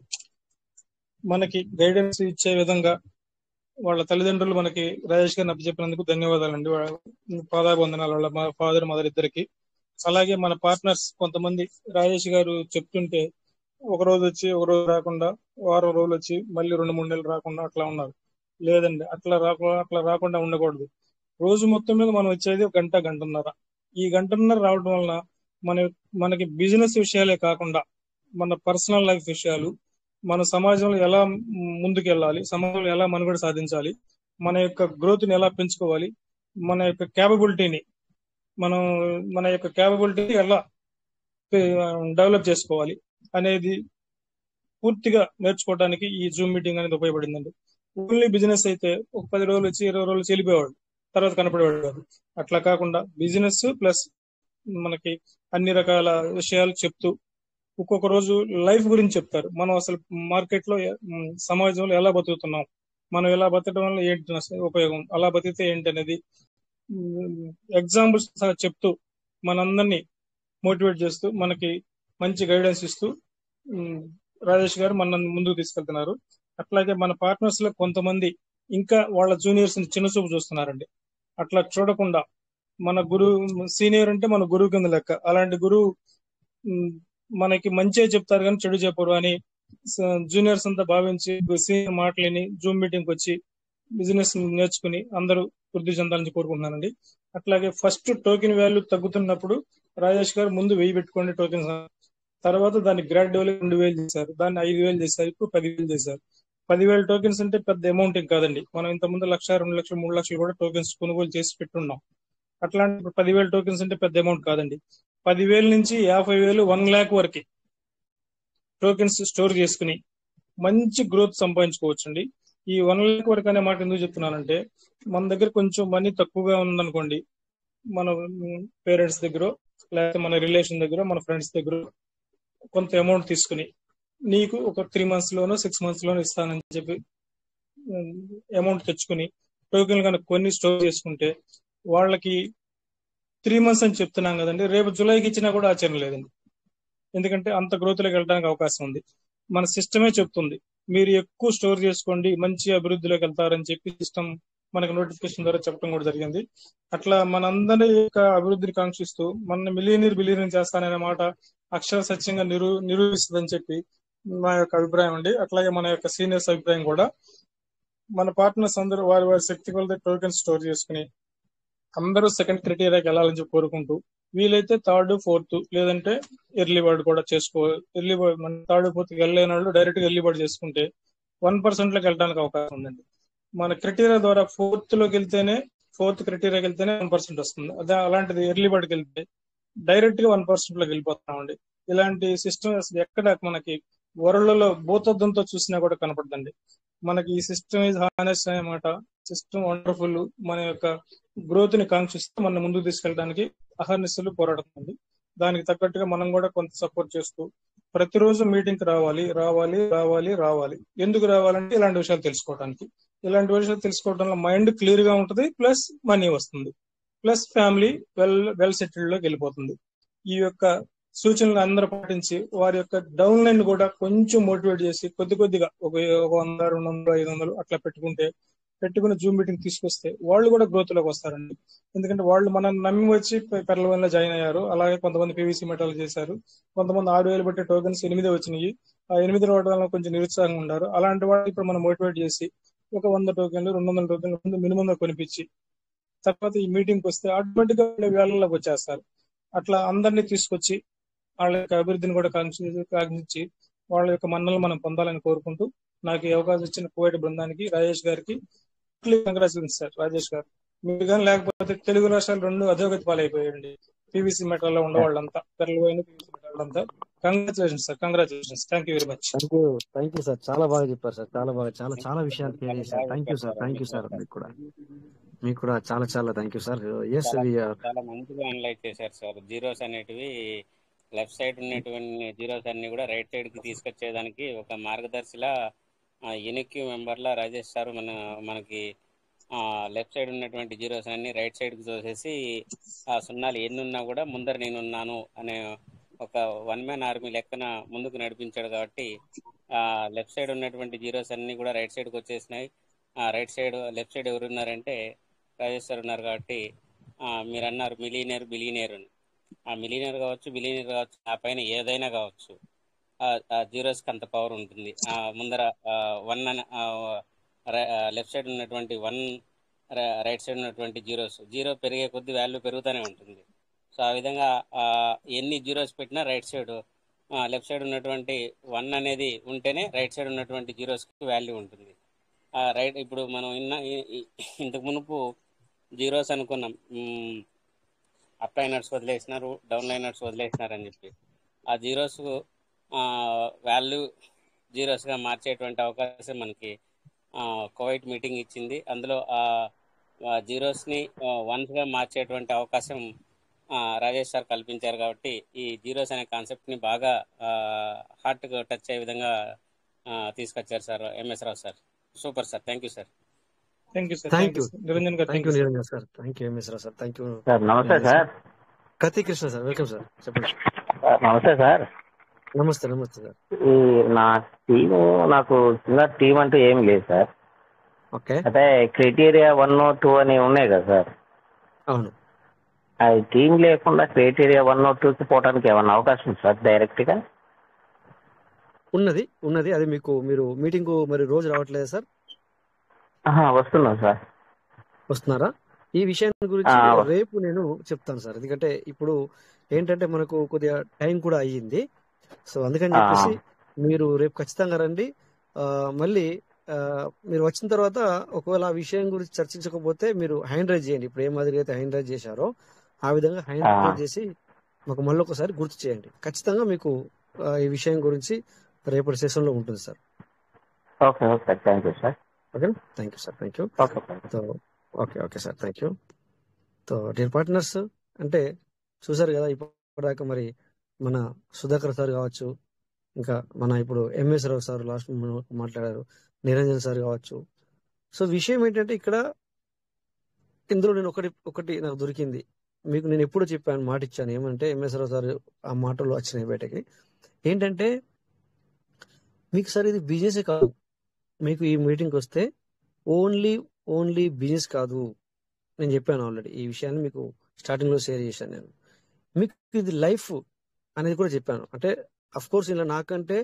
[SPEAKER 1] మనకి గైడెన్స్ ఇచ్చే విధంగా వాళ్ళ తల్లిదండ్రులు మనకి రాజేష్ గారిని అప్పచెప్పినందుకు ధన్యవాదాలండి. పాదాభివందనాలు వాళ్ళ మా ఫాదర్ మదర్ ఇద్దరికి. అలాగే మన పార్ట్నర్స్ కొంతమంది రాజేష్ గారు చెప్తుంటే ఒక రోజు వచ్చి ఒక రోజు రాకుండా, వారం రోజులు వచ్చి మళ్ళీ రెండు మూడు నెలలు రాకుండా అట్లా ఉన్నారు. లేదండి, అట్లా రాకుండా అట్లా రాకుండా ఉండకూడదు. రోజు మొత్తం మీద మనం వచ్చేది ఒక గంట గంటన్నర. ఈ గంటన్నర రావడం వలన మన మనకి బిజినెస్ విషయాలే కాకుండా మన పర్సనల్ లైఫ్ విషయాలు, మన సమాజంలో ఎలా ముందుకు వెళ్ళాలి, సమాజంలో ఎలా మనుగడ సాధించాలి, మన యొక్క గ్రోత్ ని ఎలా పెంచుకోవాలి, మన యొక్క క్యాపబిలిటీని మనం మన యొక్క క్యాపబిలిటీని ఎలా డెవలప్ చేసుకోవాలి అనేది పూర్తిగా నేర్చుకోవడానికి ఈ జూమ్ మీటింగ్ అనేది ఉపయోగపడిందండి. ఓన్లీ బిజినెస్ అయితే ఒక పది రోజులు వచ్చి ఇరవై రోజులు చెల్లిపోయేవాడు, తర్వాత కనపడేవాడు కాదు. అట్లా కాకుండా బిజినెస్ ప్లస్ మనకి అన్ని రకాల విషయాలు చెప్తూ ఒక్కొక్క రోజు లైఫ్ గురించి చెప్తారు. మనం అసలు మార్కెట్ లో సమాజంలో ఎలా బతుకుతున్నాం, మనం ఎలా బతకడం వల్ల ఏంటి ఉపయోగం, అలా బతికితే ఏంటి అనేది ఎగ్జాంపుల్స్ చెప్తూ మనందరినీ మోటివేట్ చేస్తూ మనకి మంచి గైడెన్స్ ఇస్తూ రాజేష్ గారు మన ముందుకు తీసుకెళ్తున్నారు. అట్లాగే మన పార్ట్నర్స్ లో కొంతమంది ఇంకా వాళ్ళ జూనియర్స్ ని చిన్న చూపు చూస్తున్నారండి. అట్లా చూడకుండా మన గురువు సీనియర్ అంటే మన గురువు కింద లెక్క. అలాంటి గురువు మనకి మంచిగా చెప్తారు కానీ చెడు చెప్పరు అని జూనియర్స్ అంతా భావించి సీనియర్ మాటలని జూమ్ మీటింగ్ వచ్చి బిజినెస్ నేర్చుకుని అందరూ వృద్ధి చెందాలని కోరుకుంటున్నానండి. అట్లాగే ఫస్ట్ టోకెన్ వాల్యూ తగ్గుతున్నప్పుడు రాజేష్ గారు ముందు వెయ్యి పెట్టుకోండి టోకెన్స్, తర్వాత దాన్ని గ్రాడ్యువల్ రెండు వేలు చేశారు, దాన్ని ఐదు వేలు చేశారు, ఇప్పుడు పదివేలు చేశారు. పదివేల టోకెన్స్ అంటే పెద్ద అమౌంట్ ఏం కాదండి. మనం ఇంతకుముందు లక్ష రెండు లక్షలు మూడు లక్షలు కూడా టోకెన్స్ కొనుగోలు చేసి పెట్టున్నాం. అట్లాంటి పదివేల టోకెన్స్ అంటే పెద్ద అమౌంట్ కాదండి. పదివేల నుంచి యాభై వేలు వన్ ల్యాక్ వరకు టోకెన్స్ స్టోర్ చేసుకుని మంచి గ్రోత్ సంపాదించుకోవచ్చండి. ఈ వన్ ల్యాక్ వరకు అనే మాట ఎందుకు చెప్తున్నానంటే, మన దగ్గర కొంచెం మనీ తక్కువగా ఉందనుకోండి, మన పేరెంట్స్ దగ్గర లేకపోతే మన రిలేషన్ దగ్గర మన ఫ్రెండ్స్ దగ్గర కొంత అమౌంట్ తీసుకుని నీకు ఒక త్రీ మంత్స్ లోనో సిక్స్ మంత్స్ లోనో ఇస్తానని చెప్పి అమౌంట్ తెచ్చుకుని టోకెన్ కనుక కొన్ని స్టోర్ చేసుకుంటే వాళ్ళకి త్రీ మంత్స్ అని చెప్తున్నాం కదండి, రేపు జూలైకి ఇచ్చినా కూడా ఆశ్చర్యం లేదండి. ఎందుకంటే అంత గ్రోత్ లోకి వెళ్ళడానికి అవకాశం ఉంది. మన సిస్టమే చెప్తుంది మీరు ఎక్కువ స్టోర్ చేసుకోండి, మంచి అభివృద్ధిలోకి వెళ్తారని చెప్పి సిస్టమ్ మనకు నోటిఫికేషన్ ద్వారా చెప్పడం కూడా జరిగింది. అట్లా మనందరి యొక్క అభివృద్ధిని కాంక్షిస్తూ మన మిలియనీర్ బిలియనీర్ చేస్తాననే మాట అక్షర సత్యంగా నిరూ నిరూపిస్తుందని చెప్పి నా యొక్క అభిప్రాయం అండి. అట్లాగే మన యొక్క సీనియర్స్ అభిప్రాయం కూడా. మన పార్ట్నర్స్ అందరూ వారి వారి శక్తి కొలది టోకెన్ స్టోర్ చేసుకుని అందరూ సెకండ్ క్రైటీరియాకి వెళ్ళాలని చెప్పి కోరుకుంటూ, వీలైతే థర్డ్ ఫోర్త్ లేదంటే ఎర్లీ బర్డ్ కూడా చేసుకో ఎర్లీ బర్డ్ మన థర్డ్ ఫోర్త్ వెళ్ళలేని వాళ్ళు డైరెక్ట్ గా ఎర్లీ బర్డ్ చేసుకుంటే వన్ పర్సెంట్ లోకి వెళ్ళడానికి అవకాశం ఉందండి. మన క్రైటీరియా ద్వారా ఫోర్త్ లోకి వెళ్తేనే ఫోర్త్ క్రైటీరియాకి వెళ్తేనే వన్ పర్సెంట్ వస్తుంది. అదే అలాంటిది ఎర్లీ బర్డ్కి వెళ్తే డైరెక్ట్ గా వన్ పర్సెంట్ లోకి వెళ్ళిపోతున్నామండి. ఇలాంటి సిస్టమ్ ఎక్కడ మనకి వరల్డ్లో భూతద్దంతో చూసినా కూడా కనపడుతుంది. మనకి ఈ సిస్టమ్ ఈజ్ హానెస్ట్ అన్నమాట. System wonderful. మన యొక్క గ్రోత్ ని కాంక్షిస్తూ మన ముందుకు తీసుకెళ్ళడానికి అహర్నిశలు పోరాడుతుంది. దానికి తగ్గట్టుగా మనం కూడా కొంత సపోర్ట్ చేస్తూ ప్రతిరోజు మీటింగ్ కి రావాలి రావాలి రావాలి రావాలి. ఎందుకు రావాలంటే ఇలాంటి విషయాలు తెలుసుకోవడానికి. ఇలాంటి విషయాలు తెలుసుకోవడంలో మైండ్ క్లియర్ గా ఉంటుంది, ప్లస్ మనీ వస్తుంది, plus family well well settled లోకి వెళ్ళిపోతుంది. ఈ యొక్క సూచనలు అందరూ పాటించి వారి యొక్క డౌన్ లైన్ కూడా కొంచెం మోటివేట్ చేసి కొద్ది కొద్దిగా ఒక ఒక వంద రెండు వందలు ఐదు వందలు అట్లా పెట్టుకుంటే పెట్టుకుని జూమ్ మీటింగ్ తీసుకొస్తే వాళ్ళు కూడా గ్రోత్ లోకి వస్తారండి. ఎందుకంటే వాళ్ళు మనం నమ్మి వచ్చి పెరలవన్లో జాయిన్ అయ్యారు. అలాగే కొంతమంది పీవీసీ మెటాలు చేశారు. కొంతమంది ఆరు వేలు బట్టే టోకెన్స్ ఎనిమిది వచ్చినాయి. ఆ ఎనిమిది రావడం కొంచెం నిరుత్సాహంగా ఉన్నారు. అలాంటి వాళ్ళు ఇప్పుడు మనం మోటివేట్ చేసి ఒక వంద టోకెన్లు రెండు వందల టోకెన్లు మినిమం గా కొనిపించి తర్వాత ఈ మీటింగ్కి వస్తే ఆటోమేటిక్ గా వేళల్లోకి వచ్చేస్తారు. అట్లా అందరినీ తీసుకొచ్చి వాళ్ళ యొక్క అభివృద్ధిని కూడా కాంక్షించి వాళ్ళ యొక్క మన్నలు మనం పొందాలని కోరుకుంటూ నాకు ఈ అవకాశం ఇచ్చిన కువైట్ బృందానికి రాజేష్ గారికి కంగ్రాచులేషన్స్ సార్. రాజేష్ గారు మీరు కానీ లేకపోతే తెలుగు రాష్ట్రాలు రెండు అధోగతి పాలైపోయాయండి. పీవీసీ మెటల్ లో ఉన్న వాళ్ళంతా తెరలిపోయిన పీవీసీ మెటల్ అంతా. Congratulations sir, congratulations. Thank you very much.
[SPEAKER 2] Thank you thank you sir. చాలా బాగా చెప్పారు సార్. చాలా బాగా చాలా చాలా విషయాలు క్లియర్ చేశారు. Thank you sir. Thank you sir. మీకు కూడా మీకు కూడా చాలా చాలా థ్యాంక్ యూ సార్. ఎస్
[SPEAKER 14] చాలా మంచిగా అనలైజ్ చేశారు సార్. జీరోస్ అనేటివి లెఫ్ట్ సైడ్ ఉన్నటువంటి జీరోస్ అన్ని కూడా రైట్ సైడ్ కి తీసుకొచ్చేదానికి ఒక మార్గదర్శిలా యూనిక్ మెంబర్ లా రాజేష్ సార్ మన మనకి లెఫ్ట్ సైడ్ ఉన్నటువంటి జీరోస్ అన్ని రైట్ సైడ్ కి చూసేసి ఆ సున్నాలు ఎన్ని ఉన్నా కూడా ముందర నేనున్నాను అనే ఒక వన్ మ్యాన్ ఆర్మీ లెక్కన ముందుకు నడిపించాడు. కాబట్టి ఆ లెఫ్ట్ సైడ్ ఉన్నటువంటి జీరోస్ అన్ని కూడా రైట్ సైడ్కి వచ్చేసినాయి. ఆ రైట్ సైడ్ లెఫ్ట్ సైడ్ ఎవరు ఉన్నారంటే రాజేష్ సార్ ఉన్నారు. కాబట్టి మీరు అన్నారు మిలీనియర్ బిలీనియర్ అని. ఆ మిలీనియర్ కావచ్చు బిలీనియర్ కావచ్చు ఆ పైన ఏదైనా కావచ్చు ఆ జీరోస్ కి అంత పవర్ ఉంటుంది. ఆ ముందర వన్ లెఫ్ట్ సైడ్ ఉన్నటువంటి వన్ రైట్ సైడ్ ఉన్నటువంటి జీరోస్ జీరో పెరిగే కొద్ది వాల్యూ పెరుగుతూనే ఉంటుంది. సో ఆ విధంగా ఎన్ని జీరోస్ పెట్టినా రైట్ సైడ్ లెఫ్ట్ సైడ్ ఉన్నటువంటి వన్ అనేది ఉంటేనే రైట్ సైడ్ ఉన్నటువంటి జీరోస్ కి వాల్యూ ఉంటుంది. రైట్ ఇప్పుడు మనం ఇన్న ఇంతకు మునుపు జీరోస్ అనుకున్నాం, అప్ లైనర్స్ వదిలేసినారు, డౌన్ లైనర్స్ వదిలేసినారు అని చెప్పి ఆ జీరోస్ వాల్యూ జీరోస్ గా మార్చేటువంటి అవకాశం మనకి కువైట్ మీటింగ్ ఇచ్చింది. అందులో ఆ జీరోస్ ని వన్స్ గా మార్చేటువంటి అవకాశం రాజేష్ సార్ కల్పించారు. కాబట్టి ఈ జీరోస్ అనే కాన్సెప్ట్ ని బాగా హార్ట్ గా టచ్ అయ్యే విధంగా తీసుకొచ్చారు sir MS Rao sir. Super sir. Thank you sir.
[SPEAKER 1] Thank you sir.
[SPEAKER 2] Thank you
[SPEAKER 1] Niranjan గారు
[SPEAKER 2] thank you Niranjan sir. Thank you MS Rao sir. Thank you
[SPEAKER 18] sir. నమస్తే sir.
[SPEAKER 2] Katti Krishna sir. Welcome sir. చెప్పండి.
[SPEAKER 18] నమస్తే సార్.
[SPEAKER 2] నమస్తే నమస్తే సార్.
[SPEAKER 18] ఈ నా టీము నాకు చిన్న టీం అంటూ ఏం లేదు సార్.
[SPEAKER 2] ఓకే.
[SPEAKER 18] అంటే క్రైటీరియా వన్ టూ అని ఉన్నాయి కదా సార్.
[SPEAKER 2] అవును.
[SPEAKER 18] అది టీం లేకుండా క్రైటీరియా వన్ టూకి పోవడానికి ఏమన్నా అవకాశం ఉంది సార్ డైరెక్ట్ గా?
[SPEAKER 2] ఉన్నది ఉన్నది అది మీకు మీరు మీటింగ్ మరి రోజు రావట్లేదా సార్?
[SPEAKER 18] వస్తున్నాం సార్.
[SPEAKER 2] వస్తున్నారా? ఈ విషయాన్ని గురించి రేపు నేను చెప్తాను సార్. ఎందుకంటే ఇప్పుడు ఏంటంటే మనకు కొద్దిగా టైం కూడా అయ్యింది. సో అందుకని చెప్పేసి మీరు రేపు ఖచ్చితంగా రండి. మళ్ళీ మీరు వచ్చిన తర్వాత ఒకవేళ ఆ విషయం గురించి చర్చించకపోతే మీరు హ్యాండ్ రైజ్ చేయండి. ఇప్పుడు ఏ మాదిరిగా అయితే హ్యాండ్ రైజ్ చేశారో ఆ విధంగా హ్యాండ్ రైజ్ చేసి మాకు మళ్ళీ ఒకసారి గుర్తు చేయండి. ఖచ్చితంగా మీకు ఈ విషయం గురించి రేపటి సెషన్ లో ఉంటుంది sir.
[SPEAKER 18] Okay okay thank you sir.
[SPEAKER 2] Okay thank you sir. Thank you. Okay okay sir. Thank you. తో డియర్ పార్ట్నర్స్, అంటే చూసారు కదా ఇప్పటిదాకా మరి మన సుధాకర్ సార్ కావచ్చు, ఇంకా మన ఇప్పుడు ఎంఎస్ రావు సార్ లాస్ట్ మాట్లాడారు, నిరంజన్ సార్ కావచ్చు. సో విషయం ఏంటంటే ఇక్కడ ఇందులో నేను ఒకటి ఒకటి నాకు దొరికింది. మీకు నేను ఎప్పుడు చెప్పాను, మాట ఇచ్చాను ఏమంటే, ఎంఎస్ రావు సార్ ఆ మాటలు వచ్చినాయి బయటకి ఏంటంటే, మీకు సార్ ఇది బిజినెస్ కాదు, మీకు ఈ మీటింగ్కి వస్తే ఓన్లీ ఓన్లీ బిజినెస్ కాదు. నేను చెప్పాను ఆల్రెడీ ఈ విషయాన్ని మీకు స్టార్టింగ్ లో షేర్ చేశాను. నేను మీకు ఇది లైఫ్ అనేది కూడా చెప్పాను. అంటే అఫ్ కోర్స్ ఇలా నాకంటే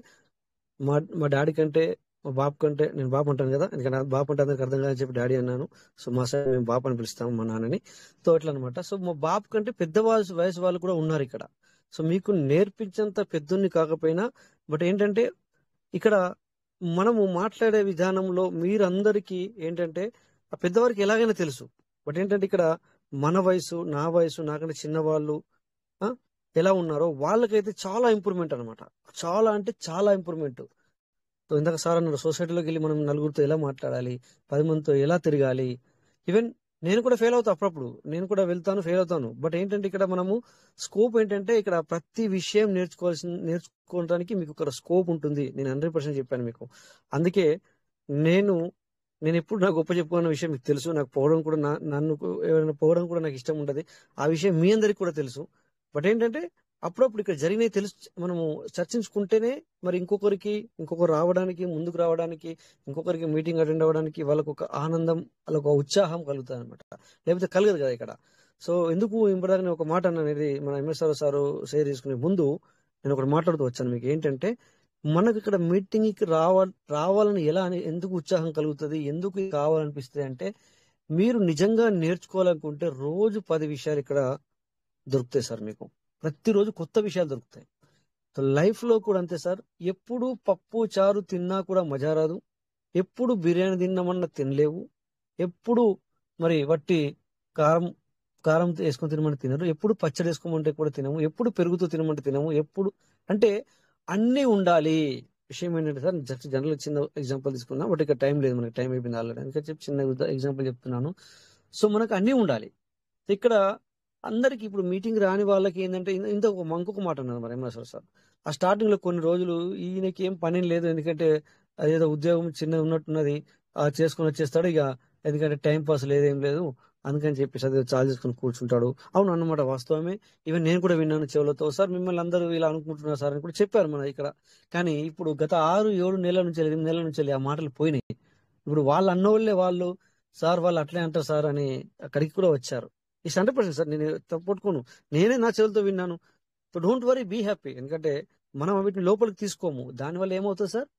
[SPEAKER 2] మా మా డాడీ కంటే మా బాబు కంటే, నేను బాబు అంటాను కదా, ఎందుకంటే బాబు అంటే అందరికి అర్థం కాదని చెప్పి డాడీ అన్నాను. సో మా సైడ్ మేము బాబు అని పిలుస్తాము మా నాన్నని. సో అట్లా అనమాట. సో మా బాబు కంటే పెద్ద వయసు వయసు వాళ్ళు కూడా ఉన్నారు ఇక్కడ. సో మీకు నేర్పించేంత పెద్దోన్ని కాకపోయినా, బట్ ఏంటంటే ఇక్కడ మనము మాట్లాడే విధానంలో మీరందరికీ ఏంటంటే ఆ పెద్దవారికి ఎలాగైనా తెలుసు. బట్ ఏంటంటే ఇక్కడ మన వయసు, నా వయసు, నాకంటే చిన్నవాళ్ళు ఆ, ఎలా ఉన్నారో వాళ్ళకైతే చాలా ఇంప్రూవ్మెంట్ అనమాట. చాలా అంటే చాలా ఇంప్రూవ్మెంట్. సో ఇందాక సార్ అన్నారు, సొసైటీలోకి వెళ్ళి మనం నలుగురితో ఎలా మాట్లాడాలి, పది మందితో ఎలా తిరగాలి. ఈవెన్ నేను కూడా ఫెయిల్ అవుతాను అప్పుడప్పుడు, నేను కూడా వెళ్తాను, ఫెయిల్ అవుతాను. బట్ ఏంటంటే ఇక్కడ మనము స్కోప్ ఏంటంటే ఇక్కడ ప్రతి విషయం నేర్చుకోవాల్సిన నేర్చుకోవడానికి మీకు ఇక్కడ స్కోప్ ఉంటుంది. నేను హండ్రెడ్ పర్సెంట్ చెప్పాను మీకు. అందుకే నేను నేను ఎప్పుడు నాకు గొప్ప చెప్పుకున్న విషయం మీకు తెలుసు. నాకు పోవడం కూడా నా నన్ను ఎవరైనా పోవడం కూడా నాకు ఇష్టం ఉండదు. ఆ విషయం మీ అందరికి కూడా తెలుసు. బట్ ఏంటంటే అప్పుడప్పుడు ఇక్కడ జరిగినవి తెలుసు, మనము చర్చించుకుంటేనే మరి ఇంకొకరికి ఇంకొకరు రావడానికి, ముందుకు రావడానికి, ఇంకొకరికి మీటింగ్ అటెండ్ అవ్వడానికి వాళ్ళకు ఒక ఆనందం, వాళ్ళకు ఒక ఉత్సాహం కలుగుతుంది అనమాట. లేకపోతే కలగదు కదా ఇక్కడ. సో ఎందుకు ఇంపడానికి ఒక మాట అనేది మన ఎంఎస్ రావు సారు షేర్ చేసుకునే ముందు నేను ఒకటి మాట్లాడుతూ వచ్చాను మీకు. ఏంటంటే మనకు ఇక్కడ మీటింగ్కి రావ రావాలని ఎలా అని ఎందుకు ఉత్సాహం కలుగుతుంది, ఎందుకు ఇది కావాలనిపిస్తుంది అంటే, మీరు నిజంగా నేర్చుకోవాలనుకుంటే రోజు పది విషయాలు ఇక్కడ దొరుకుతాయి సార్. మీకు ప్రతిరోజు కొత్త విషయాలు దొరుకుతాయి. సో లైఫ్ లో కూడా అంతే సార్. ఎప్పుడు పప్పు చారు తిన్నా కూడా మజా రాదు. ఎప్పుడు బిర్యానీ తిన్నామన్నా తినలేవు. ఎప్పుడు మరి వట్టి కారం కారం వేసుకొని తినమంటే తినరు. ఎప్పుడు పచ్చడి వేసుకోమంటే కూడా తినము. ఎప్పుడు పెరుగుతూ తినమంటే తినము. ఎప్పుడు అంటే అన్నీ ఉండాలి. విషయం ఏంటంటే సార్, జస్ట్ జనరల్ చిన్న ఎగ్జాంపుల్ తీసుకున్నా, బట్ ఇక్కడ టైం లేదు, మనకి టైం అయిపోయింది ఆల్రెడీ, అందుకని చెప్పి చిన్న ఎగ్జాంపుల్ చెప్తున్నాను. సో మనకు అన్నీ ఉండాలి ఇక్కడ. అందరికి ఇప్పుడు మీటింగ్ రాని వాళ్ళకి ఏంటంటే ఇంత ఒక మంకొక మాట అన్నారు మరి ఎంఎస్ సార్. ఆ స్టార్టింగ్ లో కొన్ని రోజులు ఈయనకి ఏం పని లేదు, ఎందుకంటే అదేదో ఉద్యోగం చిన్నది ఉన్నట్టున్నది, ఆ చేసుకుని వచ్చేస్తాడు ఇక, ఎందుకంటే టైం పాస్ లేదేం లేదు, అందుకని చెప్పేసి అదే చాలు చేసుకుని కూర్చుంటాడు. అవును అన్నమాట, వాస్తవమే. ఈవెన్ నేను కూడా విన్నాను చెవులతో, సార్ మిమ్మల్ని అందరూ ఇలా అనుకుంటున్నారు సార్ అని కూడా చెప్పారు మన ఇక్కడ. కానీ ఇప్పుడు గత ఆరు ఏడు నెలల నుంచి ఎనిమిది నెలల నుంచి ఆ మాటలు పోయినాయి. ఇప్పుడు వాళ్ళు అన్నోళ్ళే వాళ్ళు, సార్ వాళ్ళు అట్లే అంటారు సార్ అని అక్కడికి కూడా వచ్చారు. ఈ హండ్రెడ్ పర్సెంట్ సార్, నేను తప్పట్టుకోను, నేనే నా చెవులతో విన్నాను. So don't worry, be happy. ఎందుకంటే మనం వీటిని లోపలికి తీసుకోము. దానివల్ల ఏమవుతుంది సార్,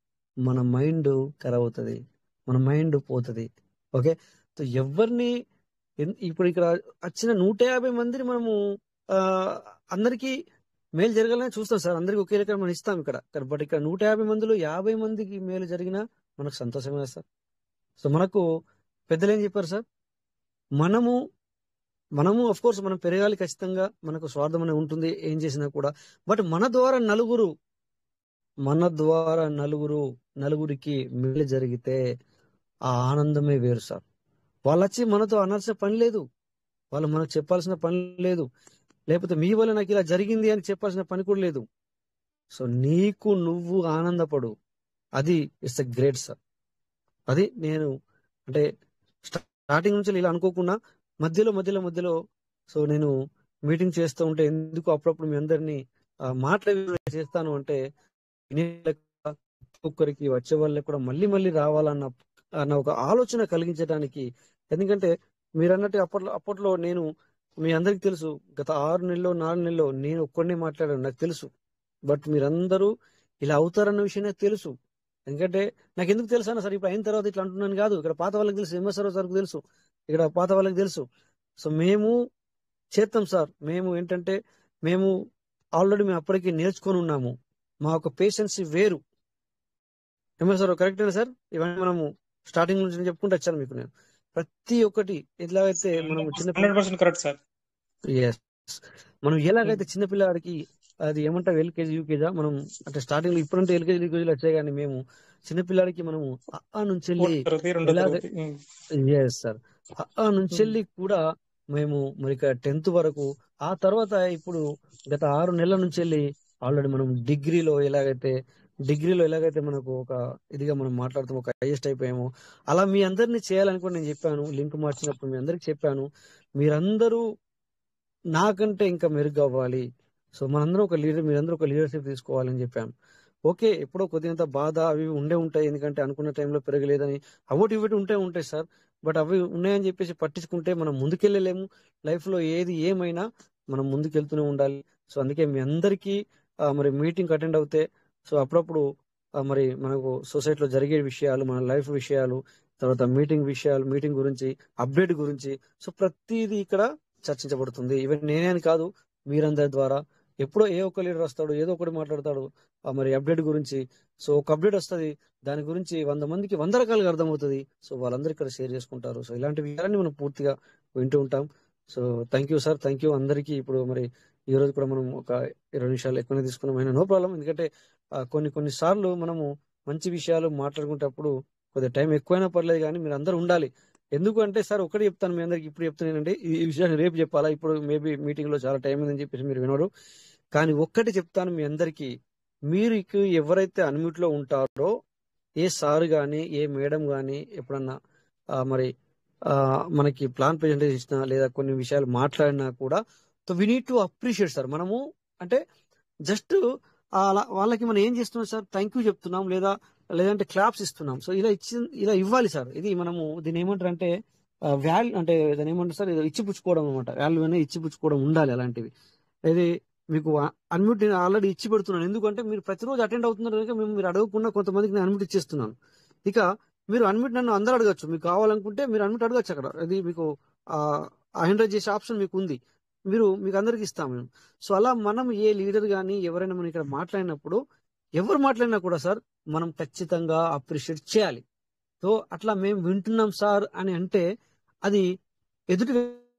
[SPEAKER 2] మన మైండ్ ఖరాబ్ అవుతుంది, మన మైండ్ పోతుంది. ఓకే, సో ఎవరిని ఇప్పుడు ఇక్కడ వచ్చిన నూట యాభై మందిని మనము ఆ అందరికీ మేలు జరగాలని చూస్తాం సార్. అందరికి ఒకే రకం మనం ఇస్తాం ఇక్కడ. బట్ ఇక్కడ నూట యాభై మందిలో యాభై మందికి మేలు జరిగినా మనకు సంతోషమే కదా సార్. సో మనకు పెద్దలు ఏం చెప్పారు సార్, మనము మనము అఫ్ కోర్స్ మనం పెరగాలి ఖచ్చితంగా, మనకు స్వార్థం అనేది ఉంటుంది ఏం చేసినా కూడా. బట్ మన ద్వారా నలుగురు మన ద్వారా నలుగురు నలుగురికి మేలు జరిగితే ఆ ఆనందమే వేరు సార్. వాళ్ళు వచ్చి మనతో అనాల్సిన పని లేదు, వాళ్ళు మనకు చెప్పాల్సిన పని లేదు, లేకపోతే మీ వల్ల నాకు ఇలా జరిగింది అని చెప్పాల్సిన పని కూడా లేదు. సో నీకు నువ్వు ఆనందపడు, అది ఇట్స్ ఎ గ్రేట్ సార్. అది నేను అంటే స్టార్టింగ్ నుంచి ఇలా అనుకోకుండా మధ్యలో మధ్యలో మధ్యలో సో నేను మీటింగ్ చేస్తూ ఉంటే ఎందుకు అప్పుడప్పుడు మీ అందరినీ మాట్లాడి చేస్తాను అంటే, ఒక్కొక్కరికి వచ్చే వాళ్ళకి కూడా మళ్ళీ మళ్ళీ రావాలన్న అన్న ఒక ఆలోచన కలిగించడానికి. ఎందుకంటే మీరు అన్నట్టు అప్పట్లో అప్పట్లో నేను మీ అందరికి తెలుసు, గత ఆరు నెలలో నాలుగు నెలలో నేను ఒక్కడనే మాట్లాడాను, నాకు తెలుసు. బట్ మీరందరూ ఇలా అవుతారన్న విషయం నాకు తెలుసు. ఎందుకంటే నాకు ఎందుకు తెలుసు అన్న సార్, ఇప్పుడు అయిన తర్వాత ఇట్లా అంటున్నాను కాదు, ఇక్కడ పాత వాళ్ళకి తెలుసు, ఎంఎస్ రావు సార్కి తెలుసు, ఇక్కడ పాత వాళ్ళకి తెలుసు. సో మేము చేస్తాం సార్. మేము ఏంటంటే మేము ఆల్రెడీ మేము అప్పటికి నేర్చుకొని ఉన్నాము. మా యొక్క పేషెన్స్ వేరు. ఎంఎస్ రావు కరెక్టేనా సార్? ఇవన్నీ మనము స్టార్టింగ్ నుంచి చెప్పుకుంటూ వచ్చాను మీకు నేను. ప్రతి ఒక్కటి ఎలాగైతే మనం చిన్న
[SPEAKER 1] కరెక్ట్ సార్.
[SPEAKER 2] ఎస్, మనం ఎలాగైతే చిన్నపిల్లవాడికి అది ఏమంటారు ఎల్కేజీ యూకేజా మనం అంటే స్టార్టింగ్ లో, ఇప్పుడంటే ఎల్కేజీ యూకేజీలు వచ్చాయి, కానీ మేము చిన్నపిల్లాడికి మనము ఆ నుంచి ఎస్ సార్ ఆ నుంచి వెళ్ళి కూడా మేము మరి టెన్త్ వరకు, ఆ తర్వాత ఇప్పుడు గత ఆరు నెలల నుంచి వెళ్ళి ఆల్రెడీ మనం డిగ్రీలో ఎలాగైతే డిగ్రీలో ఎలాగైతే మనకు ఒక ఇదిగా మనం మాట్లాడుతాం, ఒక హైయెస్ట్ అయిపోయాము, అలా మీ అందరినీ చేయాలని కూడా నేను చెప్పాను. లింక్ మార్చినప్పుడు మీ అందరికి చెప్పాను. మీరందరూ నాకంటే ఇంకా మెరుగ్గా అవ్వాలి. సో మనందరం ఒక లీడర్, మీరందరూ ఒక లీడర్షిప్ తీసుకోవాలని చెప్పాం. ఓకే, ఎప్పుడో కొద్దిగంత బాధ అవి ఇవి ఉండే ఉంటాయి, ఎందుకంటే అనుకున్న టైంలో పెరగలేదని అవోటి ఇవోటి ఉంటే ఉంటాయి సార్. బట్ అవి ఉన్నాయని చెప్పేసి పట్టించుకుంటే మనం ముందుకెళ్ళలేము. లైఫ్ లో ఏది ఏమైనా మనం ముందుకెళ్తూనే ఉండాలి. సో అందుకే మీ అందరికీ ఆ, మరి మీటింగ్ అటెండ్ అవుతే సో అప్పుడప్పుడు ఆ, మరి మనకు సొసైటీలో జరిగే విషయాలు, మన లైఫ్ విషయాలు, తర్వాత మీటింగ్ విషయాలు, మీటింగ్ గురించి, అప్డేట్ గురించి, సో ప్రతిదీ ఇక్కడ చర్చించబడుతుంది. ఈవెన్ నేనే అని కాదు, మీరందరి ద్వారా ఎప్పుడో ఏ ఒక్క లీడర్ వస్తాడు, ఏదో ఒకటి మాట్లాడతాడు ఆ మరి అప్డేట్ గురించి. సో ఒక అప్డేట్ వస్తుంది, దాని గురించి వంద మందికి వంద రకాలుగా అర్థమవుతుంది. సో వాళ్ళందరూ ఇక్కడ షేర్ చేసుకుంటారు. సో ఇలాంటి విషయాలన్నీ మనం పూర్తిగా వింటూ ఉంటాం. So thank you sir, thank you అందరికీ. ఇప్పుడు మరి ఈ రోజు కూడా మనం ఒక ఇరవై నిమిషాలు ఎక్కువనే తీసుకున్నాం, అయినా నో ప్రాబ్లం. ఎందుకంటే ఆ, కొన్ని కొన్ని సార్లు మనము మంచి విషయాలు మాట్లాడుకునేటప్పుడు కొద్దిగా టైం ఎక్కువైనా పర్లేదు, కానీ మీరు అందరూ ఉండాలి. ఎందుకు అంటే సార్ ఒకటి చెప్తాను మీ అందరికి, ఇప్పుడు చెప్తున్నానంటే ఈ ఈ విషయాన్ని రేపు చెప్పాలా, ఇప్పుడు మేబీ మీటింగ్ లో చాలా టైం ఉందని చెప్పేసి మీరు వినరు. కానీ ఒక్కటి చెప్తాను మీ అందరికి, మీరు ఎవరైతే అన్మ్యూట్ లో ఉంటారో, ఏ సార్ గాని ఏ మేడం గాని ఎప్పుడన్నా ఆ, మరి ఆ, మనకి ప్లాన్ ప్రెజెంటేషన్ ఇచ్చినా లేదా కొన్ని విషయాలు మాట్లాడినా కూడా so we need to appreciate sir. మనము అంటే జస్ట్ అలా వాళ్ళకి మనం ఏం చేస్తున్నాం సార్, థ్యాంక్ యూ చెప్తున్నాం లేదా లేదంటే క్లాప్స్ ఇస్తున్నాం. సో ఇలా ఇచ్చి ఇలా ఇవ్వాలి సార్. ఇది మనము దీని ఏమంటారు అంటే వాల్యూ, అంటే దాని ఏమంటారు సార్, ఇచ్చిపుచ్చుకోవడం అనమాట. వాల్యూ అనేది ఇచ్చిపుచ్చుకోవడం ఉండాలి అలాంటివి. ఇది మీకు అన్మ్యూట్ నేను ఆల్రెడీ ఇచ్చి పెడుతున్నాను, ఎందుకంటే మీరు ప్రతిరోజు అటెండ్ అవుతున్నారు కనుక మేము మీరు అడగకుండా కొంతమందికి నేను అన్మ్యూట్ ఇచ్చేస్తున్నాను. ఇక మీరు అన్మ్యూట్ నన్ను అందరూ అడగచ్చు, మీకు కావాలనుకుంటే మీరు అన్మ్యూట్ అడగచ్చు. అక్కడ అది మీకు హండ్రెడ్ చేసే ఆప్షన్ మీకు ఉంది, మీరు మీకు అందరికి ఇస్తాం మేము. సో అలా మనం ఏ లీడర్ కానీ ఎవరైనా మనం ఇక్కడ మాట్లాడినప్పుడు ఎవరు మాట్లాడినా కూడా సార్ మనం ఖచ్చితంగా అప్రిషియేట్ చేయాలి. సో అట్లా మేము వింటున్నాం సార్ అని అంటే అది ఎదుటి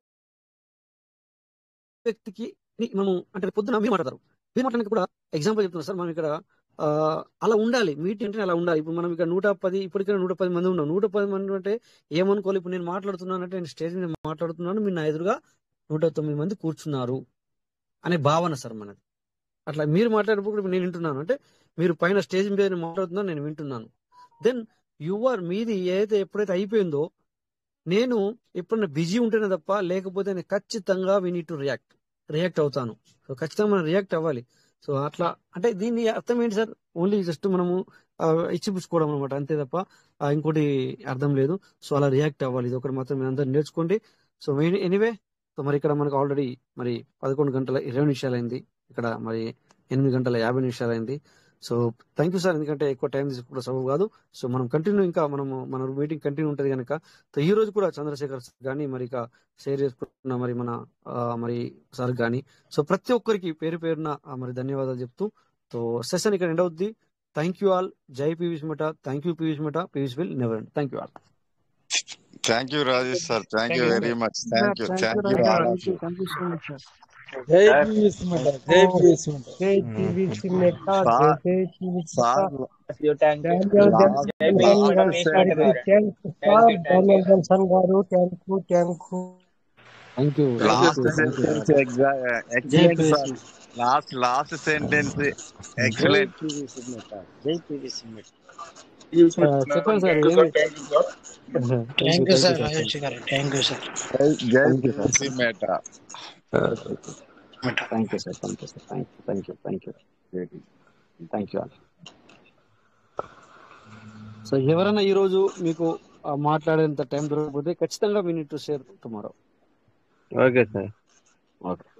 [SPEAKER 2] వ్యక్తికి మనం అంటే పొద్దున మీరు మాట్లాడతారు, మీరు మాట్లాడినప్పుడు కూడా ఎగ్జాంపుల్ చెప్తున్నారు సార్, మనం ఇక్కడ ఆ, అలా ఉండాలి. మీటింగ్ అంటే అలా ఉండాలి. ఇప్పుడు మనం ఇక్కడ నూట పది ఇప్పటికైనా నూట పది మంది ఉన్నాం. నూట పది మంది అంటే ఏమనుకోవాలి, ఇప్పుడు నేను మాట్లాడుతున్నానంటే నేను స్టేజ్ మీద మాట్లాడుతున్నాను, మీరు నా ఎదురుగా నూట తొమ్మిది మంది కూర్చున్నారు అనే భావన సార్ మనది. అట్లా మీరు మాట్లాడేటప్పుడు నేను వింటున్నాను అంటే మీరు పైన స్టేజ్ మీద నేను మాట్లాడుతున్నాను, నేను వింటున్నాను. దెన్ యువర్ మీది ఏదైతే ఎప్పుడైతే అయిపోయిందో, నేను ఎప్పుడైనా బిజీ ఉంటేనే తప్ప లేకపోతే నేను ఖచ్చితంగా we need to react react అవుతాను. సో ఖచ్చితంగా మనం రియాక్ట్ అవ్వాలి. సో అట్లా అంటే దీని అర్థం ఏంటి సార్, ఓన్లీ జస్ట్ మనము ఆ, ఇచ్చిపుచ్చుకోవడం అనమాట, అంతే తప్ప ఆ, ఇంకోటి అర్థం లేదు. సో అలా రియాక్ట్ అవ్వాలి, ఇది ఒకటి మాత్రం మీరు అందరూ నేర్చుకోండి. సో ఎనీవే, సో మరి ఇక్కడ మనకు ఆల్రెడీ మరి పదకొండు గంటల ఇరవై నిమిషాలు అయింది, ఇక్కడ మరి ఎనిమిది గంటల యాభై నిమిషాలు అయింది. సో థ్యాంక్ యూ సార్, ఎందుకంటే ఎక్కువ టైం తీసుకోవడం సబబు కాదు. సో మనం కంటిన్యూ ఇంకా మనము మన మీటింగ్ కంటిన్యూ ఉంటుంది కనుక సో ఈ రోజు కూడా చంద్రశేఖర్ సార్ కానీ మరి ఇక షేర్ చేసుకుంటున్న మరి మన ఆ, మరి సార్ కానీ సో ప్రతి ఒక్కరికి పేరు పేరున ఆ, మరి ధన్యవాదాలు చెప్తూ సో సెషన్ ఇక్కడ ఎండ్ అవుద్ది. Thank you all. జై PVS Meta. Thank you PVS Meta. PVS will never end. Thank you all.
[SPEAKER 19] Thank you Rajesh sir, thank you very much, thank you,
[SPEAKER 2] thank you
[SPEAKER 19] thank you
[SPEAKER 2] Raja,
[SPEAKER 19] all of
[SPEAKER 2] thank you
[SPEAKER 19] you.
[SPEAKER 2] Thank you so much sir.
[SPEAKER 20] జై PVC Meta, జై PVC Meta.
[SPEAKER 13] జై PVC Meta, జై
[SPEAKER 19] sir
[SPEAKER 13] జై PVC
[SPEAKER 19] sir
[SPEAKER 13] Meta.
[SPEAKER 21] Thank you
[SPEAKER 13] Daniel
[SPEAKER 19] last
[SPEAKER 13] జన్సన్
[SPEAKER 19] last
[SPEAKER 13] గారికి
[SPEAKER 19] sentence
[SPEAKER 13] thank you sir. Daniel Johnson గారు thank you thank you.
[SPEAKER 2] Thank you thank you
[SPEAKER 19] last
[SPEAKER 2] thank you
[SPEAKER 19] sentence excellent sir. Last last sentence
[SPEAKER 18] జై
[SPEAKER 19] excellent.
[SPEAKER 18] PVC Meta, జై PVC Meta.
[SPEAKER 2] చెప్పండి sir.
[SPEAKER 21] Thank you
[SPEAKER 2] ఏమి
[SPEAKER 21] sir, thank you sir.
[SPEAKER 2] Thank you
[SPEAKER 21] thank you
[SPEAKER 2] thank
[SPEAKER 21] sir
[SPEAKER 2] you
[SPEAKER 21] Rajesh గారు, thank you sir.
[SPEAKER 19] జై జై
[SPEAKER 2] thank you sir.
[SPEAKER 19] PVC Meta.
[SPEAKER 2] Thank you sir. Thank you sir. Thank you thank you thank you thank you all. So ఎవరైనా ఈ రోజు మీకు ఆ, మాట్లాడేంత time దొరకకపోతే ఖచ్చితంగా we need to share tomorrow.
[SPEAKER 18] Okay sir.
[SPEAKER 2] Okay.